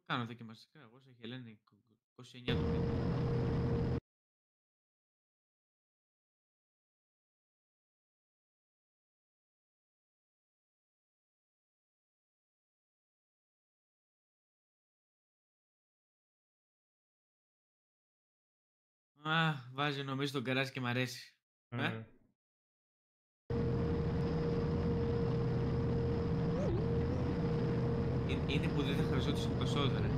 κάνω δοκιμαστικά. Εγώ σε Χελένη είκοσι εννιά το μήνα. Α, βάζει νομίζω τον καράζι και μ' αρέσει. Mm. Ε? Είναι- Είναι που δεν θα χρειαζόταν τόσο ρε.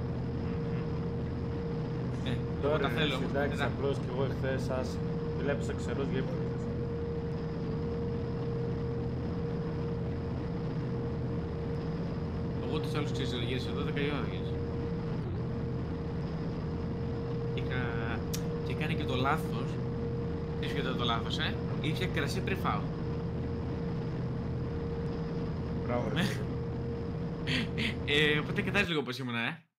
Ε, εγώ Τώρα τα θέλω. όμως, εντάξει, μετά. απλώς και εγώ εχθές σας βλέπεις ξερός για ύπνο. Εγώ τους άλλους ξέρεις, γύρισα δώδεκα η ώρα γύρισα. Και είχα... και έκανε και το λάθος. Ξέρεις ποιο ήταν το λάθος, ε? Ήπια κρασί πριν φάω. Μπράβο ρε. Ε, οπότε κοιτάζεις λίγο πως ήμουνα, ε.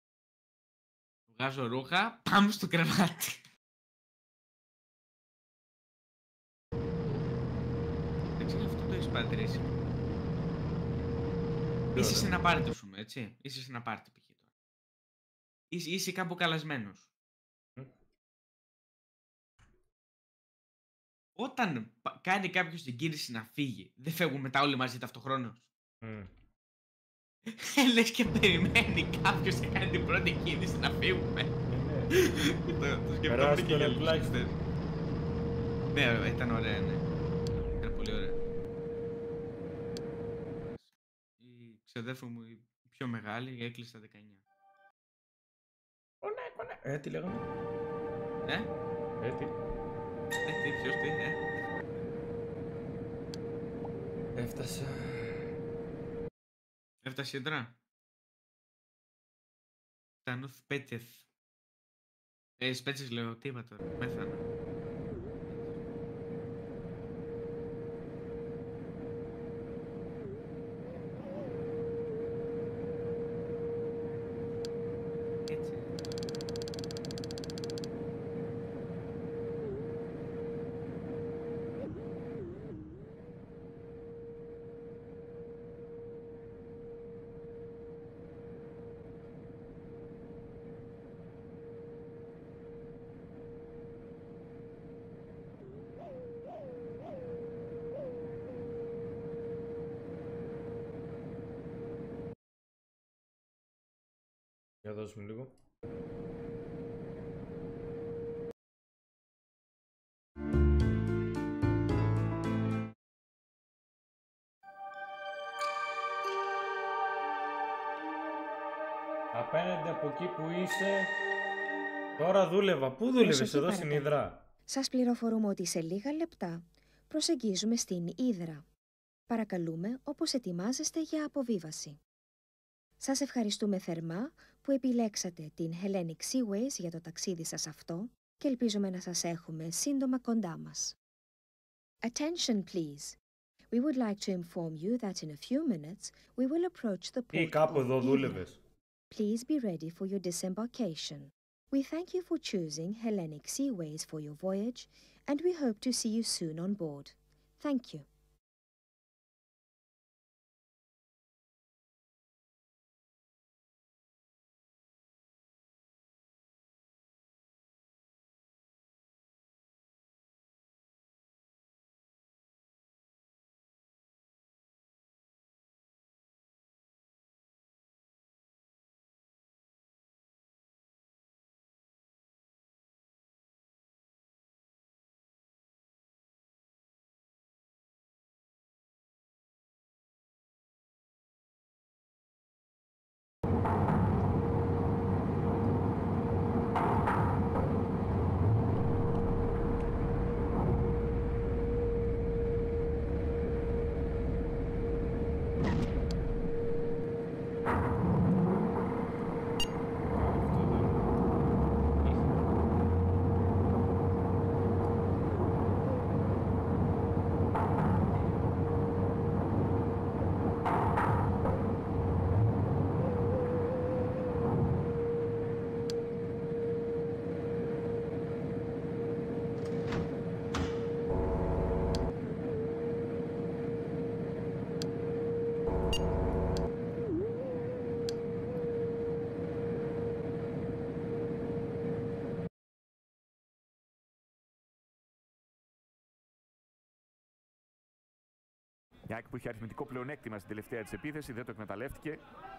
Βγάζω ρούχα, πάμε στο κρεβάτι. Δεν ξέρω αυτό το έχεις παρατηρήσει. Είσαι σε ένα πάρτι σου, έτσι. Είσαι σε ένα πάρτι π.χ. τώρα. Είσαι, είσαι κάπου καλασμένος. Μμ. Όταν πα- κάνει κάποιος την κίνηση να φύγει, δεν φεύγουν μετά όλοι μαζί ταυτοχρόνως. Mm. Λες και περιμένει κάποιος να κάνει την πρώτη κίνηση να φύγουμε. Ναι. το, το σκεφτόμουν Περάσει και το για red τους light. χθες. Ναι, ήταν ωραία, ναι. Ήταν πολύ ωραία. Η ξαδέρφου μου, η πιο μεγάλη, έκλεισε τα δεκαεννιά. Κονέ, κονέ. Ε, τι λέγαμε. Ε, Ε, τι. ε, τι, ποιος, τι, ε. Έφτασα. Έφτασε η έντρα. Τα νουθ πέτεθ. Ε, σπέτσες λέω, τι είπα τώρα, πέθανα. Έτσι. Για δώσουμε λίγο. Απέναντι από εκεί που είσαι, τώρα δούλευα. Πού δούλευες? Προσοχή, Εδώ στην παρακαλώ. Ιδρά. Σας πληροφορούμε ότι σε λίγα λεπτά προσεγγίζουμε στην Ύδρα. Παρακαλούμε όπως ετοιμάζεστε για αποβίβαση. Σας ευχαριστούμε θερμά που επιλέξατε την Hellenic Seaways για το ταξίδι σας αυτό και ελπίζουμε να σας έχουμε σύντομα κοντά μας. Attention please. We would like to inform you that in a few minutes we will approach the Ή port κάπου of εδώ Ύδρα. δούλευες. Please be ready for your disembarkation. We thank you for choosing Hellenic Seaways for your voyage, and we hope to see you soon on board. Thank you. Μια ΑΕΚ που είχε αριθμητικό πλεονέκτημα στην τελευταία της επίθεση, δεν το εκμεταλλεύτηκε.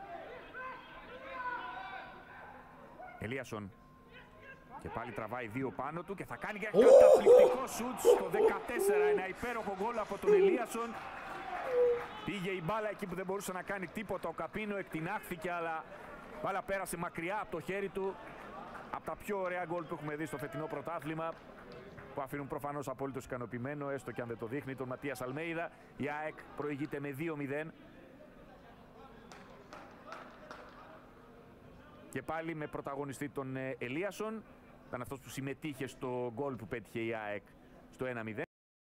Ελίασον. Και πάλι τραβάει δύο πάνω του και θα κάνει για καταπληκτικό σουτ στο δεκατέσσερα. Ένα υπέροχο γκολ από τον Ελίασον. Πήγε η μπάλα εκεί που δεν μπορούσε να κάνει τίποτα. Ο Καπίνο εκτινάχθηκε, αλλά η μπάλα πέρασε μακριά από το χέρι του. Από τα πιο ωραία γκολ που έχουμε δει στο φετινό πρωτάθλημα, που αφήνουν προφανώς απόλυτος ικανοποιημένο, έστω και αν δεν το δείχνει, τον Ματίας Αλμέιδα. Η ΑΕΚ προηγείται με δύο μηδέν. Και πάλι με πρωταγωνιστή τον Ελίασον. Ήταν αυτός που συμμετείχε στο γκολ που πέτυχε η ΑΕΚ στο ένα μηδέν.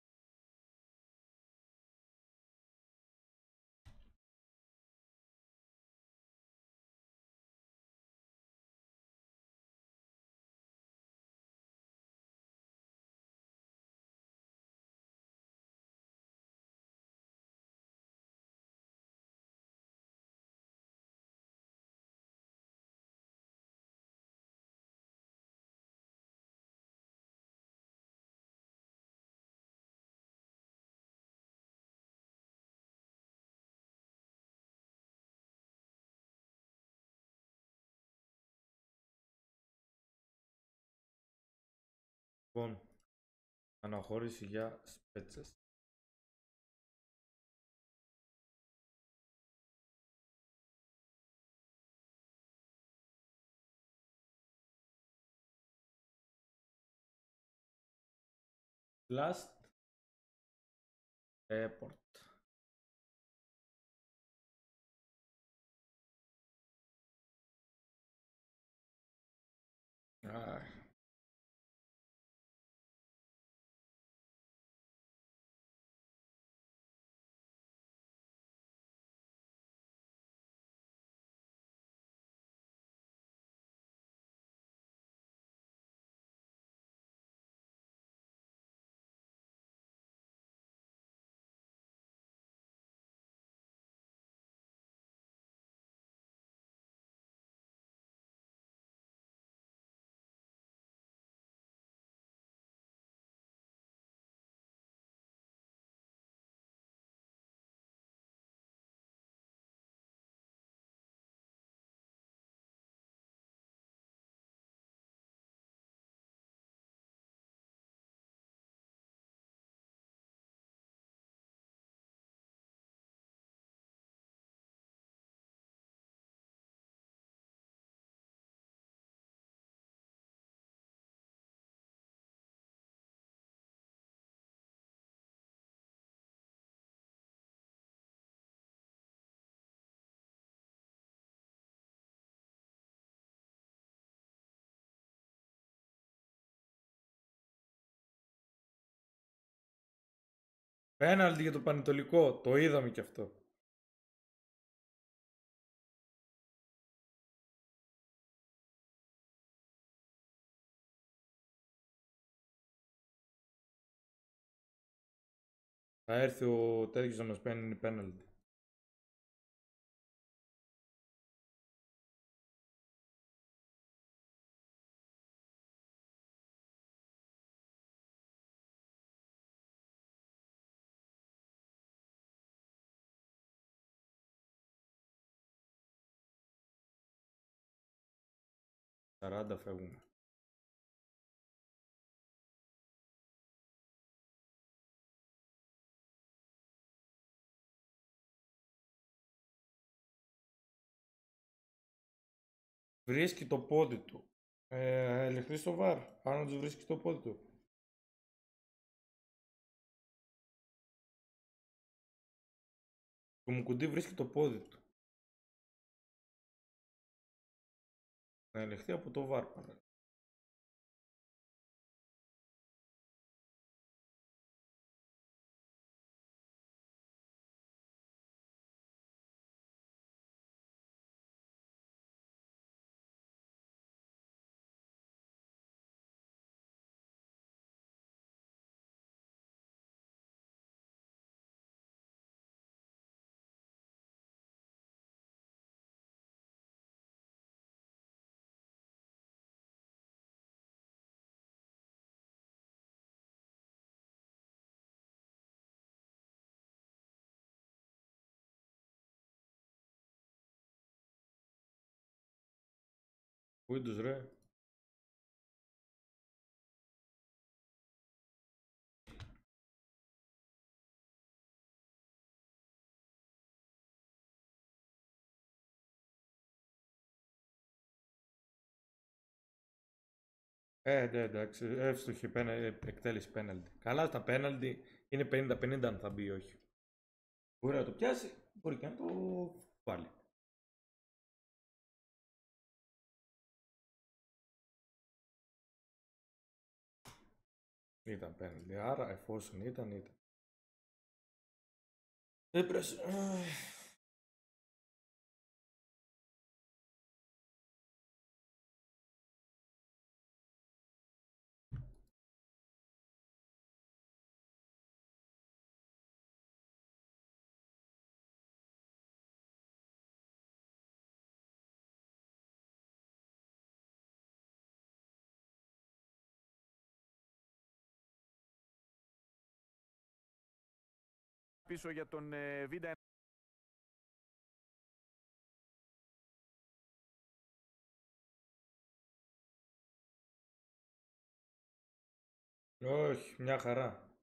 Λοιπόν, αναχώρηση για Σπέτσες. Last Airport. Ah. Πέναλτι για το Πανετολικό, το είδαμε κι αυτό. Θα έρθει ο τέτοιος να μας παίρνει πέναλτι. σαράντα φεύγουμε. Βρίσκει το πόδι του. Ε, ελεγχθεί στο βαρ. Αν τους βρίσκει το πόδι του. Το Μουκουντή βρίσκει το πόδι του. Να ελεγχθεί από το βαρ παρακαλώ. Πού είναι τους ρε. Ε, ναι, εντάξει, εύστοχη πένα, εκτέλεση πέναλτι. Καλά στα πέναλτι είναι πενήντα πενήντα αν θα μπει ή όχι. Μπορεί να το πιάσει, μπορεί και να το βάλει. Ήταν πέναλτι, άρα εφόσον ήταν, ήταν. Έπρεπε... Πίσω για τον ε, Βίντα. Όχι, μια χαρά.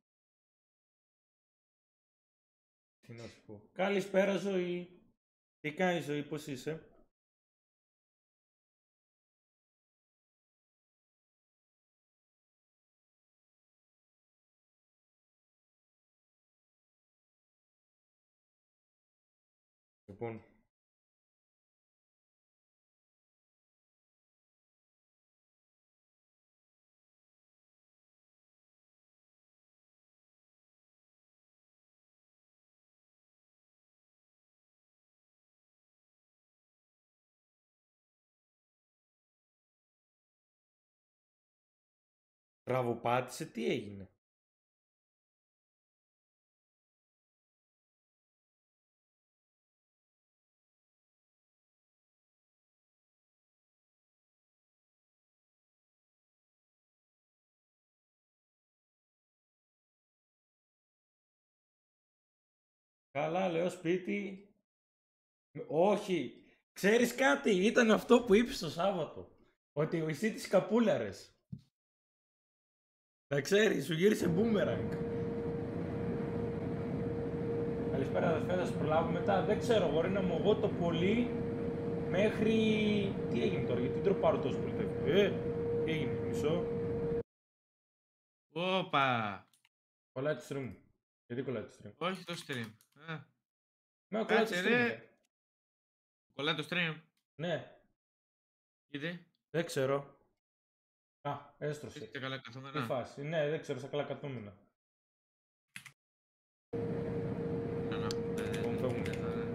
Τι να σου πω. Καλησπέρα Ζωή. Τι κάνεις Ζωή, πώς είσαι? Λοιπόν. Τραβοπάτησε, τι έγινε? Καλά, λέω σπίτι. Όχι. Ξέρεις κάτι, ήταν αυτό που είπες το Σάββατο. Ότι ο εσύ της καπούλαρες. Να ξέρεις, σου γύρισε μπούμεραγκ. Καλησπέρα αδερφέ, θα σου προλάβω μετά. Δεν ξέρω, μπορεί να μου εγώ το πολύ μέχρι... Τι έγινε τώρα, γιατί τροπάρω τόσο πολύ. Ε, τι έγινε, μισό. Όπα. Κολλάει το stream. Γιατί κολλάει το stream? Όχι το stream. Α. Ναι, κολλάει το Κάτσε stream. ρε. Ναι. Κολλάει το stream. Ναι. Γιατί? Δεν ξέρω. Α, έστρωσε. Είστε καλά Τι καθόμενα. φάση. Ναι, δεν ξέρω, στα καλά καθούμενα. Λοιπόν, φεύγουμε.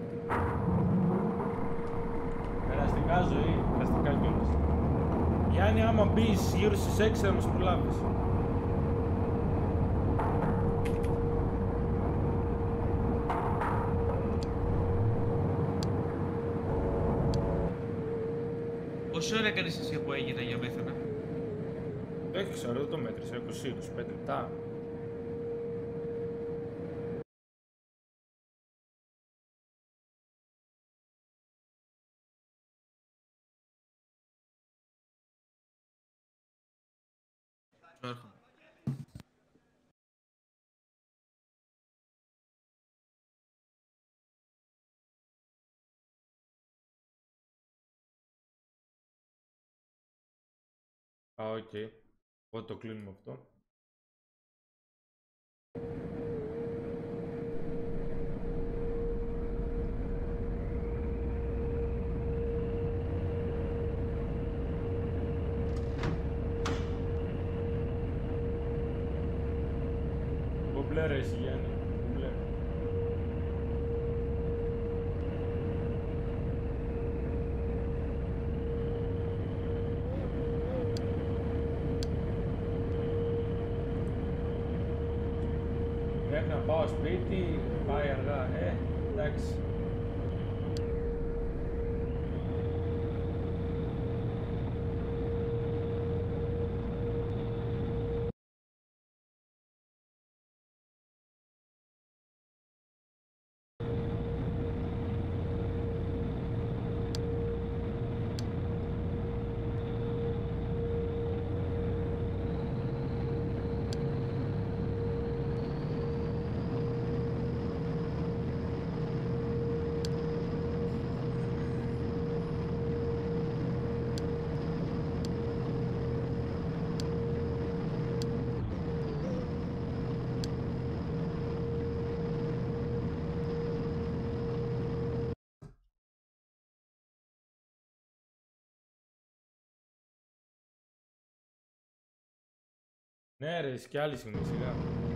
Περαστικά Ζωή, περαστικά κιόλας. Γιάννη, άμα μπεις γύρω στις έξι θα μας προλάβεις. Πόση ώρα έκανες εσύ που έγινα για μέθανα? Δεν ξέρω, δεν το μέτρησα. είκοσι με είκοσι πέντε λεπτά. Σου έρχομαι. Α, οκ. Okay. Οπότε το κλείνουμε αυτό. Μπομπλέ ρε εσύ Γιάννη. Μπομπλέ. Πρέπει να πάω σπίτι, πάει αργά, ε, εντάξει. Ναι ρε, εσύ κι άλλοι είναι σιγά.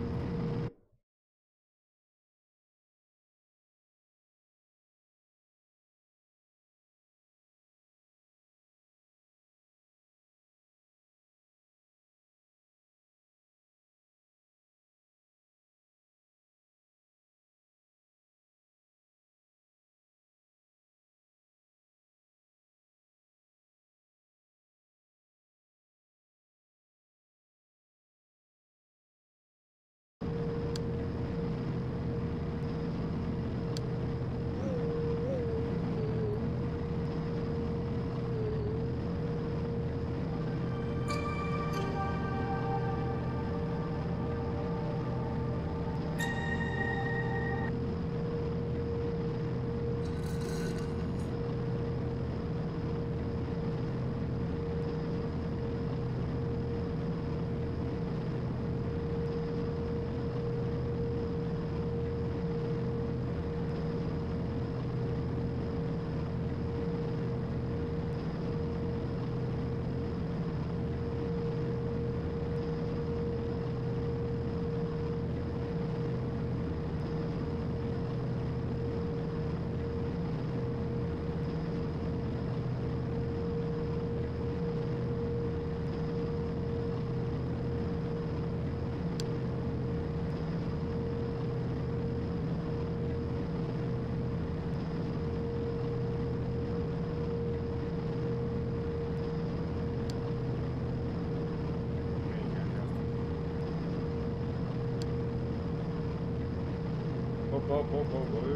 Πω πω πω πω πω.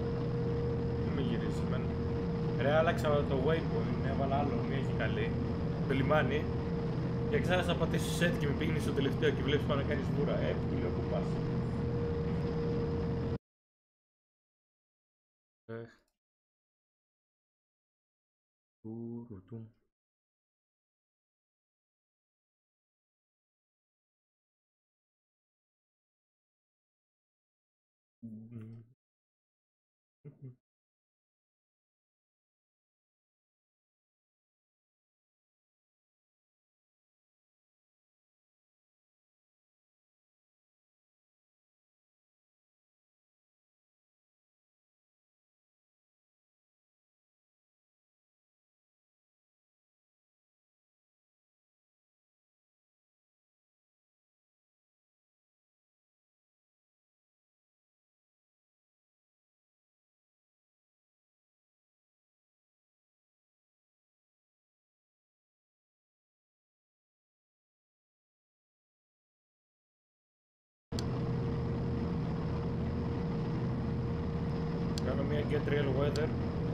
Δεν με γυρίζει εμένα. Ρε, άλλαξα το waypoint, έβαλα άλλο, μία έχει καλή. Το λιμάνι. Και ξέχασα να πατήσω set και με πήγαινε στο τελευταίο και βλέπεις πάνω να κάνεις βούρα. Ε, που λέω που πας. Ε. Τουρου-του. Κάνω μια get real weather.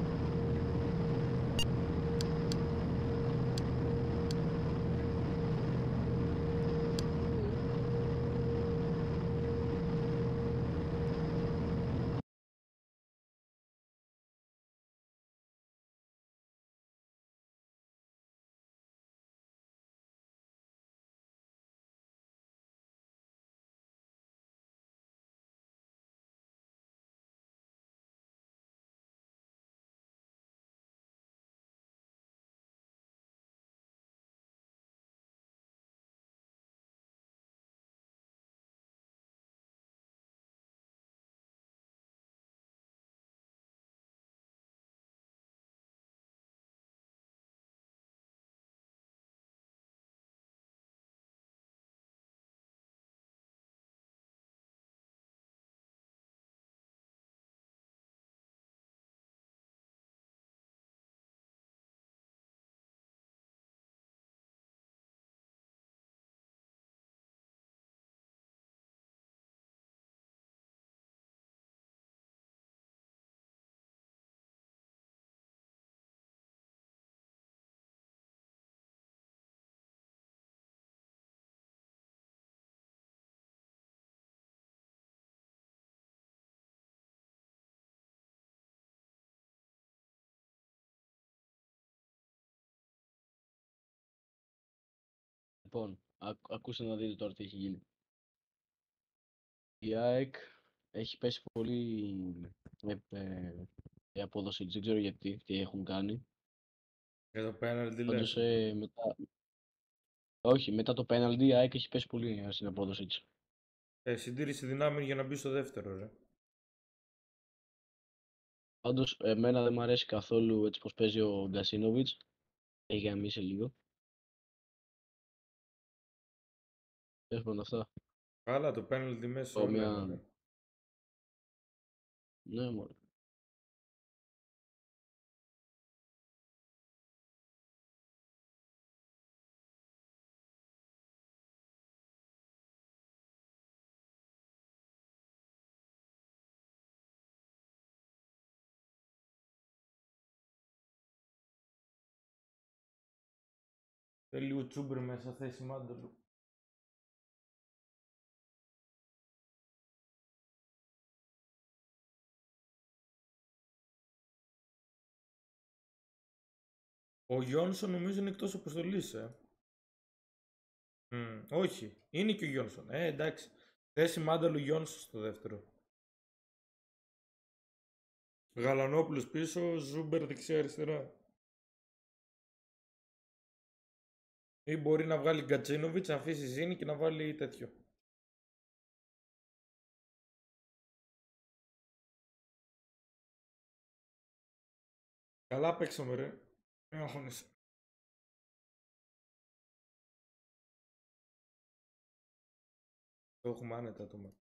Λοιπόν, ακ- ακούστε να δείτε τώρα τι έχει γίνει. Η ΑΕΚ έχει πέσει πολύ ε, ε, η απόδοση, δεν ξέρω γιατί, τι έχουν κάνει. Για το penalty λες. Πάντως ε, μετά, Όχι, μετά το πέναλτι η ΑΕΚ έχει πέσει πολύ στην απόδοση της. Ε, συντήρηση δυνάμεων για να μπει στο δεύτερο, ρε. Πάντως, εμένα δεν μου αρέσει καθόλου έτσι πως παίζει ο Γκασίνοβιτς. Έχει γαμίσει λίγο. Έχουν αυτά. Καλά, το πέναλτι μέσα Το όλα μια... είναι, ρε. Ναι, μωρέ. Θέλει λίγο τσούμπρ μέσα, θέση Μάνταλου. Ο Γιόνσον νομίζω είναι εκτός αποστολής, ε. Mm, όχι, είναι και ο Γιόνσον. Ε, εντάξει. Θέση Μάνταλου Γιόνσον στο δεύτερο. Γαλανόπουλος πίσω, Ζούμπερ δεξιά-αριστερά. Ή μπορεί να βγάλει Γκατσίνοβιτς, να αφήσει Ζήνη και να βάλει τέτοιο. Καλά παίξαμε, ρε. Μην αγχώνεσαι. Το έχουμε άνετα το μάτι.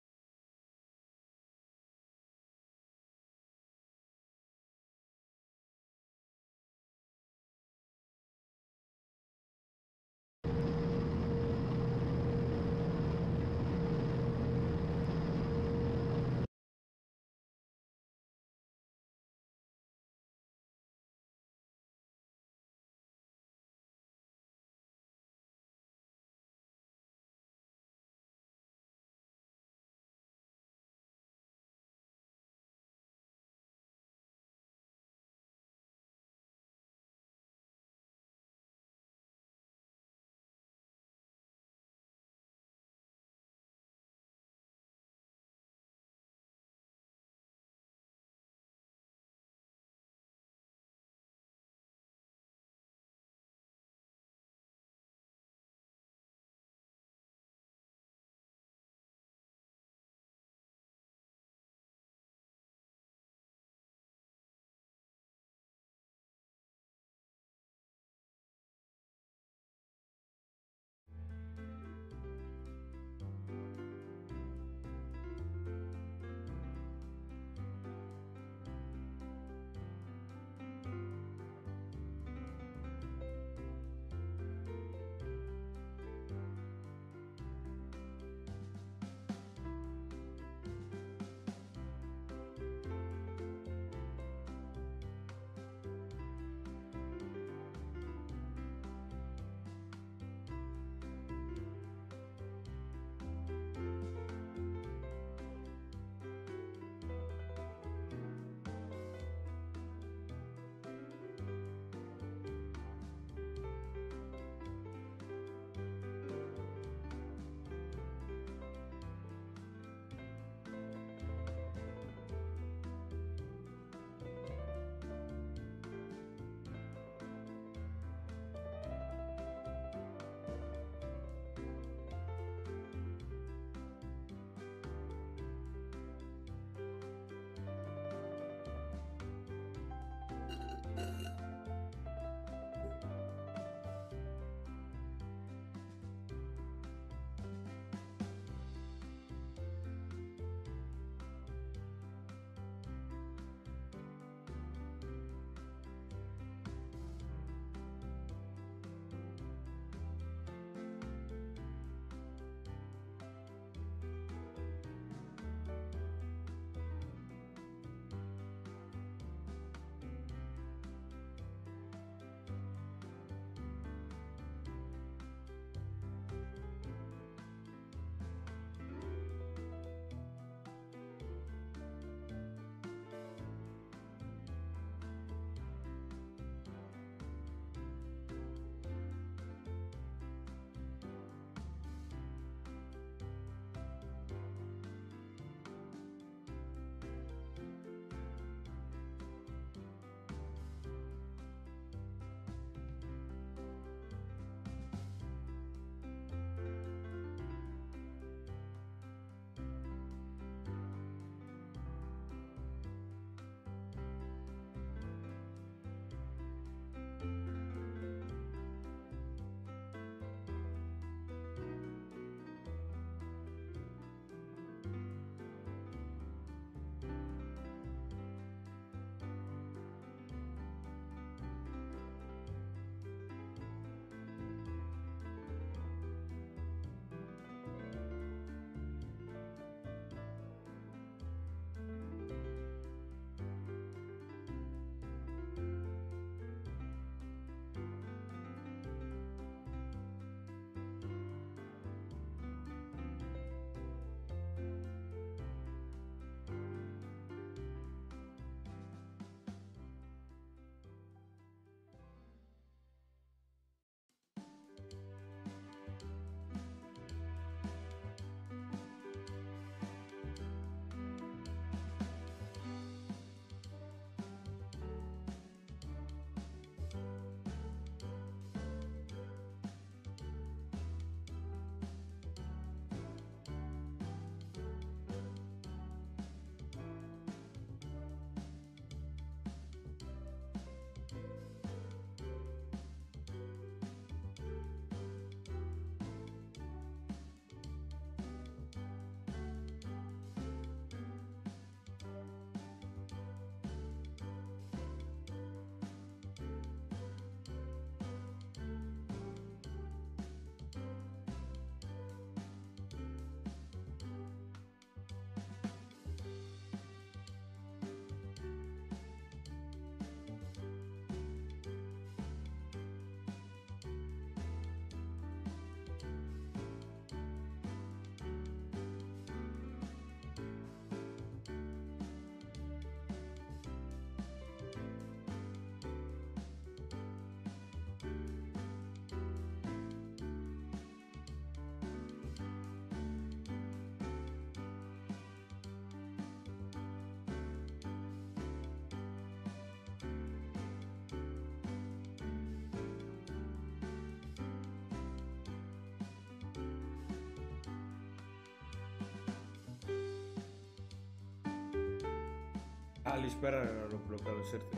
Καλησπέρα ρε Ρόπουλο, καλώς ήρθες.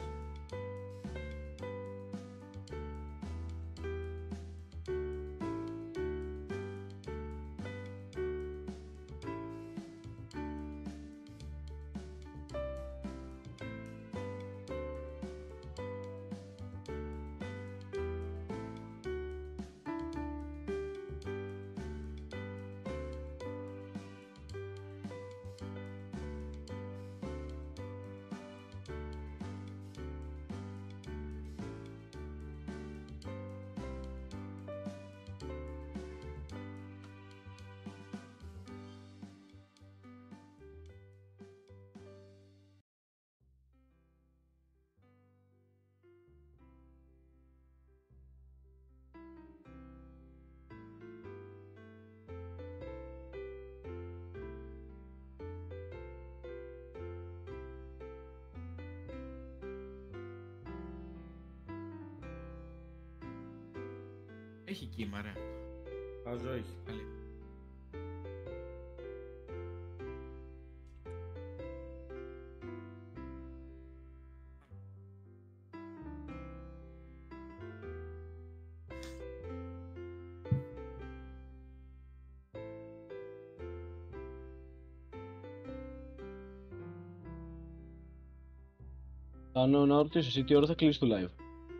Έχει κύμα, ρε. Βάζω έχει. Καλή. Κάνω να ρωτήσω εσύ τι ώρα θα κλείσει το live.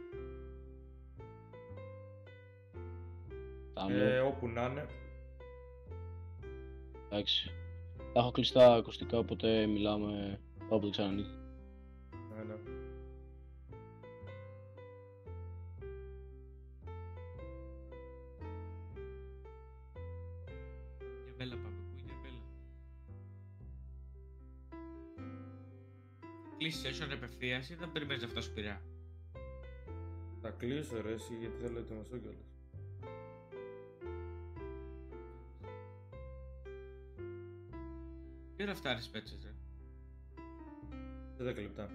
Ε, όπου να είναι. Εντάξει. Θα έχω κλειστά ακουστικά, οπότε μιλάμε όποτε ξανανοίγει. Ναι, ναι. Για μπέλα πάμε, πού για μπέλα. Κλείσεις session επευθείας ή θα περιμένεις αυτά σου πειρά. Θα κλείσω ρε εσύ, γιατί θέλω να ετοιμαστώ κιόλας. Τι ώρα φτάνεις πέτσες, ρε. Σε δέκα λεπτά.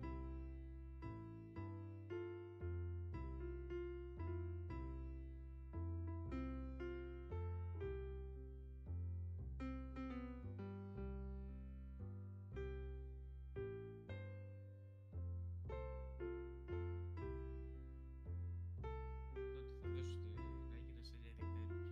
Τότε θα δώσω στην Άγινα σε διαδικτέλους.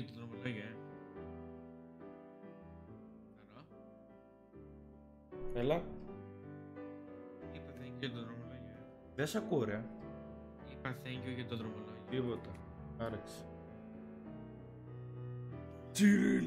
για το δρομολόγιο, ε. Χαρό. Έλα. Είπα thank you για το δρομολόγιο, ε. Δεν σ' ακούω, ρε. Είπα thank you για το δρομολόγιο. Τίποτα. Άρεξε. Τσιρίλ.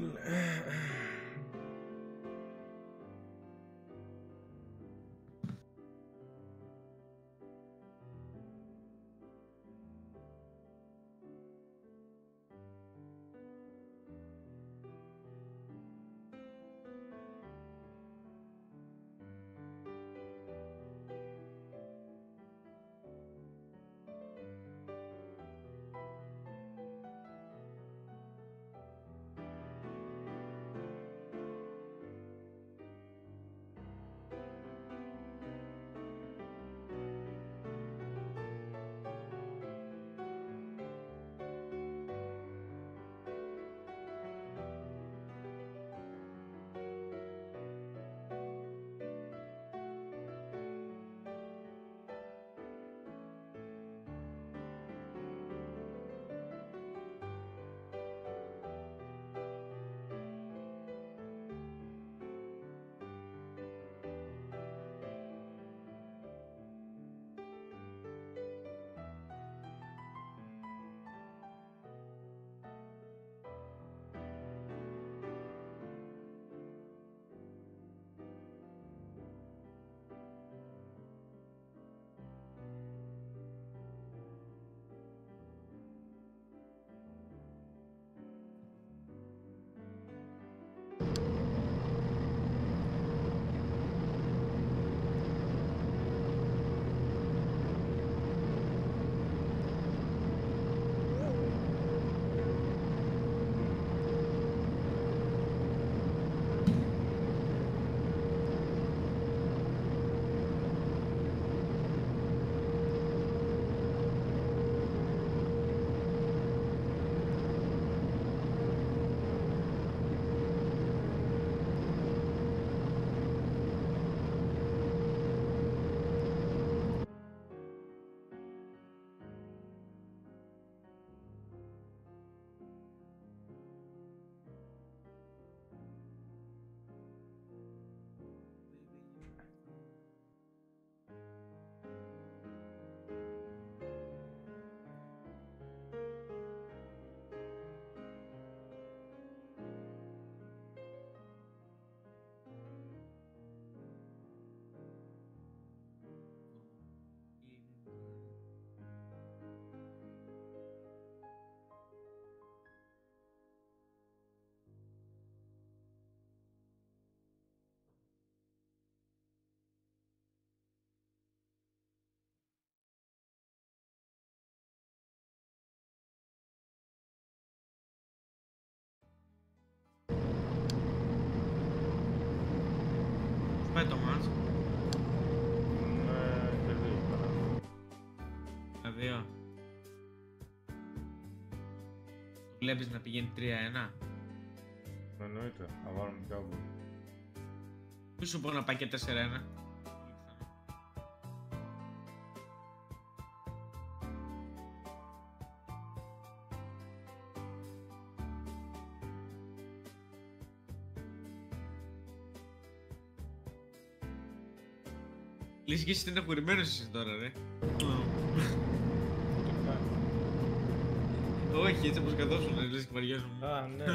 Πάει το μάτς. Ναι, κερδίζει παρά. Τα δύο. Το βλέπεις να πηγαίνει τρία ένα. Εννοείται, θα βάλουμε πιο πολύ. Μη σου πω να πάει και τέσσερα ένα. Λες και είσαι στεναχωρημένος εσύ τώρα, ρε. Όχι, έτσι όπως καθόσουν, λες και βαριάζομαι. Α, ναι.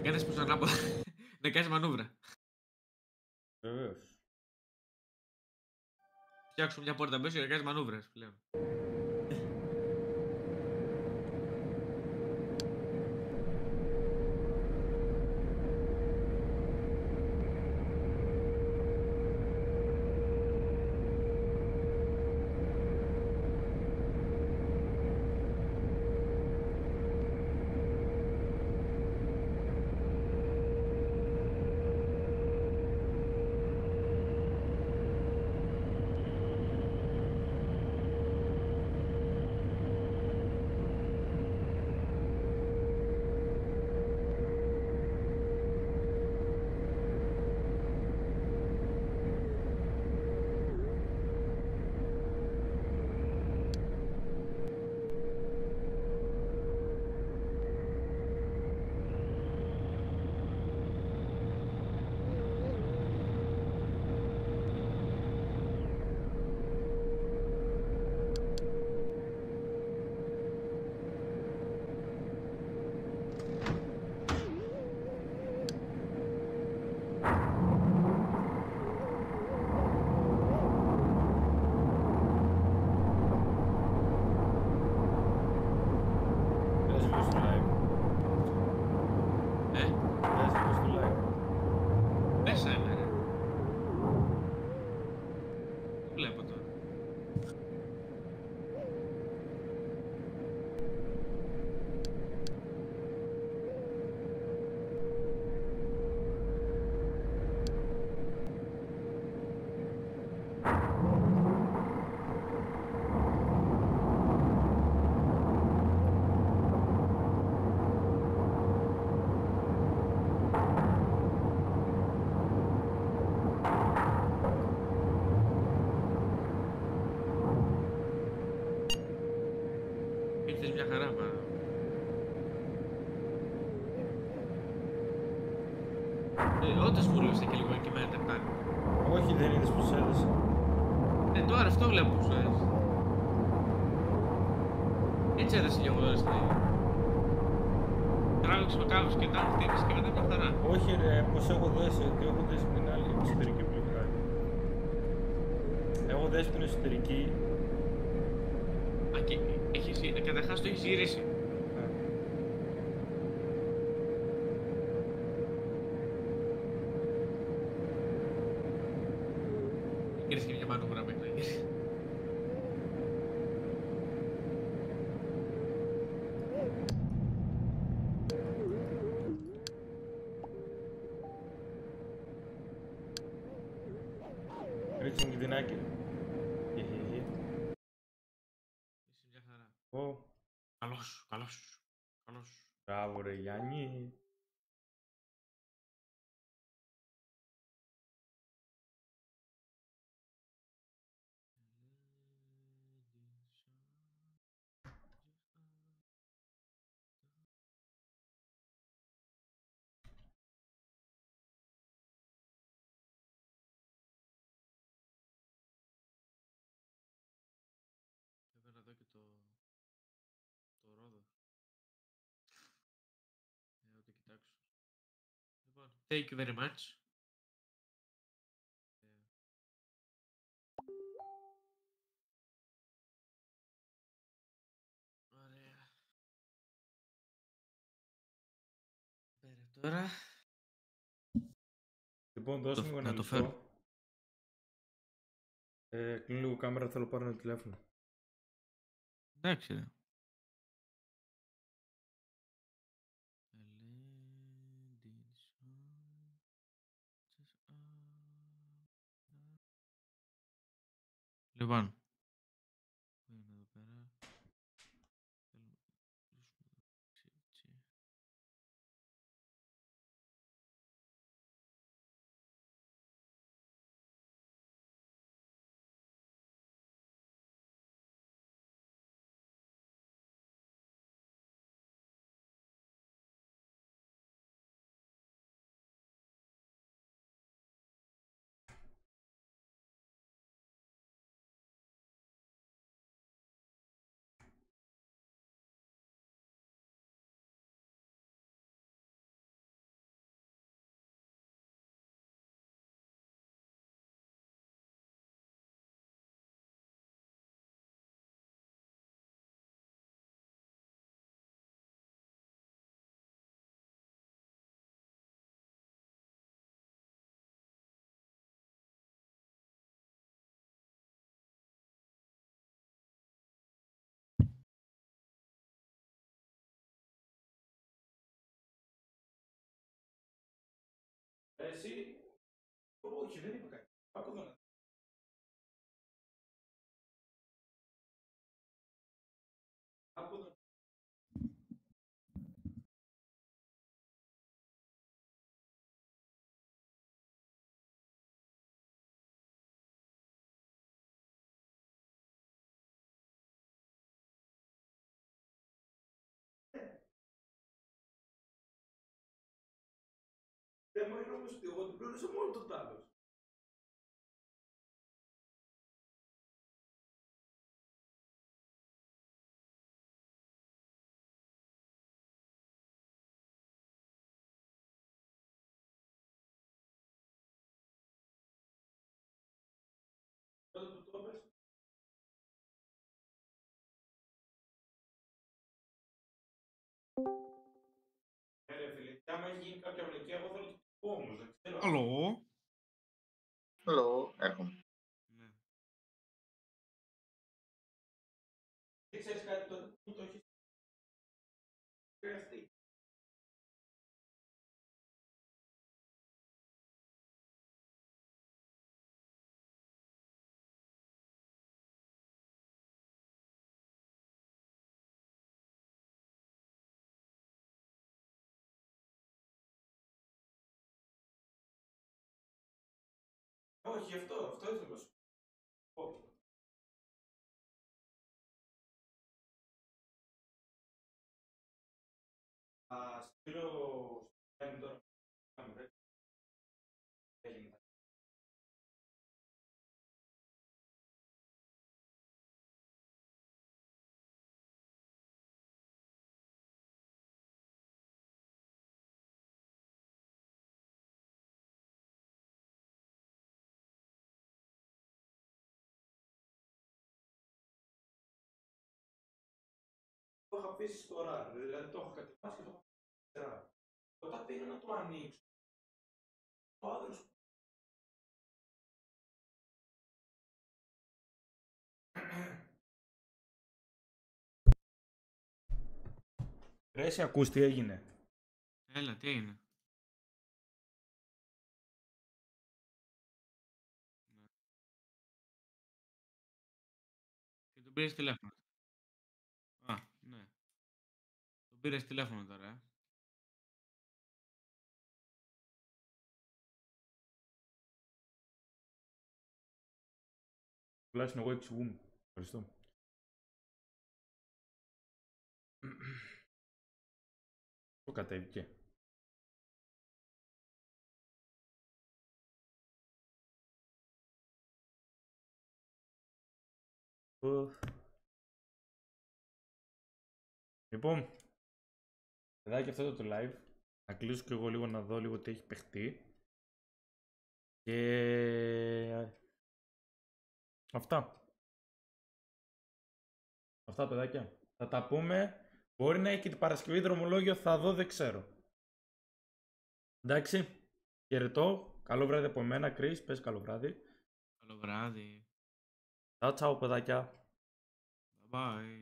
κάνεις προς ανάποδα. Να κάνεις μανούβρα. Βεβαίως. Φτιάξω μια πόρτα μέσα και να κάνεις μανούβρες πλέον. Πες λίγο στο live. Ε, Πες λίγο στο live. μέσα είμαι ρε. Τι βλέπω τώρα. Ήρθες μια χαρά, μα. Ε, όντως βούλευσε και λίγο εκεί με ένα τεπτάρι. Όχι, δεν είδες πως έδεσε. Ε, τώρα αυτό βλέπω που σου έδωσε. Έτσι έδωσε και εγώ τώρα στην ίδια. Τράβηξε με κάπως και τα χτύπησε και μετά μια χαρά. Όχι ρε, πως έχω δέσει, γιατί έχω δέσει την άλλη εσωτερική πλευρά. Έχω δέσει την εσωτερική. Α, και έχεις, ε, καταρχάς το έχεις γυρίσει. Ναι. Γύρισε και μια μανούβρα μέχρι να γυρίσει. Ρίξε μου κινδυνάκι. Χιχιχι. Είσαι μια χαρά. Ω, Καλός, καλός, καλός. μπράβο ρε Γιάννη. Θέλω να δω και το... το ρόδο. Ε, να το κοιτάξω. Λοιπόν, thank you very much. Ε, Ωραία. Πέρα τώρα. Λοιπόν, δώσε Το- μου ένα να το λεπτό. φέρω. Ε, κλείνω λίγο κάμερα, θέλω να πάρω ένα τηλέφωνο. Εντάξει ρε. Λοιπόν. Πάμε εδώ πέρα. Θέλουμε να κλείσουμε έτσι, έτσι. εσύ. Όχι, δεν είπα κάτι. Άκου εδώ να δεις. Άκου εδώ. Δεν μου είναι όμως ότι εγώ την πλήρωσα μόνο το τάλος. Τότε του το έπαιξε. Ε, ρε φίλε, και άμα έχει γίνει κάποια βλακεία, εγώ θέλω το πω όμως, δεν ξέρω. Αλλο. Hello, έρχομαι. Ναι. Δεν ξέρεις κάτι τότε που το έχεις χρειαστεί. Όχι, αυτό, αυτό ήθελα να σου πω. Θα στείλω στο Γιάννη τώρα. Έγινε. Το είχα αφήσει στο ράδ, δηλαδή το έχω κατεβάσει και το έχω αφήσει στο ράδ. Όταν πήγα να το ανοίξω, ο άδερος Ρε εσύ ακούς τι έγινε. Έλα, τι έγινε. Και τον πήρες τηλέφωνο. Α, ναι. Τον πήρες τηλέφωνο τώρα, ε. Τουλάχιστον εγώ εξηγούμαι. Ευχαριστώ. Το κατέβηκε. Λοιπόν, παιδάκι, αυτό το live. Να κλείσω και εγώ λίγο να δω λίγο τι έχει παιχτεί. Και αυτά. Αυτά, παιδάκια. Θα τα πούμε. Μπορεί να έχει και την Παρασκευή δρομολόγιο, θα δω, δεν ξέρω. Εντάξει. Χαιρετώ. Καλό βράδυ από μένα, Chris. Πες καλό βράδυ. Καλό βράδυ. Τσάου, τσάου, παιδάκια. Bye bye.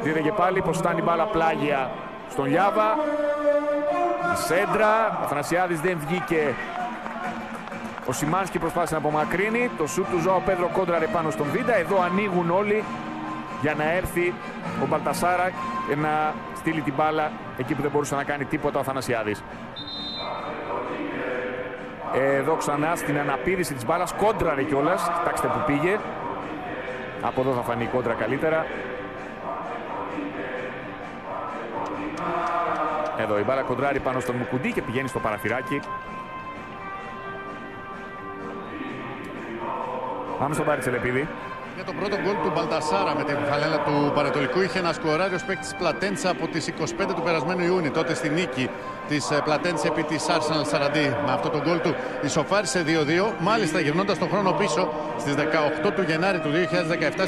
Δείτε και πάλι πως φτάνει μπάλα πλάγια στον Λιάβα. Η σέντρα, ο Αθανασιάδης δεν βγήκε. Ο Σιμάνσκι προσπάθησε να απομακρύνει. Το σουτ του Ζωάο Πέδρο κόντραρε πάνω στον Βίντα. Εδώ ανοίγουν όλοι για να έρθει ο Μπαλτασάρα και να στείλει την μπάλα εκεί που δεν μπορούσε να κάνει τίποτα ο Αθανασιάδης. Εδώ ξανά στην αναπήδηση της μπάλας, κόντραρε κιόλας. Κοιτάξτε που πήγε. Από εδώ θα φανεί η κόντρα καλύτερα. Εδώ η μπάλα κοντράρει πάνω στον Μουκουντή και πηγαίνει στο παραθυράκι. Πάμε στον Πάρη Τσελεπίδη. Για τον πρώτο γκολ του Μπαλτασάρα με την φανέλα του Πανετολικού είχε ένα σκοράρει ως παίκτης Πλατέντσα από τις είκοσι πέντε του περασμένου Ιούνιου. Τότε στη νίκη της Πλατέντσα επί της Arsenal Σαραντί. Με αυτό το γκολ του ισοφάρισε δύο δύο. Μάλιστα γυρνώντας τον χρόνο πίσω στις δεκαοκτώ του Γενάρη του δύο χιλιάδες δεκαεπτά